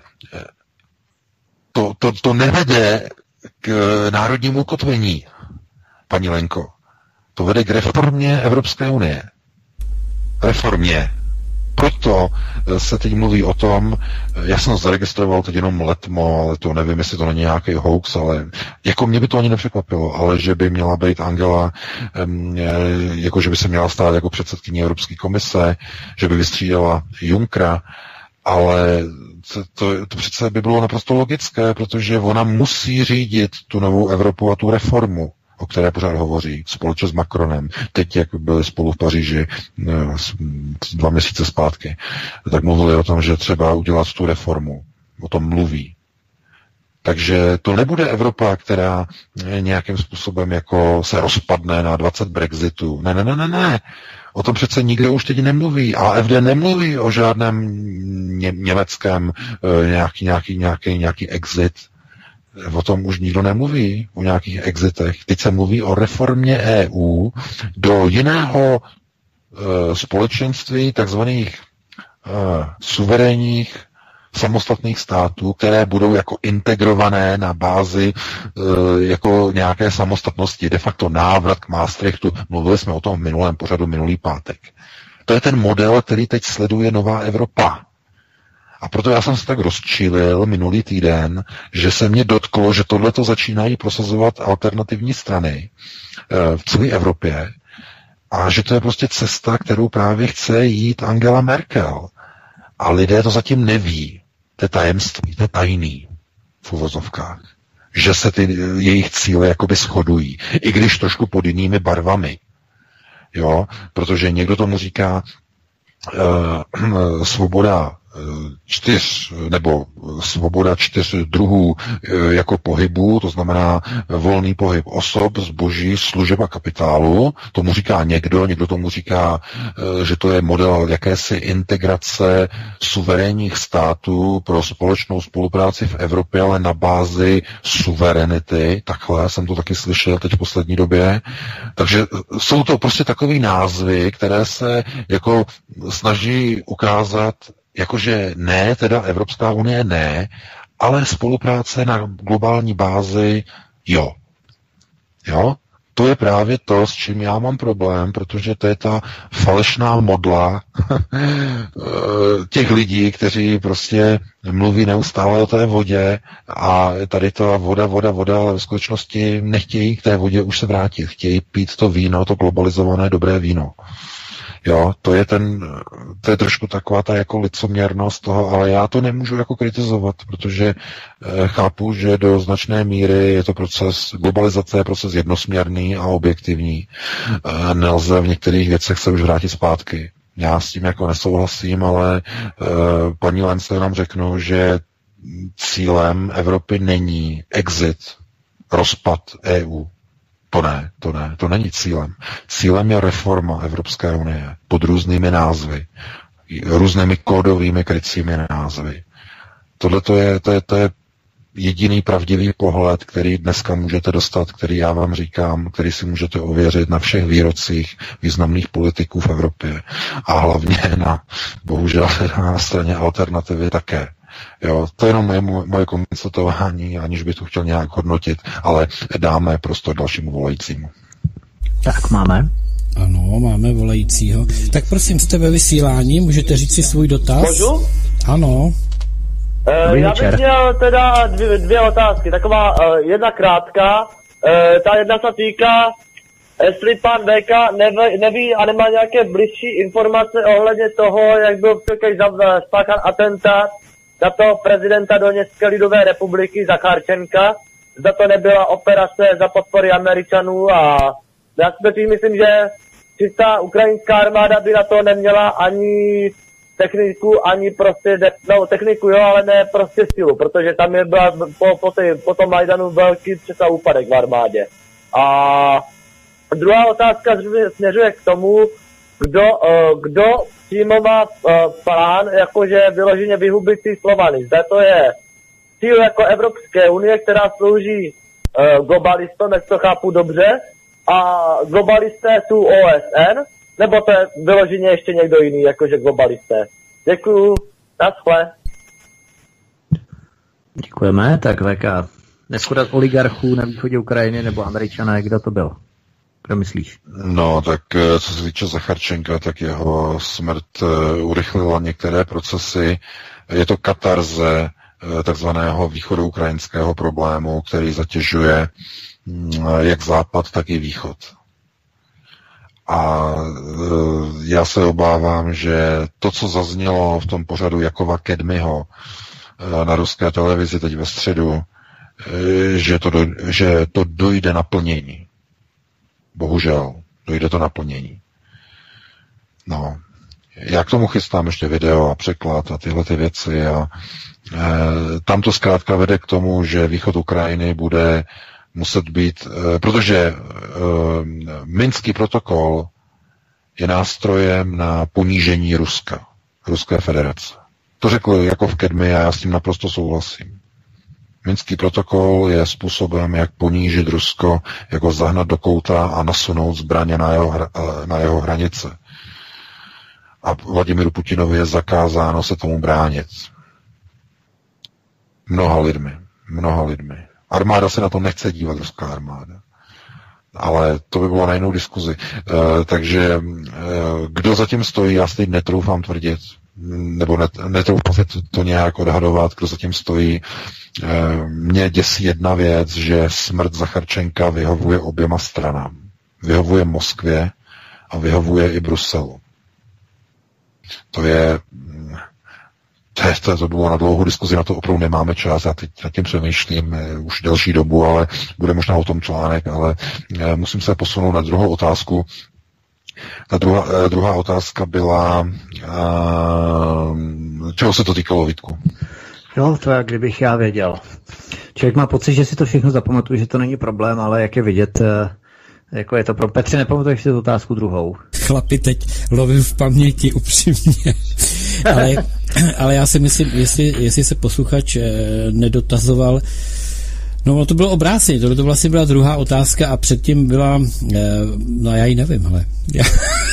to, to, to nevede k národnímu ukotvení, paní Lenko. To vede k reformě Evropské unie. Reformě. Proto se teď mluví o tom, já jsem zaregistroval teď jenom letmo, ale to nevím, jestli to není nějaký hoax, ale jako mě by to ani nepřekvapilo, ale že by měla být Angela, jako že by se měla stát jako předsedkyní Evropské komise, že by vystřídala Junckera, ale to, to, to přece by bylo naprosto logické, protože ona musí řídit tu novou Evropu a tu reformu, o které pořád hovoří, společně s Macronem. Teď, jak byli spolu v Paříži dva měsíce zpátky, tak mluvili o tom, že třeba udělat tu reformu. O tom mluví. Takže to nebude Evropa, která nějakým způsobem jako se rozpadne na dvacet Brexitů. Ne, ne, ne, ne, ne. O tom přece nikdo už teď nemluví. A F D nemluví o žádném ně, německém nějaký, nějaký, nějaký, nějaký exit. O tom už nikdo nemluví, o nějakých exitech. Teď se mluví o reformě E U do jiného uh, společenství takzvaných uh, suverénních samostatných států, které budou jako integrované na bázi uh, jako nějaké samostatnosti, de facto návrat k Maastrichtu. Mluvili jsme o tom v minulém pořadu minulý pátek. To je ten model, který teď sleduje nová Evropa. A proto já jsem se tak rozčilil minulý týden, že se mě dotklo, že tohleto začínají prosazovat alternativní strany uh, v celé Evropě a že to je prostě cesta, kterou právě chce jít Angela Merkel. A lidé to zatím neví. To je tajemství, to je tajný v uvozovkách. Že se ty jejich cíle jakoby shodují. I když trošku pod jinými barvami. Jo, protože někdo tomu říká uh, svoboda čtyř, nebo svoboda čtyř druhů jako pohybu, to znamená volný pohyb osob, zboží, služeb a kapitálu. Tomu říká někdo, někdo tomu říká, že to je model jakési integrace suverénních států pro společnou spolupráci v Evropě, ale na bázi suverenity. Takhle jsem to taky slyšel teď v poslední době. Takže jsou to prostě takové názvy, které se jako snaží ukázat, jakože ne, teda Evropská unie ne, ale spolupráce na globální bázi jo. Jo? To je právě to, s čím já mám problém, protože to je ta falešná modla těch lidí, kteří prostě mluví neustále o té vodě a tady to voda, voda, voda, ale v skutečnosti nechtějí k té vodě už se vrátit. Chtějí pít to víno, to globalizované dobré víno. Jo, to je ten, to je trošku taková ta jako licoměrnost toho, ale já to nemůžu jako kritizovat, protože e, chápu, že do značné míry je to proces, globalizace je proces jednosměrný a objektivní. E, nelze v některých věcech se už vrátit zpátky. Já s tím jako nesouhlasím, ale e, paní Lence nám řeknu, že cílem Evropy není exit, rozpad E U. To ne, to ne, to není cílem. Cílem je reforma Evropské unie pod různými názvy, různými kódovými krycími názvy. Tohle to je, to je, to je jediný pravdivý pohled, který dneska můžete dostat, který já vám říkám, který si můžete ověřit na všech výrocích významných politiků v Evropě a hlavně na, bohužel, na straně alternativy také. Jo, to je jenom moje, moje konstatování, aniž bych to chtěl nějak hodnotit, ale dáme prostor dalšímu volajícímu. Tak máme. Ano, máme volajícího. Tak prosím, jste ve vysílání, můžete říct si svůj dotaz? Můžu? Ano. Uh, já bych měl teda dvě, dvě otázky. Taková uh, jedna krátká. Uh, ta jedna se týká, jestli pan Béka neví, neví a nemá nějaké blížší informace ohledně toho, jak byl spáchán atentát na toho prezidenta Doněcké lidové republiky Zacharčenka. Zda to nebyla operace za podpory Američanů a já si myslím, že čistá ukrajinská armáda by na to neměla ani techniku, ani prostě, no techniku jo, ale ne prostě sílu, protože tam je byla po, po, tý, po tom Majdanu velký přesah úpadek v armádě. A druhá otázka směřuje k tomu, kdo, kdo přímo má plán, jakože vyloženě vyhubit ty Slovany. Zde to je cíl jako Evropské unie, která slouží globalistom, jak to chápu dobře, a globalisté jsou O S N, nebo to je vyloženě ještě někdo jiný, jakože globalisté. Děkuju, naschle. Děkujeme, tak V K. Neschoda oligarchů na východě Ukrajiny nebo Američané, kdo to byl? Kdo myslíš? No, tak co se týče Zacharčenka, tak jeho smrt urychlila některé procesy. Je to katarze takzvaného východoukrajinského problému, který zatěžuje jak západ, tak i východ. A já se obávám, že to, co zaznělo v tom pořadu Jakova Kedmiho na ruské televizi teď ve středu, že to, do, že to dojde naplnění. Bohužel, dojde to naplnění. No, já k tomu chystám ještě video a překlad a tyhle ty věci a e, tam to zkrátka vede k tomu, že východ Ukrajiny bude muset být, e, protože e, Minský protokol je nástrojem na ponížení Ruska, Ruské federace. To řekl Jakov Kedmi a já s tím naprosto souhlasím. Minský protokol je způsobem, jak ponížit Rusko, jak ho zahnat do kouta a nasunout zbraně na jeho, hra, na jeho hranice. A Vladimiru Putinovi je zakázáno se tomu bránit. Mnoha lidmi. Mnoha lidmi. Armáda se na to nechce dívat, ruská armáda. Ale to by bylo na jinou diskuzi. E, takže e, kdo zatím stojí, já si teď netroufám tvrdit, nebo net, netroufám se to, to nějak odhadovat, kdo zatím stojí. E, mě děsí jedna věc, že smrt Zacharčenka vyhovuje oběma stranám. Vyhovuje Moskvě a vyhovuje i Bruselu. To je, to je, to, to bylo na dlouhou diskuzi, na to opravdu nemáme čas, já teď nad tím přemýšlím už delší dobu, ale bude možná o tom článek, ale musím se posunout na druhou otázku. Ta druhá, druhá otázka byla, uh, čeho se to týkalo, Vítku? No, to jak kdybych já věděl. Člověk má pocit, že si to všechno zapamatuje, že to není problém, ale jak je vidět, jako je to pro Petře, nepamatuješ si tu otázku druhou. Chlapi, teď lovím v paměti upřímně. ale, ale já si myslím, jestli, jestli se posluchač eh, nedotazoval, no to bylo obráceně, tohle to vlastně byla druhá otázka a předtím byla, eh, no já ji nevím, ale já...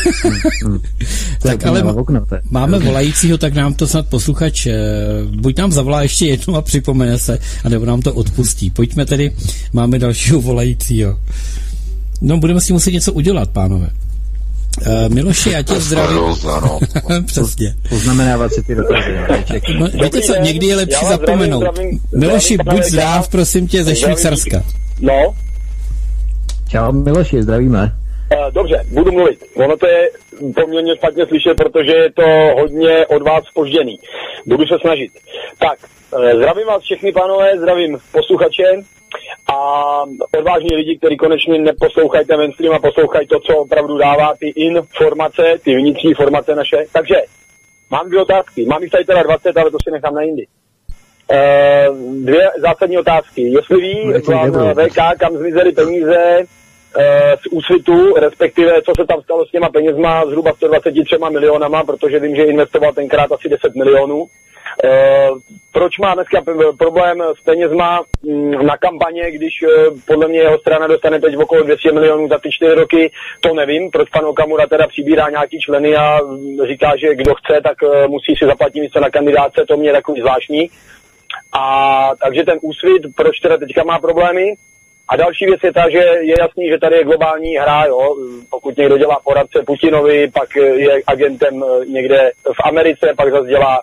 tak ale máme volajícího, tak nám to snad posluchač eh, buď nám zavolá ještě jednou a připomene se, anebo nám to odpustí. Pojďme tedy, máme dalšího volajícího. No, budeme si muset něco udělat, pánové. Uh, Miloši, já tě zdravím. Přesně. Poznamenávat si ty dotazy. No, víte co, někdy je lepší zapomenout. Zdravím, Miloši, zdravím, buď zdrav, prosím tě, ze Švýcarska. No. Čau, Miloši, zdravíme. Uh, dobře, budu mluvit. Ono to je poměrně špatně slyšet, protože je to hodně od vás zpožděný. Budu se snažit. Tak, uh, zdravím vás všechny, pánové, zdravím posluchače. A odvážní lidi, kteří konečně neposlouchají ten mainstream a poslouchají to, co opravdu dává ty informace, ty vnitřní informace naše. Takže mám dvě otázky. Mám jich tady teda dvacet, ale to si nechám na jindy. E, dvě zásadní otázky. Jestli ví plán V K, kam zmizely peníze e, z Úsvitu, respektive co se tam stalo s těma penězma, zhruba sto dvacet tři milionama, protože vím, že investoval tenkrát asi deset milionů. Uh, proč má dneska problém s penězma m, na kampaně, když uh, podle mě jeho strana dostane teď okolo dvě stě milionů za ty čtyři roky, to nevím, proč pan Okamura teda přibírá nějaký členy a říká, že kdo chce, tak uh, musí si zaplatit místo na kandidáce, to mě je takový zvláštní. A takže ten Úsvit, proč teda teďka má problémy? A další věc je ta, že je jasný, že tady je globální hra, jo, pokud někdo dělá poradce Putinovi, pak je agentem někde v Americe, pak zase dělá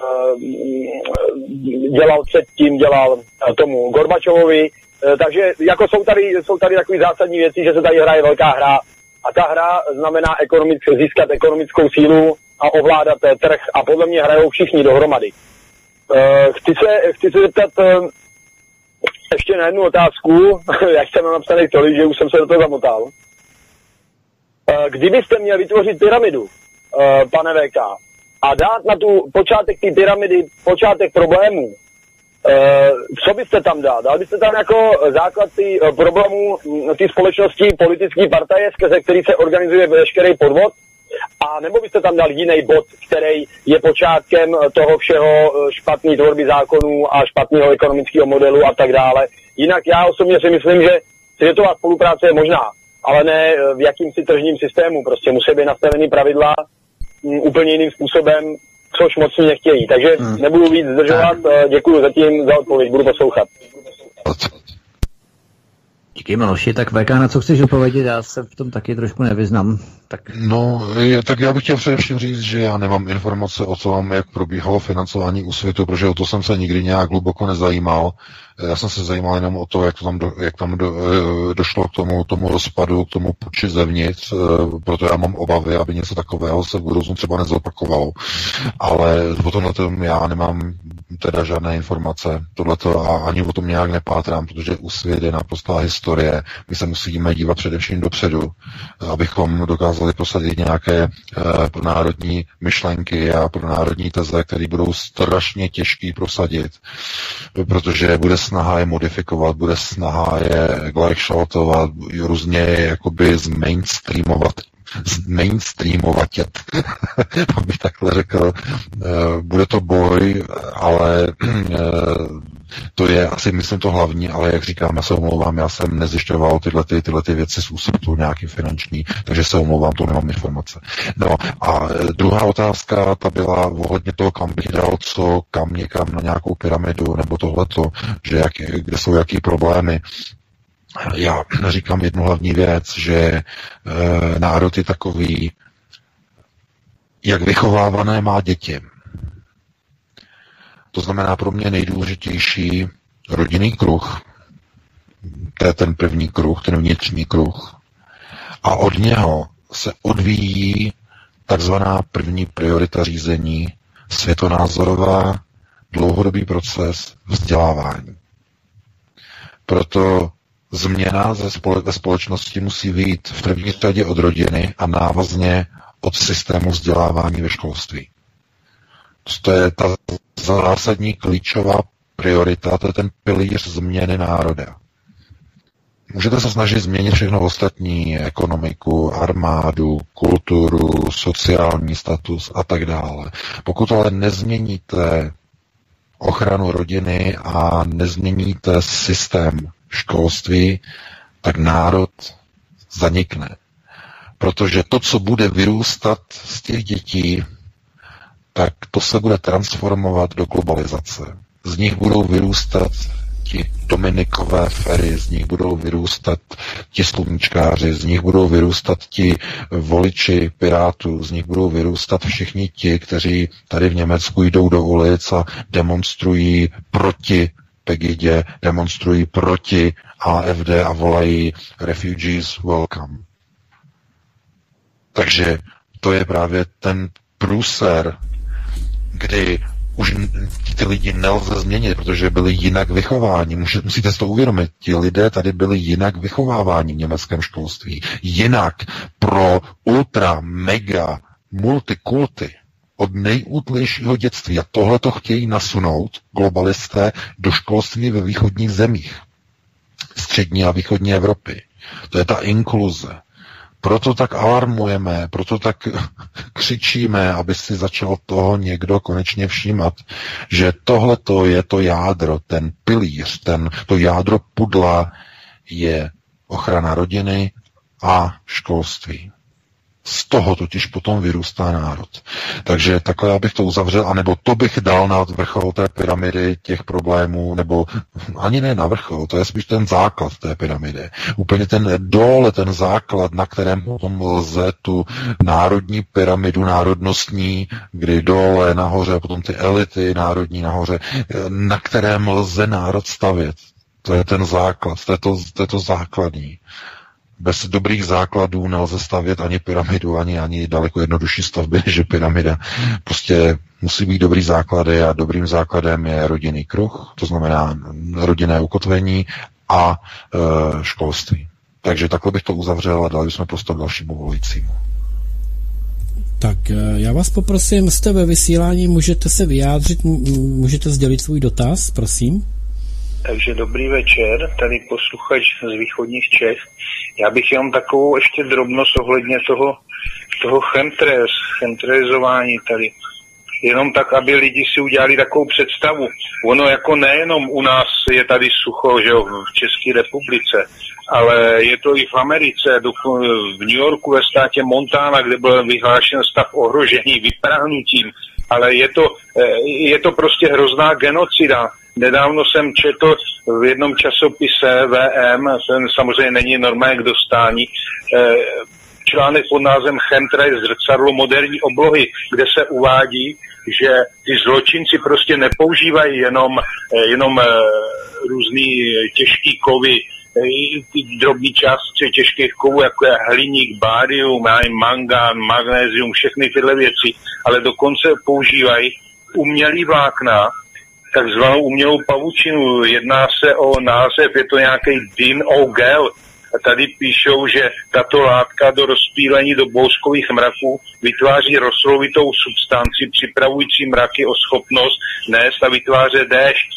dělal předtím, dělal tomu Gorbačovovi, takže jako jsou tady, jsou tady takové zásadní věci, že se tady hraje velká hra a ta hra znamená ekonomick, získat ekonomickou sílu a ovládat trh a podle mě hrajou všichni dohromady. Chci se, chci se zeptat ještě na jednu otázku, já jsem napsaný tolik, že už jsem se do toho zamotal. Kdybyste měl vytvořit pyramidu, pane V K, a dát na tu počátek té pyramidy, počátek problémů, e, co byste tam dal? Dal byste tam jako základ ty problémů té společnosti, politické partaje, skrze který se organizuje veškerý podvod? A nebo byste tam dal jiný bod, který je počátkem toho všeho špatný tvorby zákonů a špatného ekonomického modelu a tak dále? Jinak já osobně si myslím, že světová spolupráce je možná, ale ne v jakýmsi tržním systému. Prostě musí být nastavený pravidla úplně jiným způsobem, což moc nechtějí. Takže hmm. nebudu víc zdržovat, děkuji zatím za odpověď, budu poslouchat. Díky, Miloši, tak V K, na co chceš odpovědět, já se v tom taky trošku nevyznám. Tak... No, je, tak já bych chtěl především říct, že já nemám informace o tom, jak probíhalo financování Úsvitu, protože o to jsem se nikdy nějak hluboko nezajímal. Já jsem se zajímal jenom o to, jak, to tam, do, jak tam do, došlo k tomu, tomu rozpadu, k tomu puči zevnitř, proto já mám obavy, aby něco takového se v budoucnu třeba nezopakovalo. Ale o tomhle já nemám teda žádné informace, tohleto a ani o tom nějak nepátrám, protože Úsvit je naprostá historie. My se musíme dívat především dopředu, abychom dokázali prosadit nějaké uh, pronárodní myšlenky a pronárodní teze, které budou strašně těžký prosadit, protože bude snaha je modifikovat, bude snaha je gleichschaltovat, různě jakoby zmainstreamovat, zmainstreamovatět, abych takhle řekl. Bude to boj, ale to je asi, myslím, to hlavní, ale jak říkám, já se omlouvám, já jsem nezjišťoval tyhle, ty, tyhle ty věci z Úsvitu nějaký finanční, takže se omlouvám, to nemám informace. No a druhá otázka, ta byla ohledně toho, kam bych dal co, kam někam na nějakou pyramidu, nebo tohleto, že jak, kde jsou jaký problémy. Já říkám jednu hlavní věc, že e, národ je takový, jak vychovávané má děti. To znamená pro mě nejdůležitější rodinný kruh, to je ten první kruh, ten vnitřní kruh, a od něho se odvíjí takzvaná první priorita řízení, světonázorová, dlouhodobý proces vzdělávání. Proto Změna ze spole- ve společnosti musí vyjít v první řadě od rodiny a návazně od systému vzdělávání ve školství. To je ta zásadní klíčová priorita, to je ten pilíř změny národa. Můžete se snažit změnit všechno ostatní, ekonomiku, armádu, kulturu, sociální status a tak dále. Pokud ale nezměníte ochranu rodiny a nezměníte systém školství, tak národ zanikne. Protože to, co bude vyrůstat z těch dětí, tak to se bude transformovat do globalizace. Z nich budou vyrůstat ti Dominikové Ferry, z nich budou vyrůstat ti sluníčkáři, z nich budou vyrůstat ti voliči Pirátů, z nich budou vyrůstat všichni ti, kteří tady v Německu jdou do ulic a demonstrují proti Pegidě, demonstrují proti A F D a volají Refugees welcome. Takže to je právě ten průser, kdy už ty lidi nelze změnit, protože byli jinak vychováni. Musíte si to uvědomit. Ti lidé tady byli jinak vychováváni v německém školství. Jinak pro ultra, mega, multikulty od nejútlejšího dětství. A tohle to chtějí nasunout globalisté do školství ve východních zemích. Střední a východní Evropy. To je ta inkluze. Proto tak alarmujeme, proto tak křičíme, aby si začal toho někdo konečně všímat, že tohleto je to jádro, ten pilíř, ten, to jádro pudla je ochrana rodiny a školství. Z toho totiž potom vyrůstá národ. Takže takhle já bych to uzavřel, anebo to bych dal na vrchol té pyramidy těch problémů, nebo ani ne na vrchol, to je spíš ten základ té pyramidy. Úplně ten dole, ten základ, na kterém potom lze tu národní pyramidu národnostní, kdy dole nahoře, a potom ty elity národní nahoře, na kterém lze národ stavět. To je ten základ, to je to, to, je to základní. Bez dobrých základů nelze stavět ani pyramidu, ani, ani daleko jednodušší stavby, než je pyramida. Prostě musí být dobrý základy a dobrým základem je rodinný kruh, to znamená rodinné ukotvení a e, školství. Takže takhle bych to uzavřel a dali bychom prostor dalšímu volajícímu. Tak já vás poprosím, jste ve vysílání, můžete se vyjádřit, můžete sdělit svůj dotaz, prosím. Takže dobrý večer, tady posluchač z východních Čech. Já bych jenom takovou ještě drobnost ohledně toho, toho chemtrails, chemtrailizování tady. Jenom tak, aby lidi si udělali takovou představu. Ono jako nejenom u nás je tady sucho, že jo, v České republice, ale je to i v Americe, v New Yorku, ve státě Montana, kde byl vyhlášen stav ohrožení vyprahnutím, ale je to, je to prostě hrozná genocida. Nedávno jsem četl v jednom časopise V M, ten samozřejmě není normálně k dostání, článek pod názvem Chemtrails zrcadlo moderní oblohy, kde se uvádí, že ty zločinci prostě nepoužívají jenom, jenom různý těžký kovy, ty drobný částky těžkých kovů, jako je hliník, bárium, mangán, magnézium, všechny tyhle věci, ale dokonce používají umělý vlákna, takzvanou umělou pavučinu. Jedná se o název, je to nějaký din-o-gel. A tady píšou, že tato látka do rozpílení do bouskových mraků vytváří roslovitou substanci, připravující mraky o schopnost nést a vytvářet déšť.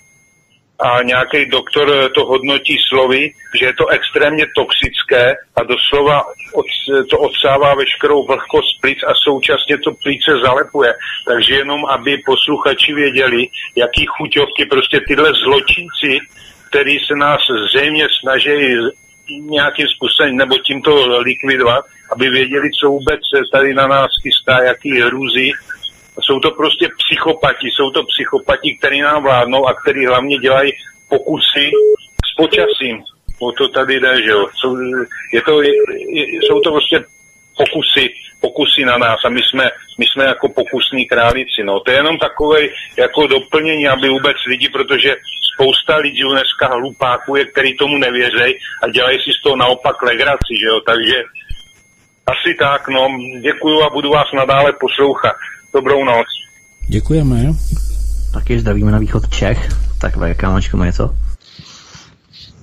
A nějaký doktor to hodnotí slovy, že je to extrémně toxické a doslova od, to odsává veškerou vlhkost plic a současně to plíce zalepuje. Takže jenom, aby posluchači věděli, jaký chuťovky prostě tyhle zločinci, který se nás zřejmě snaží nějakým způsobem nebo tímto likvidovat, aby věděli, co vůbec tady na nás chystá, jaký hrůzy. Jsou to prostě psychopati, jsou to psychopati, který nám vládnou a který hlavně dělají pokusy s počasím. O to tady jde, že jo. Jsou, je to, je, jsou to prostě pokusy, pokusy na nás a my jsme, my jsme jako pokusní králíci. No. To je jenom takové jako doplnění, aby vůbec lidi, protože spousta lidí dneska hlupáků je, který tomu nevěří a dělají si z toho naopak legraci, že jo. Takže asi tak, no. Děkuju a budu vás nadále poslouchat. Dobrou noc. Děkujeme. Taky zdravíme na východ Čech. Tak V K, máčko má něco?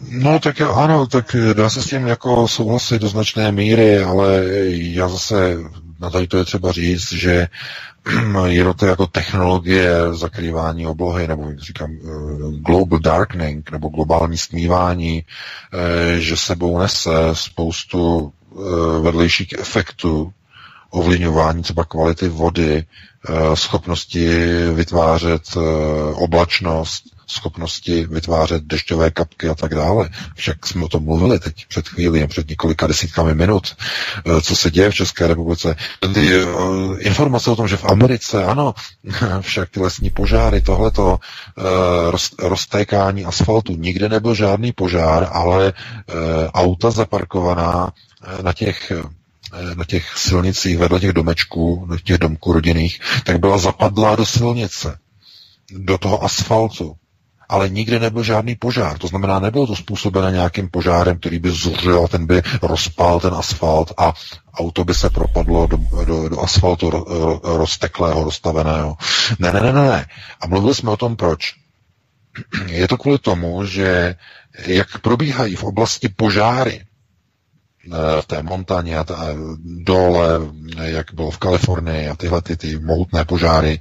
No tak ano, tak dá se s tím jako souhlasit do značné míry, ale já zase na tady to je třeba říct, že je to jako technologie zakrývání oblohy, nebo říkám global darkening, nebo globální stmívání, že sebou nese spoustu vedlejších efektů, ovlivňování třeba kvality vody, schopnosti vytvářet oblačnost, schopnosti vytvářet dešťové kapky a tak dále. Však jsme o tom mluvili teď před chvílí, před několika desítkami minut, co se děje v České republice. Ty informace o tom, že v Americe, ano, však ty lesní požáry, tohleto roztékání asfaltu, nikde nebyl žádný požár, ale auta zaparkovaná na těch na těch silnicích vedle těch domečků, do těch domků rodinných, tak byla zapadlá do silnice, do toho asfaltu. Ale nikdy nebyl žádný požár. To znamená, nebylo to způsobené nějakým požárem, který by zuřil, ten by rozpál ten asfalt a auto by se propadlo do, do, do asfaltu ro, ro, rozteklého, rozstaveného. Ne, ne, ne, ne. A mluvili jsme o tom, proč. Je to kvůli tomu, že jak probíhají v oblasti požáry, v té montaně a ta, dole, jak bylo v Kalifornii a tyhle ty, ty mohutné požáry,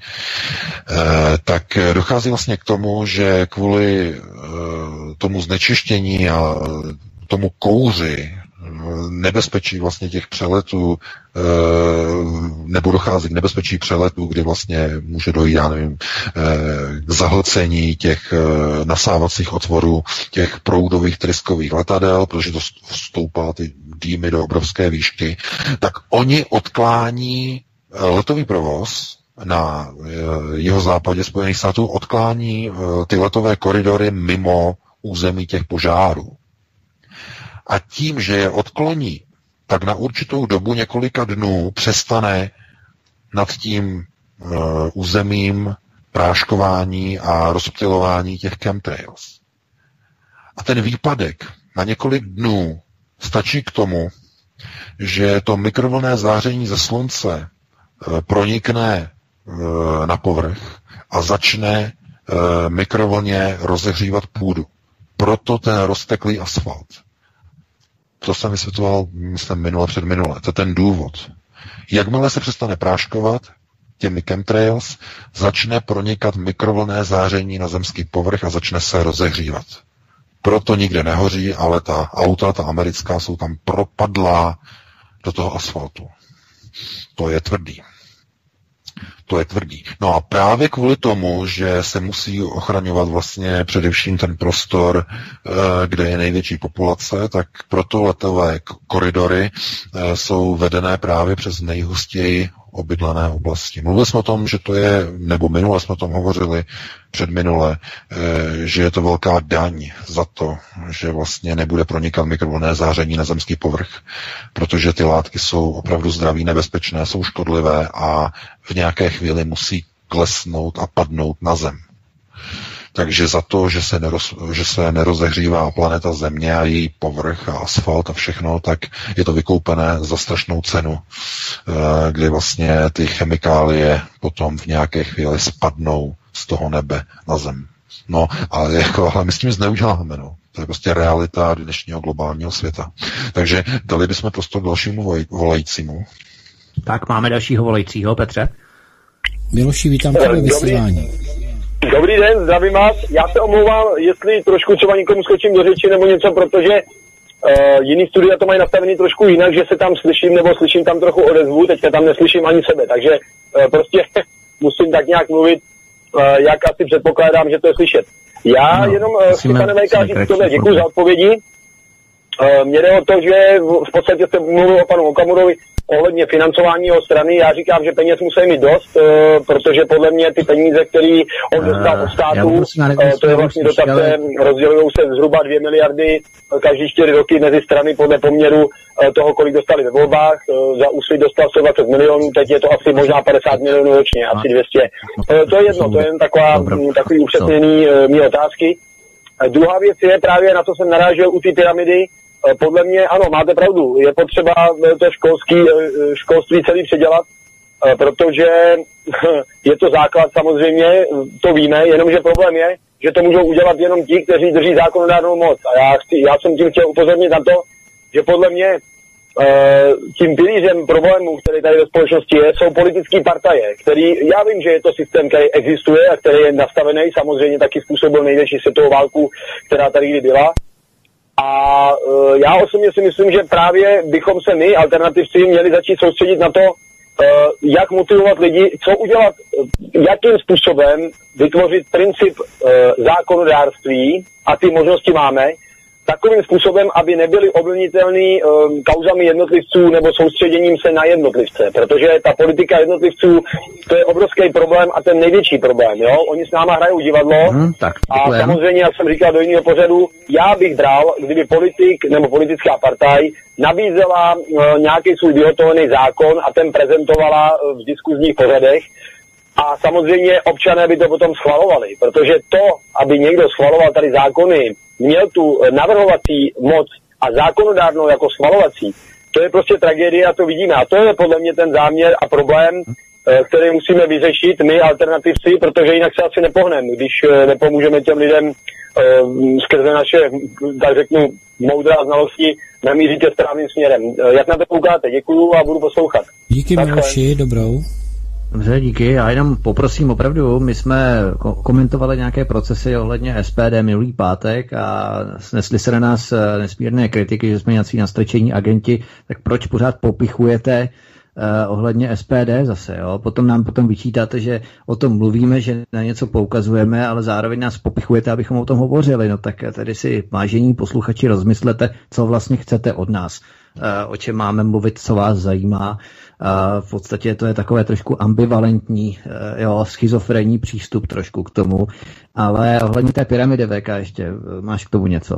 tak dochází vlastně k tomu, že kvůli tomu znečištění a tomu kouři, nebezpečí vlastně těch přeletů, nebo dochází k nebezpečí přeletů, kdy vlastně může dojít, já nevím, k zahlcení těch nasávacích otvorů těch proudových tryskových letadel, protože to stoupá ty dýmy do obrovské výšky, tak oni odklání letový provoz na jeho západě Spojených států, odklání ty letové koridory mimo území těch požárů. A tím, že je odkloní, tak na určitou dobu několika dnů přestane nad tím uh, územím práškování a rozptylování těch chemtrails. A ten výpadek na několik dnů stačí k tomu, že to mikrovlnné záření ze slunce uh, pronikne uh, na povrch a začne uh, mikrovlně rozehřívat půdu. Proto ten rozteklý asfalt. To jsem vysvětloval, myslím, minule před minule. To je ten důvod. Jakmile se přestane práškovat těmi chemtrails, začne pronikat mikrovlnné záření na zemský povrch a začne se rozehřívat. Proto nikde nehoří, ale ta auta, ta americká, jsou tam propadlá do toho asfaltu. To je tvrdý. To je tvrdý. No a právě kvůli tomu, že se musí ochraňovat vlastně především ten prostor, kde je největší populace, tak proto letové koridory jsou vedené právě přes nejhustěji obydlené oblasti. Mluvili jsme o tom, že to je, nebo minule jsme o tom hovořili, předminule, že je to velká daň za to, že vlastně nebude pronikat mikrovlnné záření na zemský povrch, protože ty látky jsou opravdu zdraví, nebezpečné, jsou škodlivé a v nějaké chvíli musí klesnout a padnout na zem. Takže za to, že se, neroz, že se nerozehřívá planeta Země a její povrch a asfalt a všechno, tak je to vykoupené za strašnou cenu, kdy vlastně ty chemikálie potom v nějaké chvíli spadnou z toho nebe na zem. No, ale, jako, ale my s tím nic neuděláme, no. To je prostě realita dnešního globálního světa. Takže dali bychom prostor dalšímu volajícímu. Tak, máme dalšího volajícího, Petře. Miloši, vítám tebe vysílání. Dobrý den, zdravím vás. Já se omlouvám, jestli trošku třeba někomu skočím do řeči nebo něco, protože uh, jiný studia to mají nastavený trošku jinak, že se tam slyším nebo slyším tam trochu odezvu, teďka tam neslyším ani sebe, takže uh, prostě musím tak nějak mluvit, uh, jak asi předpokládám, že to je slyšet. Já no, jenom uh, si, pane Vejka, říct tohle, děkuji za odpovědi. Uh, Mně jde o to, že v podstatě jste mluvil o panu Okamurovi ohledně financování jeho strany. Já říkám, že peněz musí mít dost, uh, protože podle mě ty peníze, které on dostal od státu, uh, to je vlastně dotace, rozdělují se zhruba dvě miliardy uh, každý čtyři roky mezi strany podle poměru uh, toho, kolik dostali ve volbách. Uh, za Úsvit dostal sto dvacet milionů, teď je to asi možná padesát milionů ročně, asi dvě stě. Uh, to je jedno, to je jen taková, um, takový upřesněný uh, mý otázky. Uh, druhá věc je právě, na co jsem narážel u té pyramidy. Podle mě, ano, máte pravdu, je potřeba to školský, školství celý předělat, protože je to základ samozřejmě, to víme, jenomže problém je, že to můžou udělat jenom ti, kteří drží zákonodárnou moc. A já, chci, já jsem tím chtěl upozornit na to, že podle mě e, tím pilířem problémů, který tady ve společnosti je, jsou politické partaje, který, já vím, že je to systém, který existuje a který je nastavený, samozřejmě taky způsobil největší světovou válku, která tady kdy byla. A e, já osobně si myslím, že právě bychom se my, alternativci, měli začít soustředit na to, e, jak motivovat lidi, co udělat, jakým způsobem vytvořit princip e, zákonodárství, a ty možnosti máme, takovým způsobem, aby nebyly ovlivnitelný um, kauzami jednotlivců nebo soustředěním se na jednotlivce, protože ta politika jednotlivců, to je obrovský problém a ten největší problém, jo. Oni s náma hrajou divadlo hmm, tak, a samozřejmě, jak jsem říkal do jiného pořadu, já bych bral, kdyby politik nebo politická partaj nabízela uh, nějaký svůj vyhotovený zákon a ten prezentovala uh, v diskuzních pořadech, a samozřejmě občané by to potom schvalovali, protože to, aby někdo schvaloval tady zákony, měl tu navrhovací moc a zákonodárnou jako schvalovací, to je prostě tragédie a to vidíme. A to je podle mě ten záměr a problém, který musíme vyřešit my, alternativci, protože jinak se asi nepohneme, když nepomůžeme těm lidem skrze naše, tak řeknu, moudrá znalosti namířit je správným směrem. Jak na to koukáte? Děkuju a budu poslouchat. Díky, Miloši, dobrou. Dobře, díky. Já jenom poprosím opravdu, my jsme komentovali nějaké procesy ohledně S P D minulý pátek a snesli se na nás nesmírné kritiky, že jsme nějací nastrčení agenti, tak proč pořád popichujete uh, ohledně S P D zase, jo? Potom nám potom vyčítáte, že o tom mluvíme, že na něco poukazujeme, ale zároveň nás popichujete, abychom o tom hovořili, no tak tady si, vážení posluchači, rozmyslete, co vlastně chcete od nás, uh, o čem máme mluvit, co vás zajímá. A v podstatě to je takové trošku ambivalentní, jo, schizofrenní přístup trošku k tomu, ale ohledně té pyramidy V K ještě, máš k tomu něco?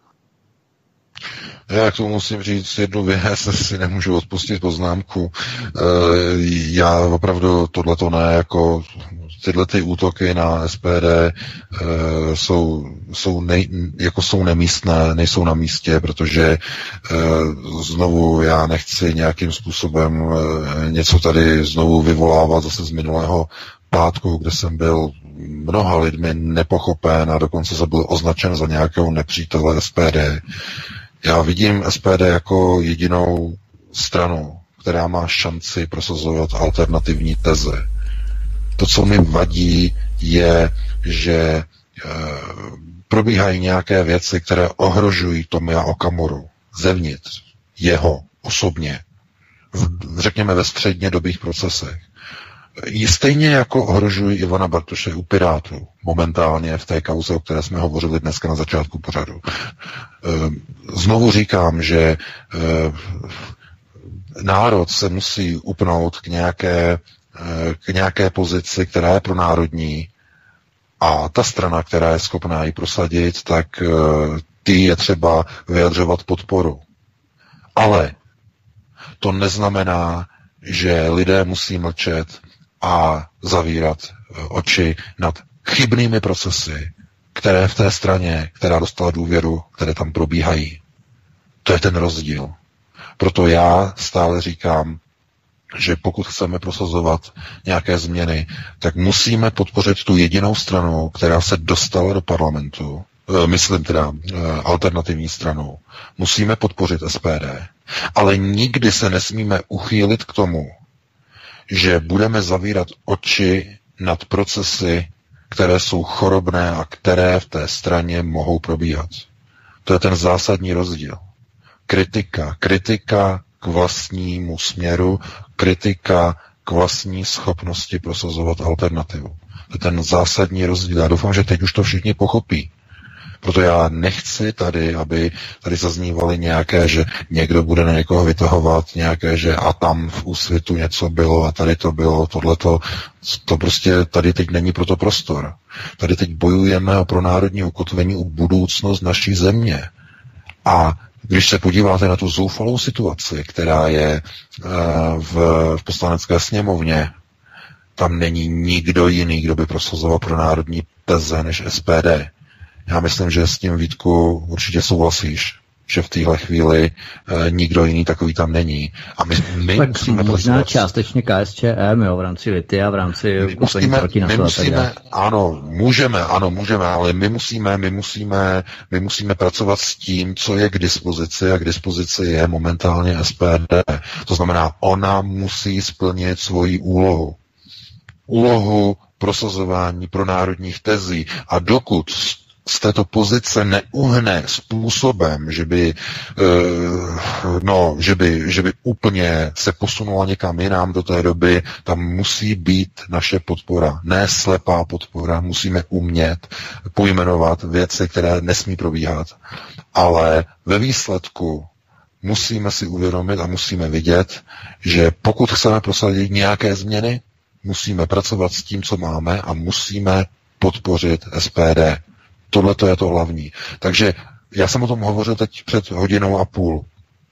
Já k tomu musím říct jednu věc, si nemůžu odpustit poznámku. Já opravdu tohleto ne, jako tyhle ty útoky na S P D jsou, jsou, nej, jako jsou nemístné, nejsou na místě, protože znovu já nechci nějakým způsobem něco tady znovu vyvolávat zase z minulého pátku, kde jsem byl mnoha lidmi nepochopen a dokonce jsem byl označen za nějakého nepřítele S P D. Já vidím S P D jako jedinou stranu, která má šanci prosazovat alternativní teze. To, co mi vadí, je, že e, probíhají nějaké věci, které ohrožují Tomia Okamuru zevnitř, jeho osobně, v, řekněme ve střednědobých procesech. Stejně jako ohrožují Ivana Bartoše u Pirátů, momentálně v té kauze, o které jsme hovořili dneska na začátku pořadu. Znovu říkám, že národ se musí upnout k nějaké, k nějaké pozici, která je pro národní, a ta strana, která je schopná ji prosadit, tak ty je třeba vyjadřovat podporu. Ale to neznamená, že lidé musí mlčet a zavírat oči nad chybnými procesy, které v té straně, která dostala důvěru, které tam probíhají. To je ten rozdíl. Proto já stále říkám, že pokud chceme prosazovat nějaké změny, tak musíme podpořit tu jedinou stranu, která se dostala do parlamentu, myslím teda alternativní stranu. Musíme podpořit S P D. Ale nikdy se nesmíme uchýlit k tomu, že budeme zavírat oči nad procesy, které jsou chorobné a které v té straně mohou probíhat. To je ten zásadní rozdíl. Kritika. Kritika k vlastnímu směru, kritika k vlastní schopnosti prosazovat alternativu. To je ten zásadní rozdíl. Já doufám, že teď už to všichni pochopí. Proto já nechci tady, aby tady zaznívaly nějaké, že někdo bude na někoho vytahovat, nějaké, že a tam v Úsvitu něco bylo a tady to bylo, tohleto. To prostě tady teď není proto prostor. Tady teď bojujeme o pronárodní ukotvení, o budoucnost naší země. A když se podíváte na tu zoufalou situaci, která je v, v poslanecké sněmovně, tam není nikdo jiný, kdo by prosazoval pronárodní teze než S P D. Já myslím, že s tím, Vítku, určitě souhlasíš. že v téhle chvíli e, nikdo jiný takový tam není. A my, my tak musíme možná pracovat... částečně K S Č M, jo, v rámci litia, v rámci musíme, my musíme, ano, můžeme, ano, můžeme, ale my musíme, my musíme, my musíme pracovat s tím, co je k dispozici a k dispozici je momentálně S P D. To znamená, ona musí splnit svoji úlohu. Úlohu prosazování pro národních tezí a dokud z této pozice neuhne způsobem, že by, no, že by, že by úplně se posunula někam jinam do té doby, tam musí být naše podpora. Ne slepá podpora, musíme umět pojmenovat věci, které nesmí probíhat. Ale ve výsledku musíme si uvědomit a musíme vidět, že pokud chceme prosadit nějaké změny, musíme pracovat s tím, co máme a musíme podpořit S P D. Tohle to je to hlavní. Takže já jsem o tom hovořil teď před hodinou a půl,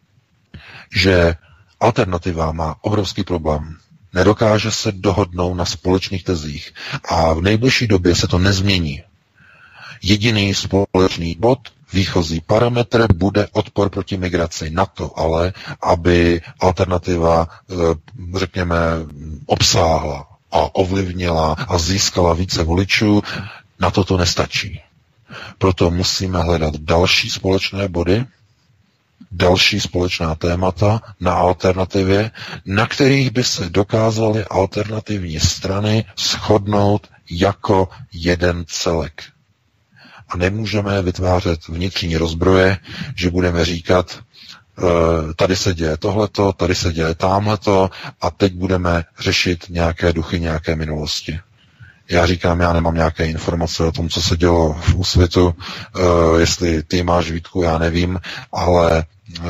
že alternativa má obrovský problém. Nedokáže se dohodnout na společných tezích a v nejbližší době se to nezmění. Jediný společný bod, výchozí parametr bude odpor proti migraci. Na to ale, aby alternativa, řekněme, obsáhla a ovlivnila a získala více voličů, na to to nestačí. Proto musíme hledat další společné body, další společná témata na alternativě, na kterých by se dokázaly alternativní strany shodnout jako jeden celek. A nemůžeme vytvářet vnitřní rozbroje, že budeme říkat, tady se děje tohleto, tady se děje támhleto a teď budeme řešit nějaké duchy nějaké minulosti. Já říkám, já nemám nějaké informace o tom, co se dělo v Úsvitu, uh, jestli ty máš, Vítku, já nevím, ale uh,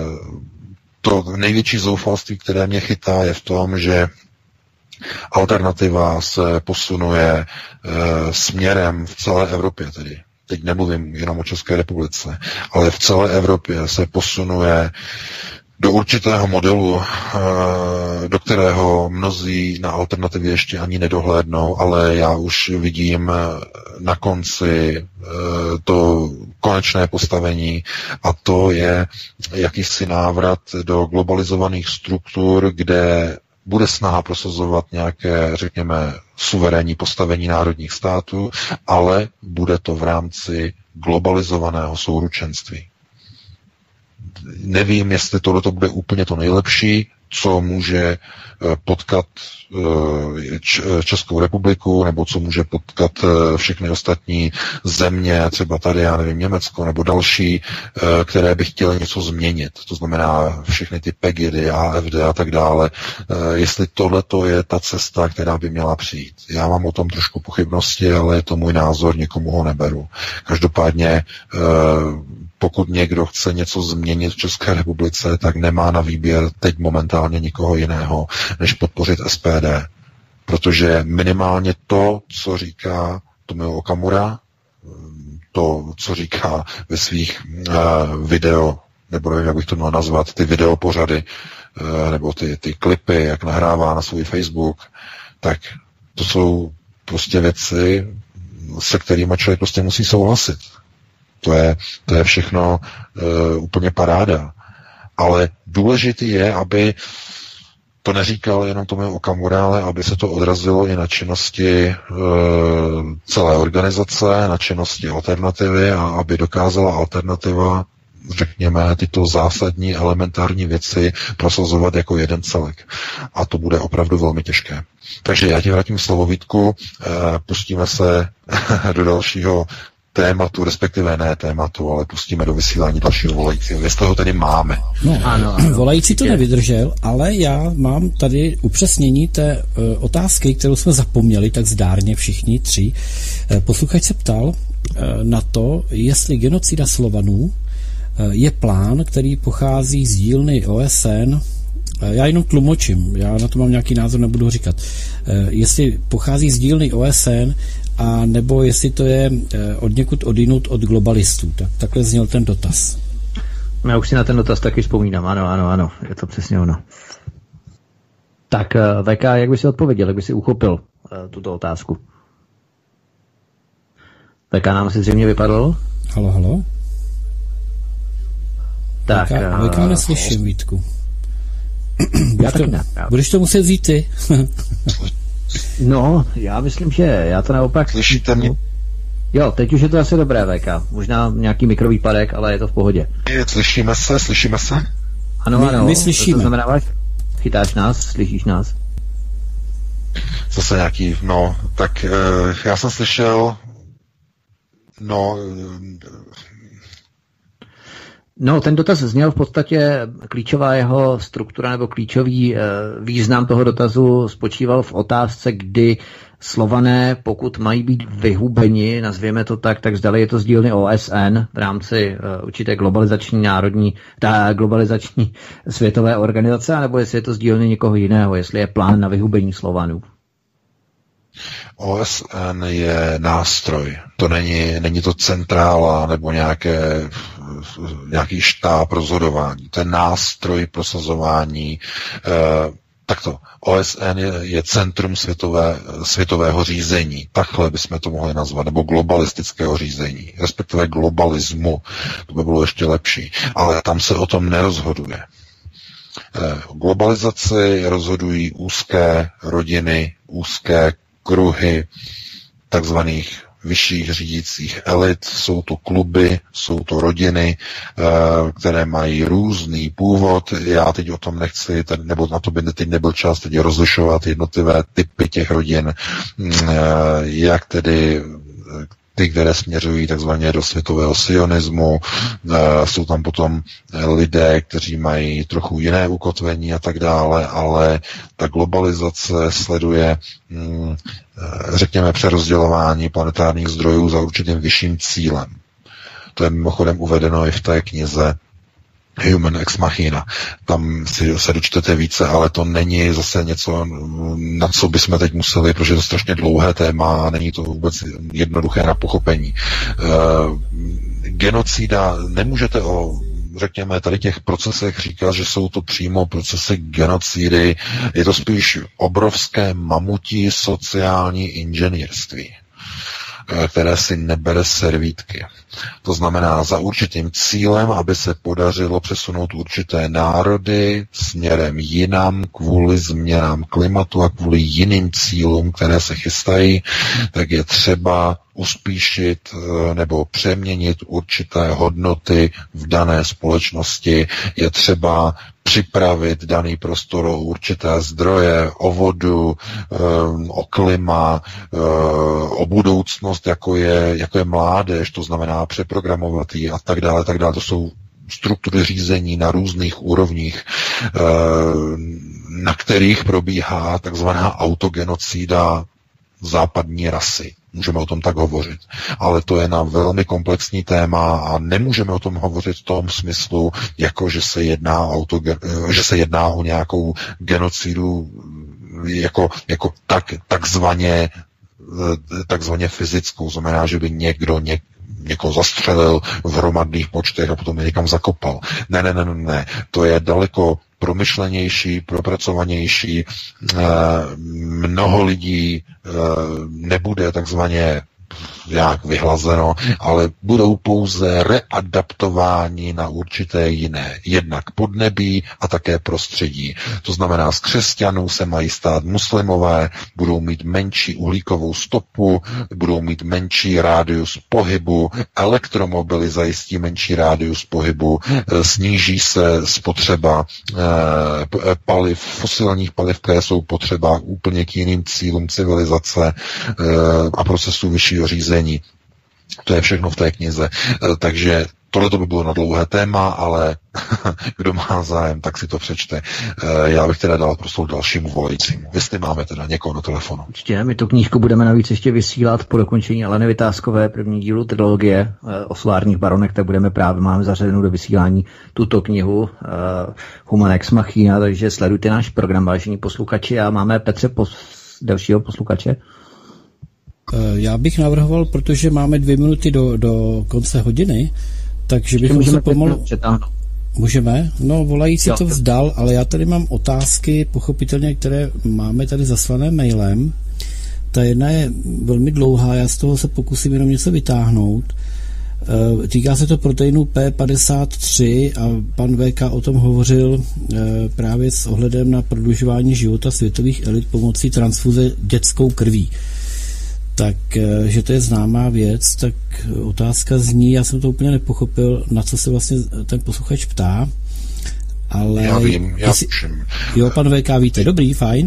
to největší zoufalství, které mě chytá, je v tom, že alternativa se posunuje uh, směrem v celé Evropě tedy. Teď nemluvím jenom o České republice, ale v celé Evropě se posunuje do určitého modelu, do kterého mnozí na alternativě ještě ani nedohlédnou, ale já už vidím na konci to konečné postavení a to je jakýsi návrat do globalizovaných struktur, kde bude snaha prosazovat nějaké, řekněme, suverénní postavení národních států, ale bude to v rámci globalizovaného souručenství. Nevím, jestli tohle bude úplně to nejlepší, co může potkat Českou republiku, nebo co může potkat všechny ostatní země, třeba tady, já nevím, Německo, nebo další, které by chtěly něco změnit. To znamená všechny ty Pegidy, A F D a tak dále. Jestli tohleto je ta cesta, která by měla přijít. Já mám o tom trošku pochybnosti, ale je to můj názor, nikomu ho neberu. Každopádně pokud někdo chce něco změnit v České republice, tak nemá na výběr teď momentálně nikoho jiného, než podpořit S P D. Protože minimálně to, co říká Tomio Okamura, to, co říká ve svých uh, video, nebo nevím, jak bych to měl nazvat, ty videopořady, uh, nebo ty, ty klipy, jak nahrává na svůj Facebook, tak to jsou prostě věci, se kterými člověk prostě musí souhlasit. To je, to je všechno uh, úplně paráda. Ale důležitý je, aby to neříkal jenom Tomio Okamura, ale aby se to odrazilo i na činnosti e, celé organizace, na činnosti alternativy a aby dokázala alternativa, řekněme, tyto zásadní elementární věci prosazovat jako jeden celek. A to bude opravdu velmi těžké. Takže já ti vrátím slovo, Vítku, e, pustíme se do dalšího tématu, respektive ne tématu, ale pustíme do vysílání dalšího volajícího. Jestli ho tedy máme. No, ano, ano. Volající to nevydržel, ale já mám tady upřesnění té uh, otázky, kterou jsme zapomněli tak zdárně všichni tři. Uh, posluchač se ptal uh, na to, jestli genocida Slovanů uh, je plán, který pochází z dílny O S N. Uh, já jenom tlumočím, já na to mám nějaký názor, nebudu říkat. Uh, jestli pochází z dílny O S N, a nebo jestli to je od někud odinut od globalistů. Tak, takhle zněl ten dotaz. Já už si na ten dotaz taky vzpomínám. Ano, ano, ano. Je to přesně ono. Tak, V K, jak by si odpověděl, jak by si uchopil uh, tuto otázku? V K nám si zřejmě vypadl. Halo, halo. Tak, Vojka, Vojka neslyším, Vítku. budeš, to, ne, budeš to muset vzít ty. No, já myslím, že já to naopak... Slyšíte mě? Jo, teď už je to asi dobré, V K. Možná nějaký mikrovýpadek, ale je to v pohodě. Slyšíme se, slyšíme se? Ano, my, ano. My slyšíme. To znamená, chytáš nás, slyšíš nás? Zase nějaký, no, tak uh, já jsem slyšel, no... No, ten dotaz zněl v podstatě, klíčová jeho struktura nebo klíčový uh, význam toho dotazu spočíval v otázce, kdy Slované, pokud mají být vyhubeni, nazvěme to tak, tak zdali je to z dílny O S N v rámci uh, určité globalizační národní, ta globalizační světové organizace, nebo jestli je to z dílny někoho jiného, jestli je plán na vyhubení Slovanů. O S N je nástroj, to není, není to centrála nebo nějaké, nějaký štáb rozhodování, to je nástroj prosazování. Eh, takto, O S N je, je centrum světové, světového řízení, takhle bychom to mohli nazvat, nebo globalistického řízení, respektive globalismu, to by bylo ještě lepší, ale tam se o tom nerozhoduje. Eh, globalizaci rozhodují úzké rodiny, úzké kruhy takzvaných vyšších řídících elit, jsou to kluby, jsou to rodiny, které mají různý původ. Já teď o tom nechci, nebo na to by teď nebyl čas teď rozlišovat jednotlivé typy těch rodin, jak tedy ty, které směřují takzvaně do světového sionismu, jsou tam potom lidé, kteří mají trochu jiné ukotvení a tak dále, ale ta globalizace sleduje, řekněme, přerozdělování planetárních zdrojů za určitým vyšším cílem. To je mimochodem uvedeno i v té knize Human Ex Machina. Tam si se dočtete více, ale to není zase něco, na co bychom teď museli, protože je to strašně dlouhé téma a není to vůbec jednoduché na pochopení. E, genocida, nemůžete o, řekněme, tady těch procesech říkat, že jsou to přímo procesy genocidy, je to spíš obrovské mamutí sociální inženýrství, které si nebere servítky. To znamená za určitým cílem, aby se podařilo přesunout určité národy směrem jinam kvůli změnám klimatu a kvůli jiným cílům, které se chystají, tak je třeba uspíšit nebo přeměnit určité hodnoty v dané společnosti. Je třeba připravit daný prostor o určité zdroje, o vodu, o klima, o budoucnost, jako je, jako je mládež, to znamená přeprogramovat ji a tak dále, tak dále. To jsou struktury řízení na různých úrovních, na kterých probíhá takzvaná autogenocída západní rasy. Můžeme o tom tak hovořit. Ale to je na velmi komplexní téma a nemůžeme o tom hovořit v tom smyslu, jako že se jedná, autogen, že se jedná o nějakou genocidu jako, jako tak, takzvaně, takzvaně fyzickou. Znamená, že by někdo něk, někoho zastřelil v hromadných počtech a potom je někam zakopal. Ne, ne, ne, ne. To je daleko promyšlenější, propracovanější. Mnoho lidí nebude takzvaně jak vyhlazeno, ale budou pouze readaptováni na určité jiné, jednak podnebí a také prostředí. To znamená, z křesťanů se mají stát muslimové, budou mít menší uhlíkovou stopu, budou mít menší rádius pohybu, elektromobily zajistí menší rádius pohybu, sníží se spotřeba paliv, fosilních paliv, které jsou potřeba úplně k jiným cílům civilizace a procesů vyššího řízení. To je všechno v té knize. Takže tohle to by bylo na dlouhé téma, ale kdo má zájem, tak si to přečte. Já bych teda dal prostor dalšímu volajícímu. Jestli máme teda někoho na telefonu. Určitě, my tu knížku budeme navíc ještě vysílat po dokončení Aleny Vytázkové první dílu trilogie o solárních baronech, tak budeme právě, máme zařazenou do vysílání tuto knihu uh, Human Ex Machina, takže sledujte náš program, vážení posluchači, a máme Petře pos- dalšího posluchače. Já bych navrhoval, protože máme dvě minuty do, do konce hodiny, takže bychom se pomalu... Můžeme? No, volající jo, to vzdal, ale já tady mám otázky, pochopitelně, které máme tady zaslané mailem. Ta jedna je velmi dlouhá, já z toho se pokusím jenom něco vytáhnout. Týká se to proteinu P padesát tři a pan V K o tom hovořil právě s ohledem na prodlužování života světových elit pomocí transfuze dětskou krví. Tak, že to je známá věc, tak otázka zní, já jsem to úplně nepochopil, na co se vlastně ten posluchač ptá, ale... Já vím, já jestli... všim. Jo, pan V K, víte, dobrý, fajn.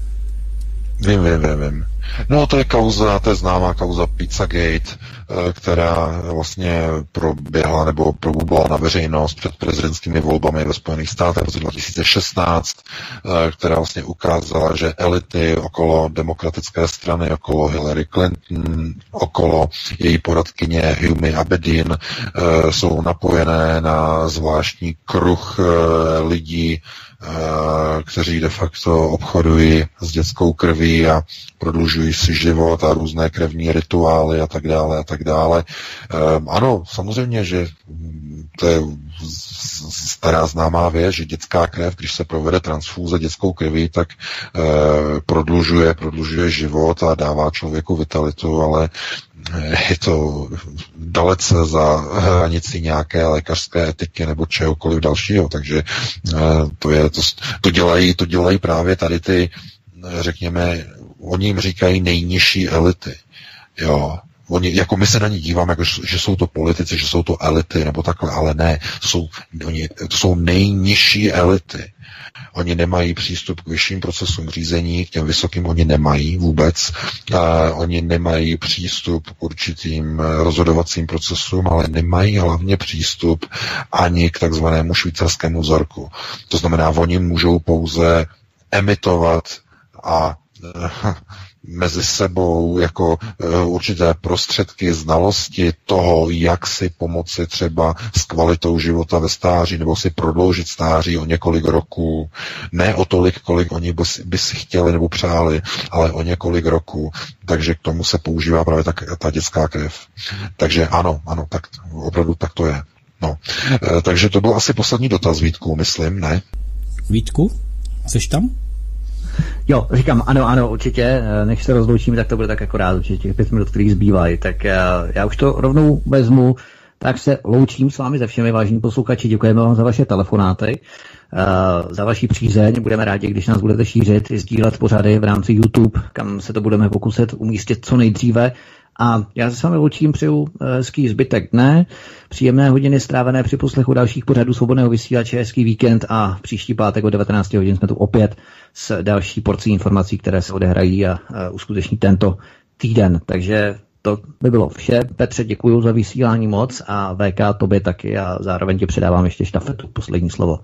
Vím, vím, vím, vím. No, to je kauza, to je známá kauza Pizzagate, která vlastně proběhla nebo probublala na veřejnost před prezidentskými volbami ve Spojených státech v roce dva tisíce šestnáct, která vlastně ukázala, že elity okolo demokratické strany, okolo Hillary Clinton, okolo její poradkyně Humi Abedin jsou napojené na zvláštní kruh lidí, kteří de facto obchodují s dětskou krví a prodlužují si život a různé krevní rituály a tak dále a tak dále. Ano, samozřejmě, že to je stará známá věc, že dětská krev, když se provede transfúze dětskou krví, tak prodlužuje, prodlužuje život a dává člověku vitalitu, ale je to dalece za hranici nějaké lékařské etiky nebo čehokoliv dalšího, takže to, je, to, to, dělají, to dělají právě tady ty, řekněme, oni jim říkají nejnižší elity, jo. Oni, jako my se na ně díváme, jako, že jsou to politici, že jsou to elity, nebo takhle, ale ne, to jsou, oni, to jsou nejnižší elity. Oni nemají přístup k vyšším procesům řízení, k těm vysokým oni nemají vůbec. A oni nemají přístup k určitým rozhodovacím procesům, ale nemají hlavně přístup ani k takzvanému švýcarskému vzorku. To znamená, oni můžou pouze emitovat a mezi sebou jako uh, určité prostředky znalosti toho, jak si pomoci třeba s kvalitou života ve stáří, nebo si prodloužit stáří o několik roků. Ne o tolik, kolik oni by, by si chtěli nebo přáli, ale o několik roků. Takže k tomu se používá právě tak, ta dětská krev. Takže ano, ano, tak opravdu tak to je. No. Uh, takže to byl asi poslední dotaz, Vítku, myslím, ne? Vítku, jseš tam? Jo, říkám, ano, ano, určitě, než se rozloučíme, tak to bude tak akorát, určitě těch pět minut, kterých zbývají, tak já, já už to rovnou vezmu, tak se loučím s vámi se všemi, vážení posluchači, děkujeme vám za vaše telefonáty, uh, za vaši přízeň, budeme rádi, když nás budete šířit i sdílet pořady v rámci YouTube, kam se to budeme pokusit umístit co nejdříve. A já se s vámi loučím, přeju hezký zbytek dne, příjemné hodiny strávené při poslechu dalších pořadů Svobodného vysílače, hezký víkend a příští pátek o devatenáct hodin jsme tu opět s další porcí informací, které se odehrají a uskuteční tento týden. Takže to by bylo vše. Petře, děkuji za vysílání moc a V K tobě taky a zároveň ti předávám ještě štafetu, poslední slovo.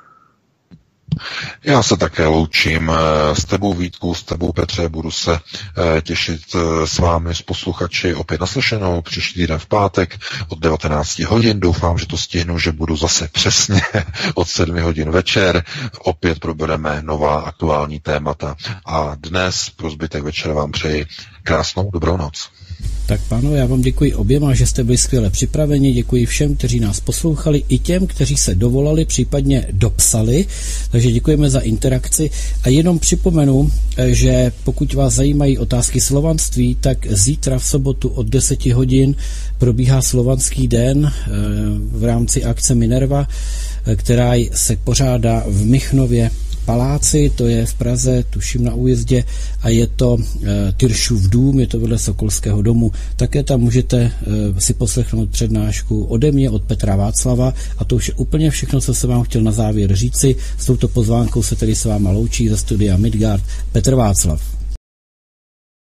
Já se také loučím s tebou, Vítku, s tebou, Petře, budu se těšit s vámi, s posluchači, opět naslyšenou příští týden v pátek od devatenáct hodin. Doufám, že to stihnu, že budu zase přesně od sedmi hodin večer. Opět probereme nová aktuální témata. A dnes pro zbytek večera vám přeji krásnou dobrou noc. Tak pánové, já vám děkuji oběma, že jste byli skvěle připraveni, děkuji všem, kteří nás poslouchali, i těm, kteří se dovolali, případně dopsali, takže děkujeme za interakci a jenom připomenu, že pokud vás zajímají otázky slovanství, tak zítra v sobotu od deset hodin probíhá slovanský den v rámci akce Minerva, která se pořádá v Michnově paláci, to je v Praze, tuším na Újezdě, a je to e, Tyršův dům, je to vedle Sokolského domu. Také tam můžete e, si poslechnout přednášku ode mě, od Petra Václava, a to už je úplně všechno, co jsem vám chtěl na závěr říci. S touto pozvánkou se tedy s váma loučí ze studia Midgard Petr Václav.